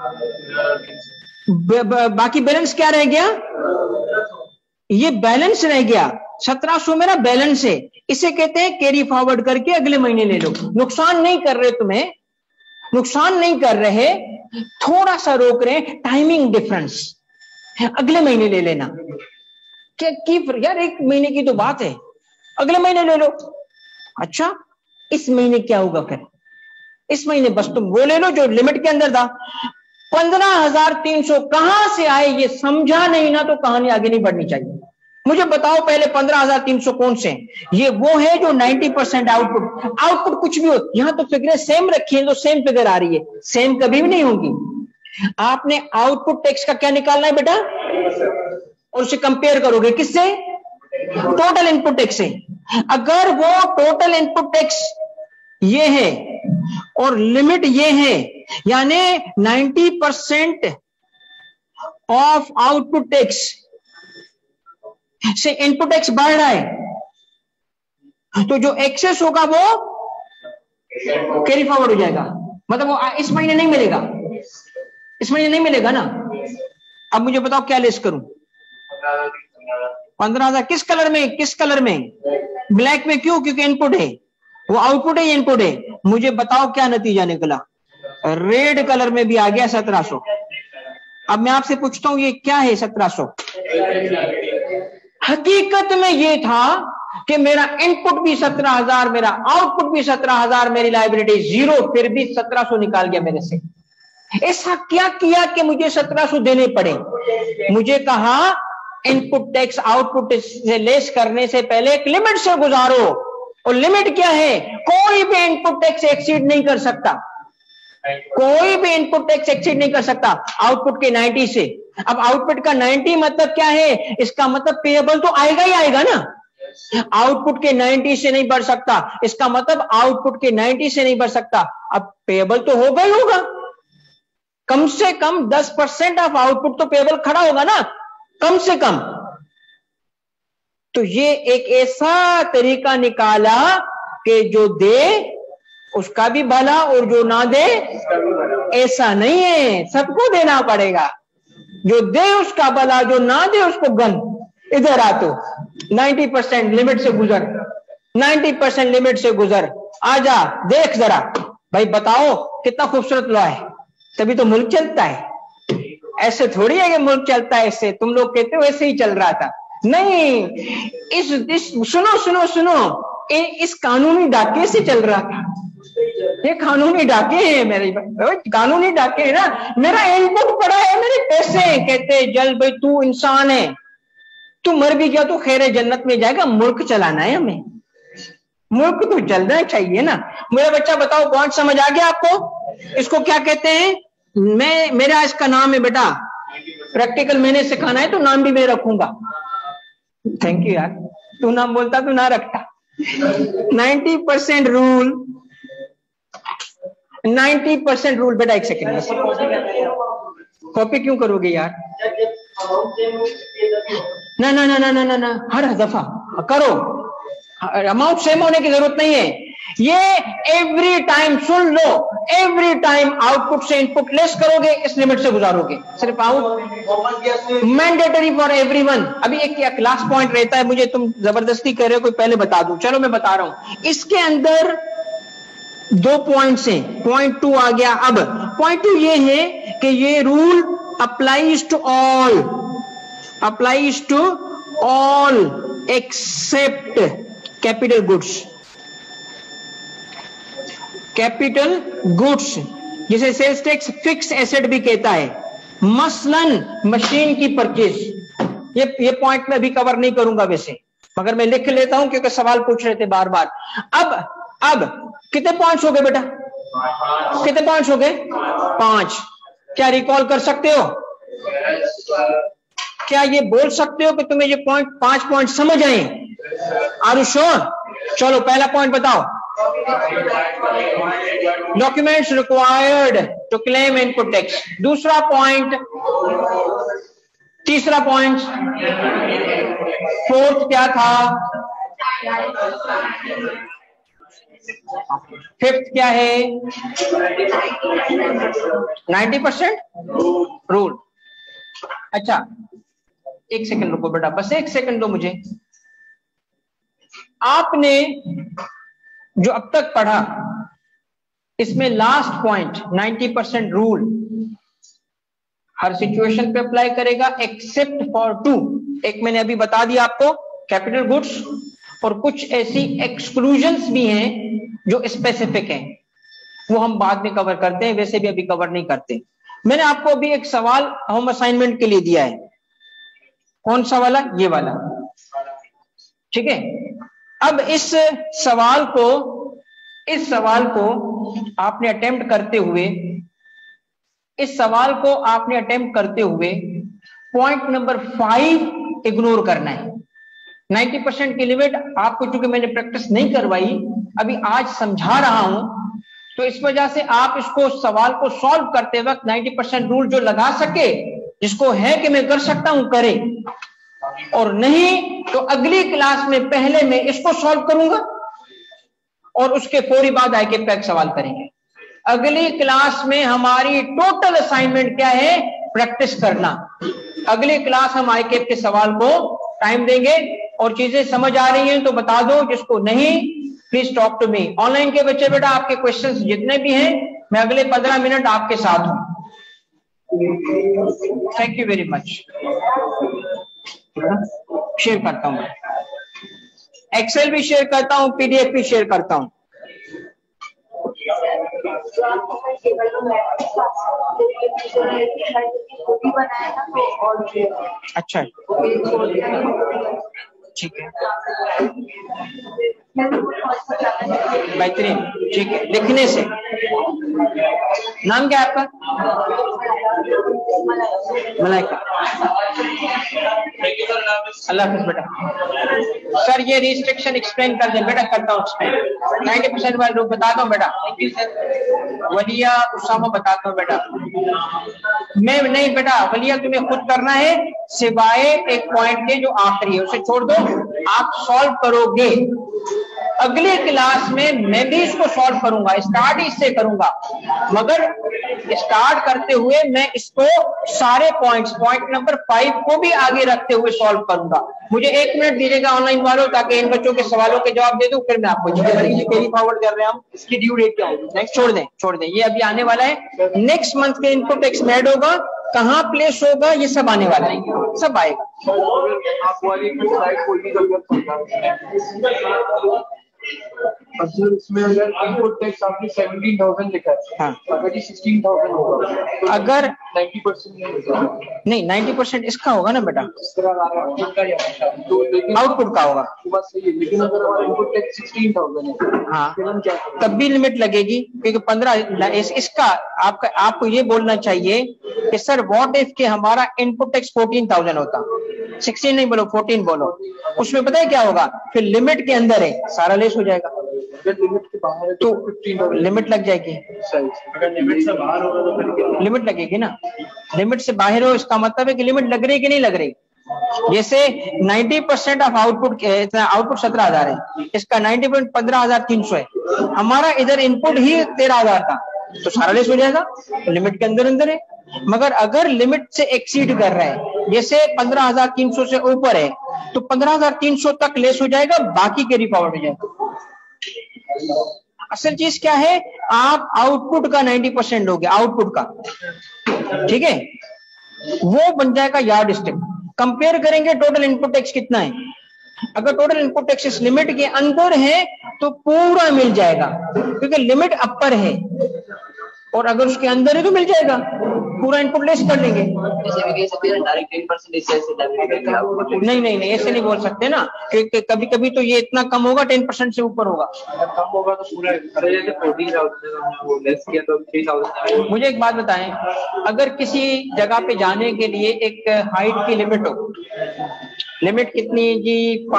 बाकी बैलेंस क्या रह गया, ये बैलेंस रह गया 1700 मेरा बैलेंस है। इसे कहते हैं कैरी फॉरवर्ड करके अगले महीने ले लो। नुकसान नहीं कर रहे, तुम्हें नुकसान नहीं कर रहे, थोड़ा सा रोक रहे, टाइमिंग डिफरेंस, अगले महीने ले लेना। क्या की यार, एक महीने की तो बात है, अगले महीने ले लो। अच्छा, इस महीने क्या होगा फिर, इस महीने बस तुम वो ले लो जो लिमिट के अंदर था। 15,300 कहां से आए, ये समझा नहीं ना तो कहानी आगे नहीं बढ़नी चाहिए। मुझे बताओ पहले 15,300 कौन से, ये वो है जो 90% आउटपुट कुछ भी हो। यहां तो फिगरें सेम रखी है, तो सेम फिगर आ रही है, सेम कभी भी नहीं होगी। आपने आउटपुट टैक्स का क्या निकालना है बेटा, और उसे कंपेयर करोगे किससे, टोटल इनपुट टैक्स से। अगर वो टोटल इनपुट टैक्स ये है और लिमिट ये है, यानी 90% ऑफ आउटपुट टैक्स से इनपुट टैक्स बढ़ रहा है, तो जो एक्सेस होगा वो कैरी फॉरवर्ड हो जाएगा। मतलब वो इस महीने नहीं मिलेगा, इस महीने नहीं मिलेगा ना। अब मुझे बताओ क्या लेस करूं, 15,000 किस कलर में, किस कलर में, ब्लैक में। क्यों, क्योंकि इनपुट है, वो आउटपुट है, ये इनपुट है। मुझे बताओ क्या नतीजा निकला, रेड कलर में भी आ गया 1700। अब मैं आपसे पूछता हूं ये क्या है 1700, हकीकत में ये था कि मेरा इनपुट भी 17,000, मेरा आउटपुट भी 17,000, मेरी लायबिलिटी 0, फिर भी 1700 निकाल गया मेरे से। ऐसा क्या किया कि मुझे 1700 देने पड़े। मुझे कहा इनपुट टैक्स आउटपुट से लेस करने से पहले एक लिमिट से गुजारो, और लिमिट क्या है, कोई भी इनपुट टैक्स एक्सीड नहीं कर सकता, कोई भी इनपुट टैक्स एक्सीड नहीं कर सकता आउटपुट के 90 से। अब आउटपुट का 90 मतलब क्या है, इसका मतलब पेएबल तो आएगा ही आएगा ना, आउटपुट के 90 से नहीं बढ़ सकता, इसका मतलब आउटपुट के 90 से नहीं बढ़ सकता। अब पेएबल तो होगा ही होगा, कम से कम 10% ऑफ आउटपुट तो पेएबल खड़ा होगा ना, कम से कम। तो ये एक ऐसा तरीका निकाला कि जो दे उसका भी भला और जो ना दे, ऐसा नहीं है, सबको देना पड़ेगा। जो दे उसका भला, जो ना दे उसको गन। इधर आ तो 90% लिमिट से गुजर, 90% लिमिट से गुजर, आजा देख जरा भाई, बताओ कितना खूबसूरत लॉ है, तभी तो मुल्क चलता है। ऐसे थोड़ी है कि मुल्क चलता है ऐसे, तुम लोग कहते हो ऐसे ही चल रहा था, नहीं। इस सुनो सुनो सुनो, इस कानूनी डाके से चल रहा था। ये कानूनी डाके हैं मेरे, कानूनी डाके है ना। मेरा इनपुट पड़ा है, मेरे पैसे, कहते जल भाई तू इंसान है, तू मर भी गया तो खैर जन्नत में जाएगा, मुल्क चलाना है हमें, मुल्क तो चलना चाहिए ना। मेरा बच्चा बताओ पॉइंट समझ आ गया आपको, इसको क्या कहते हैं। मेरा इसका नाम है बेटा, प्रैक्टिकल मैंने सिखाना है तो नाम भी मैं रखूंगा। थैंक यू यार, तू नाम बोलता तो ना रखता। 90% रूल 90% रूल। बेटा एक सेकेंड, कॉपी क्यों करोगे यार? ना ना ना ना ना ना, हर दफा करो, अमाउंट सेम होने की जरूरत नहीं है। ये एवरी टाइम सुन लो, एवरी टाइम आउटपुट से इनपुट लेस करोगे, इस लिमिट से गुजारोगे। सिर्फ आउट मैंडेटरी फॉर एवरीवन। अभी एक क्लास पॉइंट रहता है, मुझे तुम जबरदस्ती कह रहे हो कोई पहले बता दूं, चलो मैं बता रहा हूं। इसके अंदर 2 पॉइंट्स हैं, पॉइंट 2 आ गया। अब पॉइंट 2 ये है कि ये rule applies to all except capital goods. Capital goods जिसे सेल्स टैक्स फिक्स एसेट भी कहता है, मसलन मशीन की परचेज। ये पॉइंट में भी कवर नहीं करूंगा वैसे, मगर मैं लिख लेता हूं क्योंकि सवाल पूछ रहे थे बार बार। अब कितने पॉइंट्स हो गए बेटा? कितने पॉइंट्स हो गए? 5। क्या रिकॉल कर सकते हो? क्या ये बोल सकते हो कि तुम्हें ये 5 पॉइंट समझ आए? Are you sure? चलो पहला पॉइंट बताओ। Documents required to claim input tax. दूसरा पॉइंट, तीसरा पॉइंट, फोर्थ क्या था? फिफ्थ क्या है? 90% रूल। अच्छा एक सेकंड रुको बेटा, बस एक सेकंड दो मुझे। आपने जो अब तक पढ़ा इसमें लास्ट पॉइंट 90% रूल हर सिचुएशन पे अप्लाई करेगा एक्सेप्ट फॉर 2। एक मैंने अभी बता दिया आपको, कैपिटल गुड्स, और कुछ ऐसी एक्सक्लूजन्स भी हैं जो स्पेसिफिक हैं, वो हम बाद में कवर करते हैं, वैसे भी अभी कवर नहीं करते। मैंने आपको अभी एक सवाल होम असाइनमेंट के लिए दिया है। कौन सा वाला? ये वाला, ठीक है। अब इस सवाल को आपने अटेम्प्ट करते हुए पॉइंट नंबर 5 इग्नोर करना है। 90% की लिमिट आपको, चूंकि मैंने प्रैक्टिस नहीं करवाई, अभी आज समझा रहा हूं, तो इस वजह से आप इसको सवाल को सॉल्व करते वक्त 90% रूल जो लगा सके, जिसको है कि मैं कर सकता हूं करे, और नहीं तो अगली क्लास में पहले मैं इसको सॉल्व करूंगा और उसके फौरी बाद आईके पैक सवाल करेंगे। अगली क्लास में हमारी टोटल असाइनमेंट क्या है? प्रैक्टिस करना। अगली क्लास हम आईके के सवाल को टाइम देंगे, और चीजें समझ आ रही हैं तो बता दो, जिसको नहीं please talk to me. Online के बच्चे बेटा आपके क्वेश्चंस जितने भी हैं, मैं अगले 15 मिनट आपके साथ हूं। Thank you very much. Share करता हूं, एक्सेल भी शेयर करता हूं, पीडीएफ भी शेयर करता हूं। अच्छा ठीक है, बेहतरीन, ठीक है। लिखने से नाम क्या है आपका? मलाइका। अल्लाह हाफिज़ बेटा। सर ये रिस्ट्रिक्शन एक्सप्लेन कर दे बेटा। करता हूँ एक्सप्लेन। 90% वाले लोग बताता हूँ बेटा। वलिया उसामा बताता हूँ बेटा। मैं नहीं बेटा, वलिया तुम्हें खुद करना है, सिवाय एक पॉइंट के जो आखिरी है उसे छोड़ दो, आप सॉल्व करोगे। अगली क्लास में मैं भी इसको सॉल्व करूंगा, स्टार्ट इससे करूंगा, मगर स्टार्ट करते हुए मैं इसको सारे पॉइंट नंबर 5 को भी आगे रखते हुए सॉल्व करूंगा। मुझे 1 मिनट दीजिएगा ऑनलाइन वालों, ताकि इन बच्चों के सवालों के जवाब दे दूं, फिर मैं आपको कैरी फॉरवर्ड कर रहे हैं हम। इसकी ड्यू डेट क्या होगी? नेक्स्ट छोड़ दें, ये अभी आने वाला है। नेक्स्ट मंथ के इनपुट टैक्स ऐड होगा, कहाँ प्लेस होगा, ये सब आने वाला है, सब आएगा। इसमें अगर इनपुट टैक्स आपने 17,000 लिखा है, हाँ, अगर ये 16,000 होगा तो अगर 90% नहीं 90% इसका होगा ना बेटा, आउटपुट का होगा। बात सही है, लेकिन अगर हमारा इनपुट टैक्स 16,000 है, हाँ, फिर हम क्या करें? तब भी लिमिट लगेगी, क्योंकि 15 इसका आपको ये बोलना चाहिए कि सर व्हाट इफ के हमारा इनपुट टैक्स 14,000 होता, 16 नहीं बोलो 14 बोलो, उसमें पता है क्या होगा, फिर लिमिट के अंदर है, सारा लेस हो जाएगा। अगर लिमिट के बाहर है तो 15,000 लिमिट लग जाएगी, अगर लिमिट से बाहर होगा तो फिर लिमिट लगेगी ना। लिमिट से बाहर हो इसका मतलब है कि लिमिट लग रही है कि नहीं लग रही। जैसे 90% ऑफ आउटपुट, आउटपुट 17,000 है, इसका 90% 15,300 है, हमारा इधर इनपुट ही 13,000 था, तो सारा लेस हो जाएगा, तो लिमिट के अंदर अंदर है। मगर अगर लिमिट से एक्सीड कर रहा है, जैसे 15,300 से ऊपर है, तो 15,300 तक लेस हो जाएगा, बाकी कैरी फॉरवर्ड हो जाएगा। असल चीज क्या है, आप आउटपुट का 90% हो गया, आउटपुट का, ठीक है, वो बन जाएगा यार्ड स्टिक। कंपेयर करेंगे टोटल इनपुट टैक्स कितना है, अगर टोटल इनपुट टैक्स इस लिमिट के अंदर है तो पूरा मिल जाएगा, क्योंकि लिमिट अपर है, और अगर उसके अंदर है तो मिल जाएगा, पूरा इनपुट लेस कर लेंगे। डायरेक्ट 10% नहीं नहीं नहीं, ऐसे नहीं बोल सकते ना, क्योंकि कभी कभी तो ये इतना कम होगा 10% से ऊपर होगा। कम होगा तो पूरा, अरे जैसे 14,000 वो लेस किया तो 3,000। मुझे एक बात बताएं, अगर किसी जगह पे जाने के लिए एक हाइट की लिमिट हो, लिमिट कितनी है जी,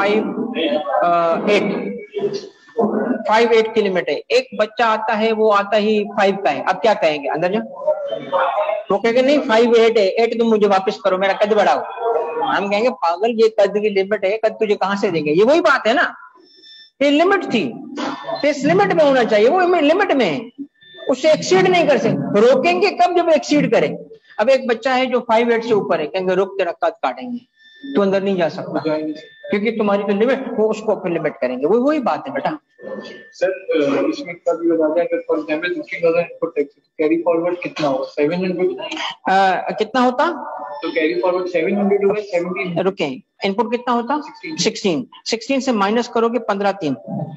5'8" की लिमिट है, एक बच्चा आता है वो आता ही 5 का है, अब क्या कहेंगे, अंदर जा, वो कहेंगे नहीं 5'8" है, 8 तुम मुझे वापस करो, मेरा कद बढ़ाओ। हम कहेंगे पागल, ये कद की लिमिट है, कद तुझे कहां से देंगे, ये वही बात है ना, ये लिमिट थी, तो इस लिमिट में होना चाहिए, वो लिमिट में है, उससे एक्सीड नहीं कर सकते। रोकेंगे कब, जब एक्सीड करे। अब एक बच्चा है जो 5'8" से ऊपर है, कहेंगे रुक तेरा कद काटेंगे, तू अंदर नहीं जा सकता, क्योंकि तुम्हारी जो लिमिट, वो उसको फिर लिमिट करेंगे, वही बात है बेटा। सर इसमें कभी बता दें, अगर for example 15,000 input tax, carry forward कितना होगा, 700 कितना होता, तो कैरी फॉरवर्ड 700 होगा, 17 रुके, इनपुट कितना होता, 16 से माइनस करोगे 15,300,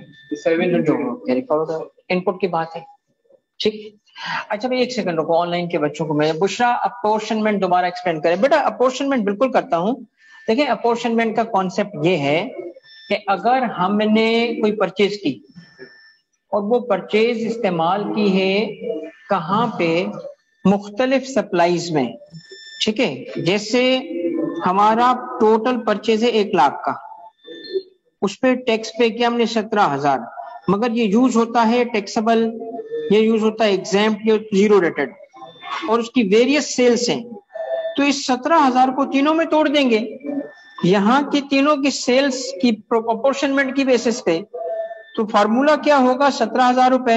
700 कैरी फॉरवर्ड इनपुट की बात है, ठीक। अच्छा भाई एक सेकंड रुको, ऑनलाइन के बच्चों को मैं, बुशरा अपोर्शनमेंट दोबारा एक्सप्लेन करें। बेटा अपोर्शनमेंट बिल्कुल करता हूं। देखिए अपोर्शनमेंट का कॉन्सेप्ट ये है कि अगर हमने कोई परचेज की और वो परचेज इस्तेमाल की है कहाँ पे, मुख्तलिफ सप्लाईज में, ठीक है, जैसे हमारा टोटल परचेज है 1 लाख का, उस पर टैक्स पे किया हमने 17,000, मगर ये यूज होता है टैक्सेबल, ये यूज होता है एग्जाम्प्ट, ये जीरो रेटेड, और उसकी वेरियस सेल्स हैं, तो इस 17,000 को तीनों में तोड़ देंगे, यहाँ की तीनों की सेल्स की प्रोपोर्शनमेंट की बेसिस पे, तो फार्मूला क्या होगा, 17,000 रुपए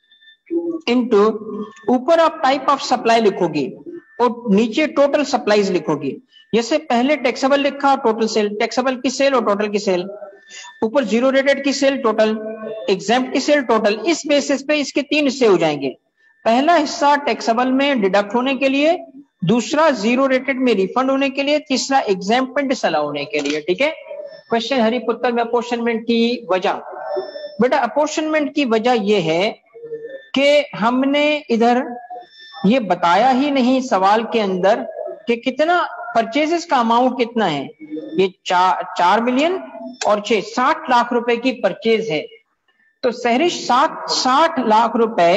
इंटू, ऊपर आप टाइप ऑफ सप्लाई लिखोगे और नीचे टोटल सप्लाईज लिखोगे। जैसे पहले टैक्सेबल लिखा, टोटल सेल, टैक्सेबल की सेल और टोटल की सेल, ऊपर जीरो रेटेड की सेल टोटल, एग्जाम्प्ट की सेल टोटल, इस बेसिस पे इसके 3 हिस्से हो जाएंगे। पहला हिस्सा टैक्सेबल में डिडक्ट होने के लिए, दूसरा जीरो रेटेड में रिफंड होने के लिए, तीसरा एग्जाम्प्ट में डिसअलाउ होने के लिए, ठीक है। क्वेश्चन हरिपुत्र में अपोर्शनमेंट की वजह, बेटा अपोर्शनमेंट की वजह यह है कि हमने इधर ये बताया ही नहीं सवाल के अंदर कि कितना परचेजेस का अमाउंट कितना है, ये 4 मिलियन और 60 लाख रुपए की परचेज है, तो सहरिश 60 लाख रुपए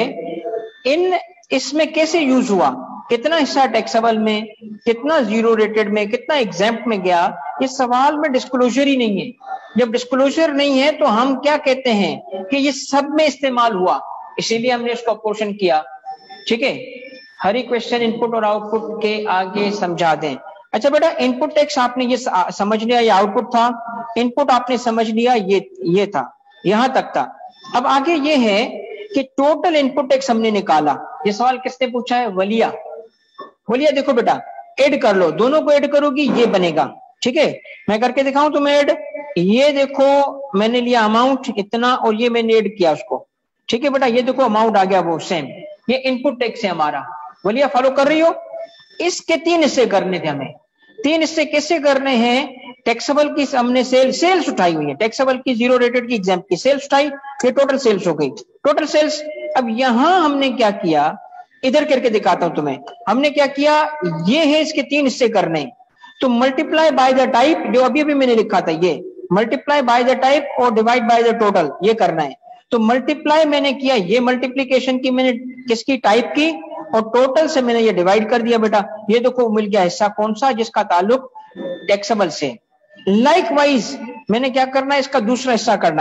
इन इसमें कैसे यूज हुआ, कितना हिस्सा टैक्सेबल में, कितना जीरो रेटेड में, कितना एग्जाम्प्ट में गया, ये सवाल में डिस्क्लोजर ही नहीं है। जब डिस्क्लोजर नहीं है तो हम क्या कहते हैं कि ये सब में इस्तेमाल हुआ, इसीलिए हमने इसको अपोर्शन किया, ठीक है। हर एक क्वेश्चन इनपुट और आउटपुट के आगे समझा दें। अच्छा बेटा इनपुट टैक्स आपने ये समझ लिया, ये आउटपुट था, इनपुट आपने समझ लिया, ये था, यहां तक था। अब आगे ये है कि टोटल इनपुट टैक्स हमने निकाला। ये सवाल किसने पूछा है, वलिया। वलिया देखो बेटा ऐड कर लो, दोनों को ऐड करोगी ये बनेगा, ठीक है। मैं करके दिखाऊं तुम्हें ऐड, ये देखो मैंने लिया अमाउंट इतना और ये मैंने ऐड किया उसको, ठीक है बेटा, ये देखो अमाउंट आ गया वो सेम, ये इनपुट टैक्स है हमारा। वलिया फॉलो कर रही हो, इसके 3 हिस्से करने थे हमें। 3 हिस्से कैसे करने हैं, टैक्सेबल की हमने सेल्स उठाई हुई है, टैक्सेबल की, जीरो रेटेड की, एग्जाम्प्ट की सेल्स उठाई, ये टोटल सेल्स हो गई, टोटल सेल्स। अब यहां हमने क्या किया, इधर करके दिखाता हूं तुम्हें, हमने क्या किया, ये है इसके 3 हिस्से करने, तो मल्टीप्लाई बाय द टाइप, जो अभी अभी मैंने लिखा था, ये मल्टीप्लाई बाय द टाइप और डिवाइड बाय द टोटल, ये करना है। तो मल्टीप्लाई मैंने किया, ये मल्टीप्लीकेशन की मैंने किसकी, टाइप की, और टोटल से मैंने ये डिवाइड कर दिया बेटा, ये देखो मिल गया हिस्सा कौन सा, जिसका ताल्लुक टैक्सेबल से। लाइकवाइज मैंने क्या करना है, इसका दूसरा हिस्सा करना है,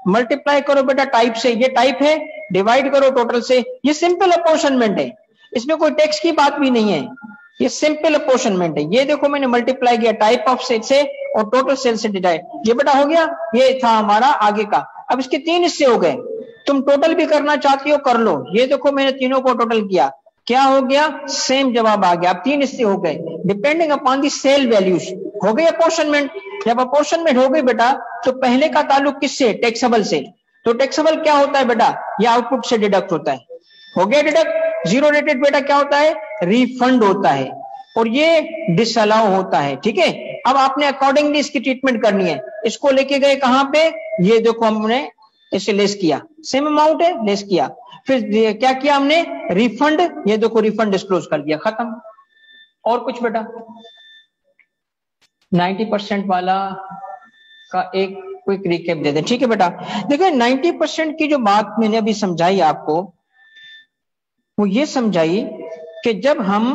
मल्टीप्लाई करो बेटा टाइप से, ये टाइप है, डिवाइड करो टोटल से, ये सिंपल अपोर्शनमेंट है, इसमें कोई टैक्स की बात भी नहीं है, ये सिंपल अपोर्शनमेंट है। ये देखो मैंने मल्टीप्लाई किया टाइप ऑफ सेल से और टोटल सेल से डिवाइड, ये बेटा हो गया, ये था हमारा आगे का। अब इसके 3 हिस्से हो गए, तुम टोटल भी करना चाहती हो कर लो, ये देखो मैंने तीनों को टोटल किया, क्या हो गया, सेम जवाब आ गया। अब 3 हिस्से हो गए, depending upon the cell values, हो गई अपोर्शनमेंट। जब अपोर्शनमेंट हो गई बेटा तो पहले का ताल्लुक किससे, टैक्सेबल से, तो टैक्सेबल क्या होता है बेटा, ये आउटपुट से डिडक्ट होता है, हो गया डिडक्ट। जीरो रेटेड बेटा क्या होता है, रिफंड होता है, और ये डिसअलाउ होता है, ठीक है। अब आपने अकॉर्डिंगली इसकी ट्रीटमेंट करनी है, इसको लेके गए कहां पे, ये देखो हमने इसे लेस किया, सेम अमाउंट है लेस किया, फिर क्या किया हमने, रिफंड, ये देखो रिफंड डिस्क्लोज कर दिया, खत्म। और कुछ बेटा 90% वाला का एक क्विक रिकैप दे दें, ठीक है बेटा। देखो 90% की जो बात मैंने अभी समझाई आपको, वो ये समझाई कि जब हम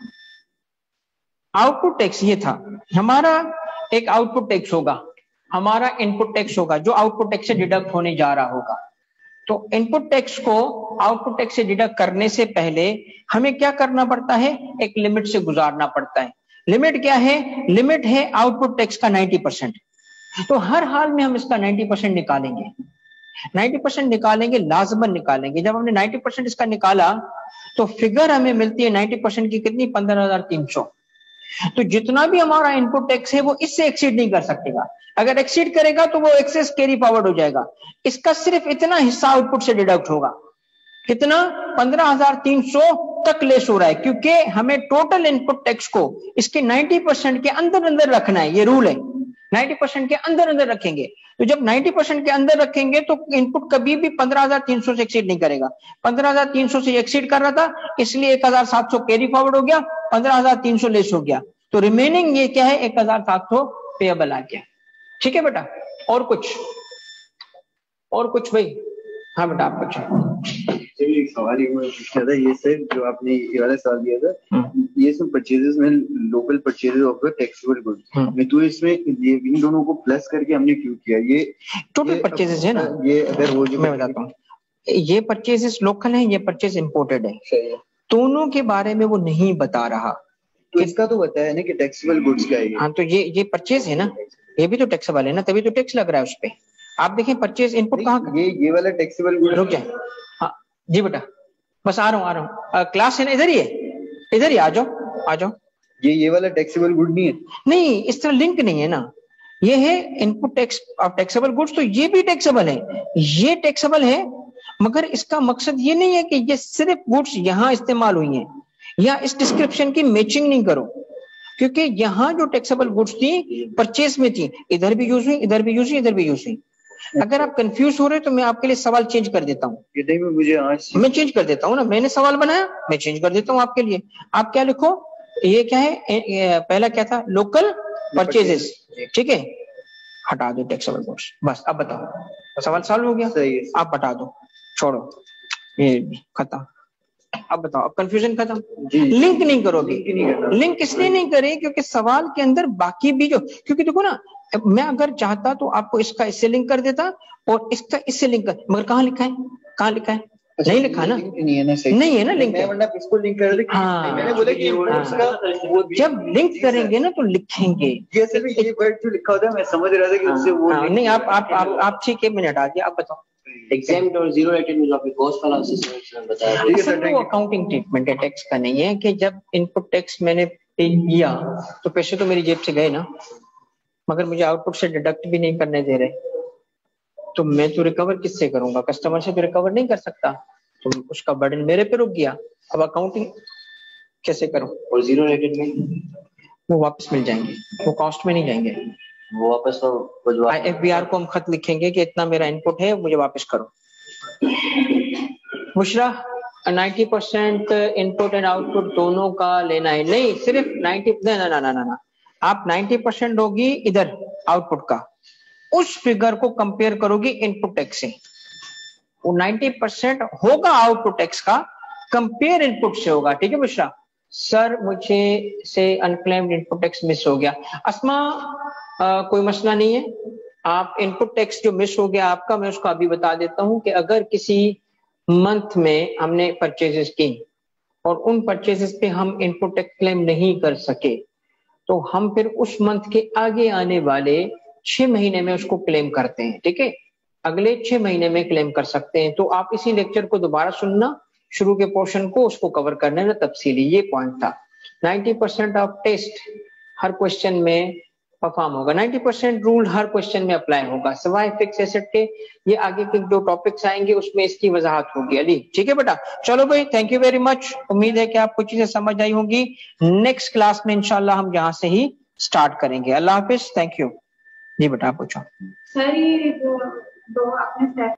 आउटपुट टैक्स, ये था हमारा एक आउटपुट टैक्स होगा, हमारा इनपुट टैक्स होगा जो आउटपुट टैक्स से डिडक्ट होने जा रहा होगा। तो इनपुट टैक्स को आउटपुट टैक्स से डिडक्ट करने से पहले हमें क्या करना पड़ता है, एक लिमिट से गुजारना पड़ता है। लिमिट क्या है, लिमिट है आउटपुट टैक्स का 90%। तो हर हाल में हम इसका 90% निकालेंगे, 90% निकालेंगे, लाजमन निकालेंगे। जब हमने 90% इसका निकाला तो फिगर हमें मिलती है 90% की कितनी, 15,300। तो जितना भी हमारा इनपुट टैक्स है वो इससे एक्सीड नहीं कर सकेगा, अगर एक्सीड करेगा तो वो एक्सेस कैरी फॉरवर्ड हो जाएगा। इसका सिर्फ इतना हिस्सा आउटपुट से डिडक्ट होगा, कितना, 15,300 तक लेस हो रहा है, क्योंकि हमें टोटल इनपुट टैक्स को इसके 90% के अंदर अंदर रखना है, ये रूल है, 90% के अंदर अंदर रखेंगे। तो जब 90% के अंदर रखेंगे तो इनपुट कभी भी 15,300 से एक्सीड नहीं करेगा। 15,300 से एक्सीड कर रहा था, इसलिए 1,700 कैरी फॉरवर्ड हो गया, 15,300 लेस हो गया, तो रिमेनिंग ये क्या है, 1,700 पेएबल आ गया, ठीक है बेटा। और कुछ भाई, हाँ बेटा आप कुछ एक सवाल ये पूछना था, ये सर जो आपने ये वाला सवाल दिया था, ये सब परचेजेस में local purchases of taxable goods में, तो इसमें ये इन दोनों को प्लस करके हमने क्यों किया, ये टोटल परचेजेस है ना, ये अगर वो जो मैं बताता हूँ, ये परचेजेस लोकल है, ये परचेज इंपोर्टेड है, दोनों के बारे में वो नहीं बता रहा। तो इसका तो बताया ना कि टैक्सेबल गुड्स का है। हाँ तो ये परचेज है ना, ये भी तो टैक्सेबल है ना, तभी तो टैक्स लग रहा है उस पे। आप देखें परचेज इनपुट कहाँ, ये वाला टैक्सेबल गुड, रुक जाए, हाँ जी बेटा, बस आ रहा हूँ, क्लास है ना, इधर ही है, इधर ही आ जाओ। ये वाला टैक्सेबल गुड नहीं है, नहीं इस तरह लिंक नहीं है ना, ये है input tax of taxable goods, तो ये भी टैक्सेबल है, ये टैक्सेबल है, मगर इसका मकसद ये नहीं है कि ये सिर्फ गुड्स यहाँ इस्तेमाल हुई हैं, या इस डिस्क्रिप्शन की मैचिंग नहीं करो, क्योंकि यहाँ जो टैक्सेबल गुड्स थी परचेज में थी, इधर भी यूज हुई, इधर भी यूज हुई, इधर भी यूज हुई। अगर आप कंफ्यूज हो रहे हो तो मैं आपके लिए सवाल चेंज कर देता हूँ, मुझे आज मैं चेंज कर देता हूँ ना, मैंने सवाल बनाया मैं चेंज कर देता हूँ आपके लिए। आप क्या लिखो, ये क्या है, पहला क्या था, लोकल परचेजेस, ठीक है, हटा दो टैक्सेबल गुड्स, बस। अब बताओ, सवाल सॉल्व हो गया, आप हटा दो, छोड़ो, ये खत्म। अब बताओ, अब कंफ्यूजन खत्म, लिंक नहीं करोगे, लिंक इसलिए नहीं करे क्योंकि सवाल के अंदर बाकी भी जो, क्योंकि देखो ना, मैं अगर चाहता तो आपको इसका इससे लिंक कर देता और इसका इससे लिंक कर, मगर कहाँ लिखा है, कहाँ लिखा है, नहीं लिखा ना, नहीं है ना लिंक, इसको लिंक कर दे। हाँ, मैंने बोला कि जब लिंक करेंगे ना तो लिखेंगे, ये वर्ड जो लिखा होता है मैं समझ रहा था कि उससे वो नहीं, आप ठीक है, मैंने हटा दिया। आप बताओ, एग्जाम्ड और जीरो रेटेड में जो आपने कॉस्ट वाला सिस्टम बताया, सर वो अकाउंटिंग ट्रीटमेंट है, टैक्स का नहीं है कि जब इनपुट टैक्स मैंने पे किया तो पैसे तो मेरी जेब से गए ना, मगर मुझे आउटपुट से डिडक्ट भी नहीं करने दे रहे, तो मैं तो रिकवर किससे करूंगा, कस्टमर से तो रिकवर नहीं कर सकता, तो उसका बर्डन मेरे पे रुक गया। अब अकाउंटिंग कैसे करूं? और जीरो रेटेड में वो वापस मिल जाएंगे, वो कॉस्ट में नहीं जाएंगे, वो वापस तो IFBR को हम खत लिखेंगे कि इतना मेरा इनपुट है, मुझे वापस करो। बुशरा 90% इनपुट एंड आउटपुट दोनों का लेना है, नहीं सिर्फ 90, ना, आप 90% होगी इधर आउटपुट का, उस फिगर को कंपेयर करोगी इनपुट टैक्स से, वो 90% होगा आउटपुट टैक्स का, कंपेयर इनपुट से होगा, ठीक है बुशरा? सर मुझे से अनक्लेम्ड इनपुट टैक्स मिस हो गया। अस्मा कोई मसला नहीं है, आप इनपुट टैक्स जो मिस हो गया आपका, मैं उसको अभी बता देता हूं कि अगर किसी मंथ में हमने परचेजेस की और उन परचेजेस पे हम इनपुट टैक्स क्लेम नहीं कर सके, तो हम फिर उस मंथ के आगे आने वाले 6 महीने में उसको क्लेम करते हैं। ठीक है, अगले 6 महीने में क्लेम कर सकते हैं। तो आप इसी लेक्चर को दोबारा सुनना, शुरू के पोर्शन को उसको कवर करने में तफसीली, ये पॉइंट था। 90% ऑफ टेस्ट हर क्वेश्चन में परफॉर्म होगा, 90% रूल हर क्वेश्चन में अप्लाई होगा, सिवाय फिक्स एसेट के। ये आगे के जो टॉपिक्स आएंगे उसमें इसकी वजाहत होगी। अली ठीक है बेटा, चलो भाई, थैंक यू वेरी मच। उम्मीद है कि आपको चीजें समझ आई होंगी। नेक्स्ट क्लास में इंशाल्लाह हम यहाँ से ही स्टार्ट करेंगे। अल्लाह हाफिज, थैंक यू। जी बेटा आप पूछो। सर, ये जो आपने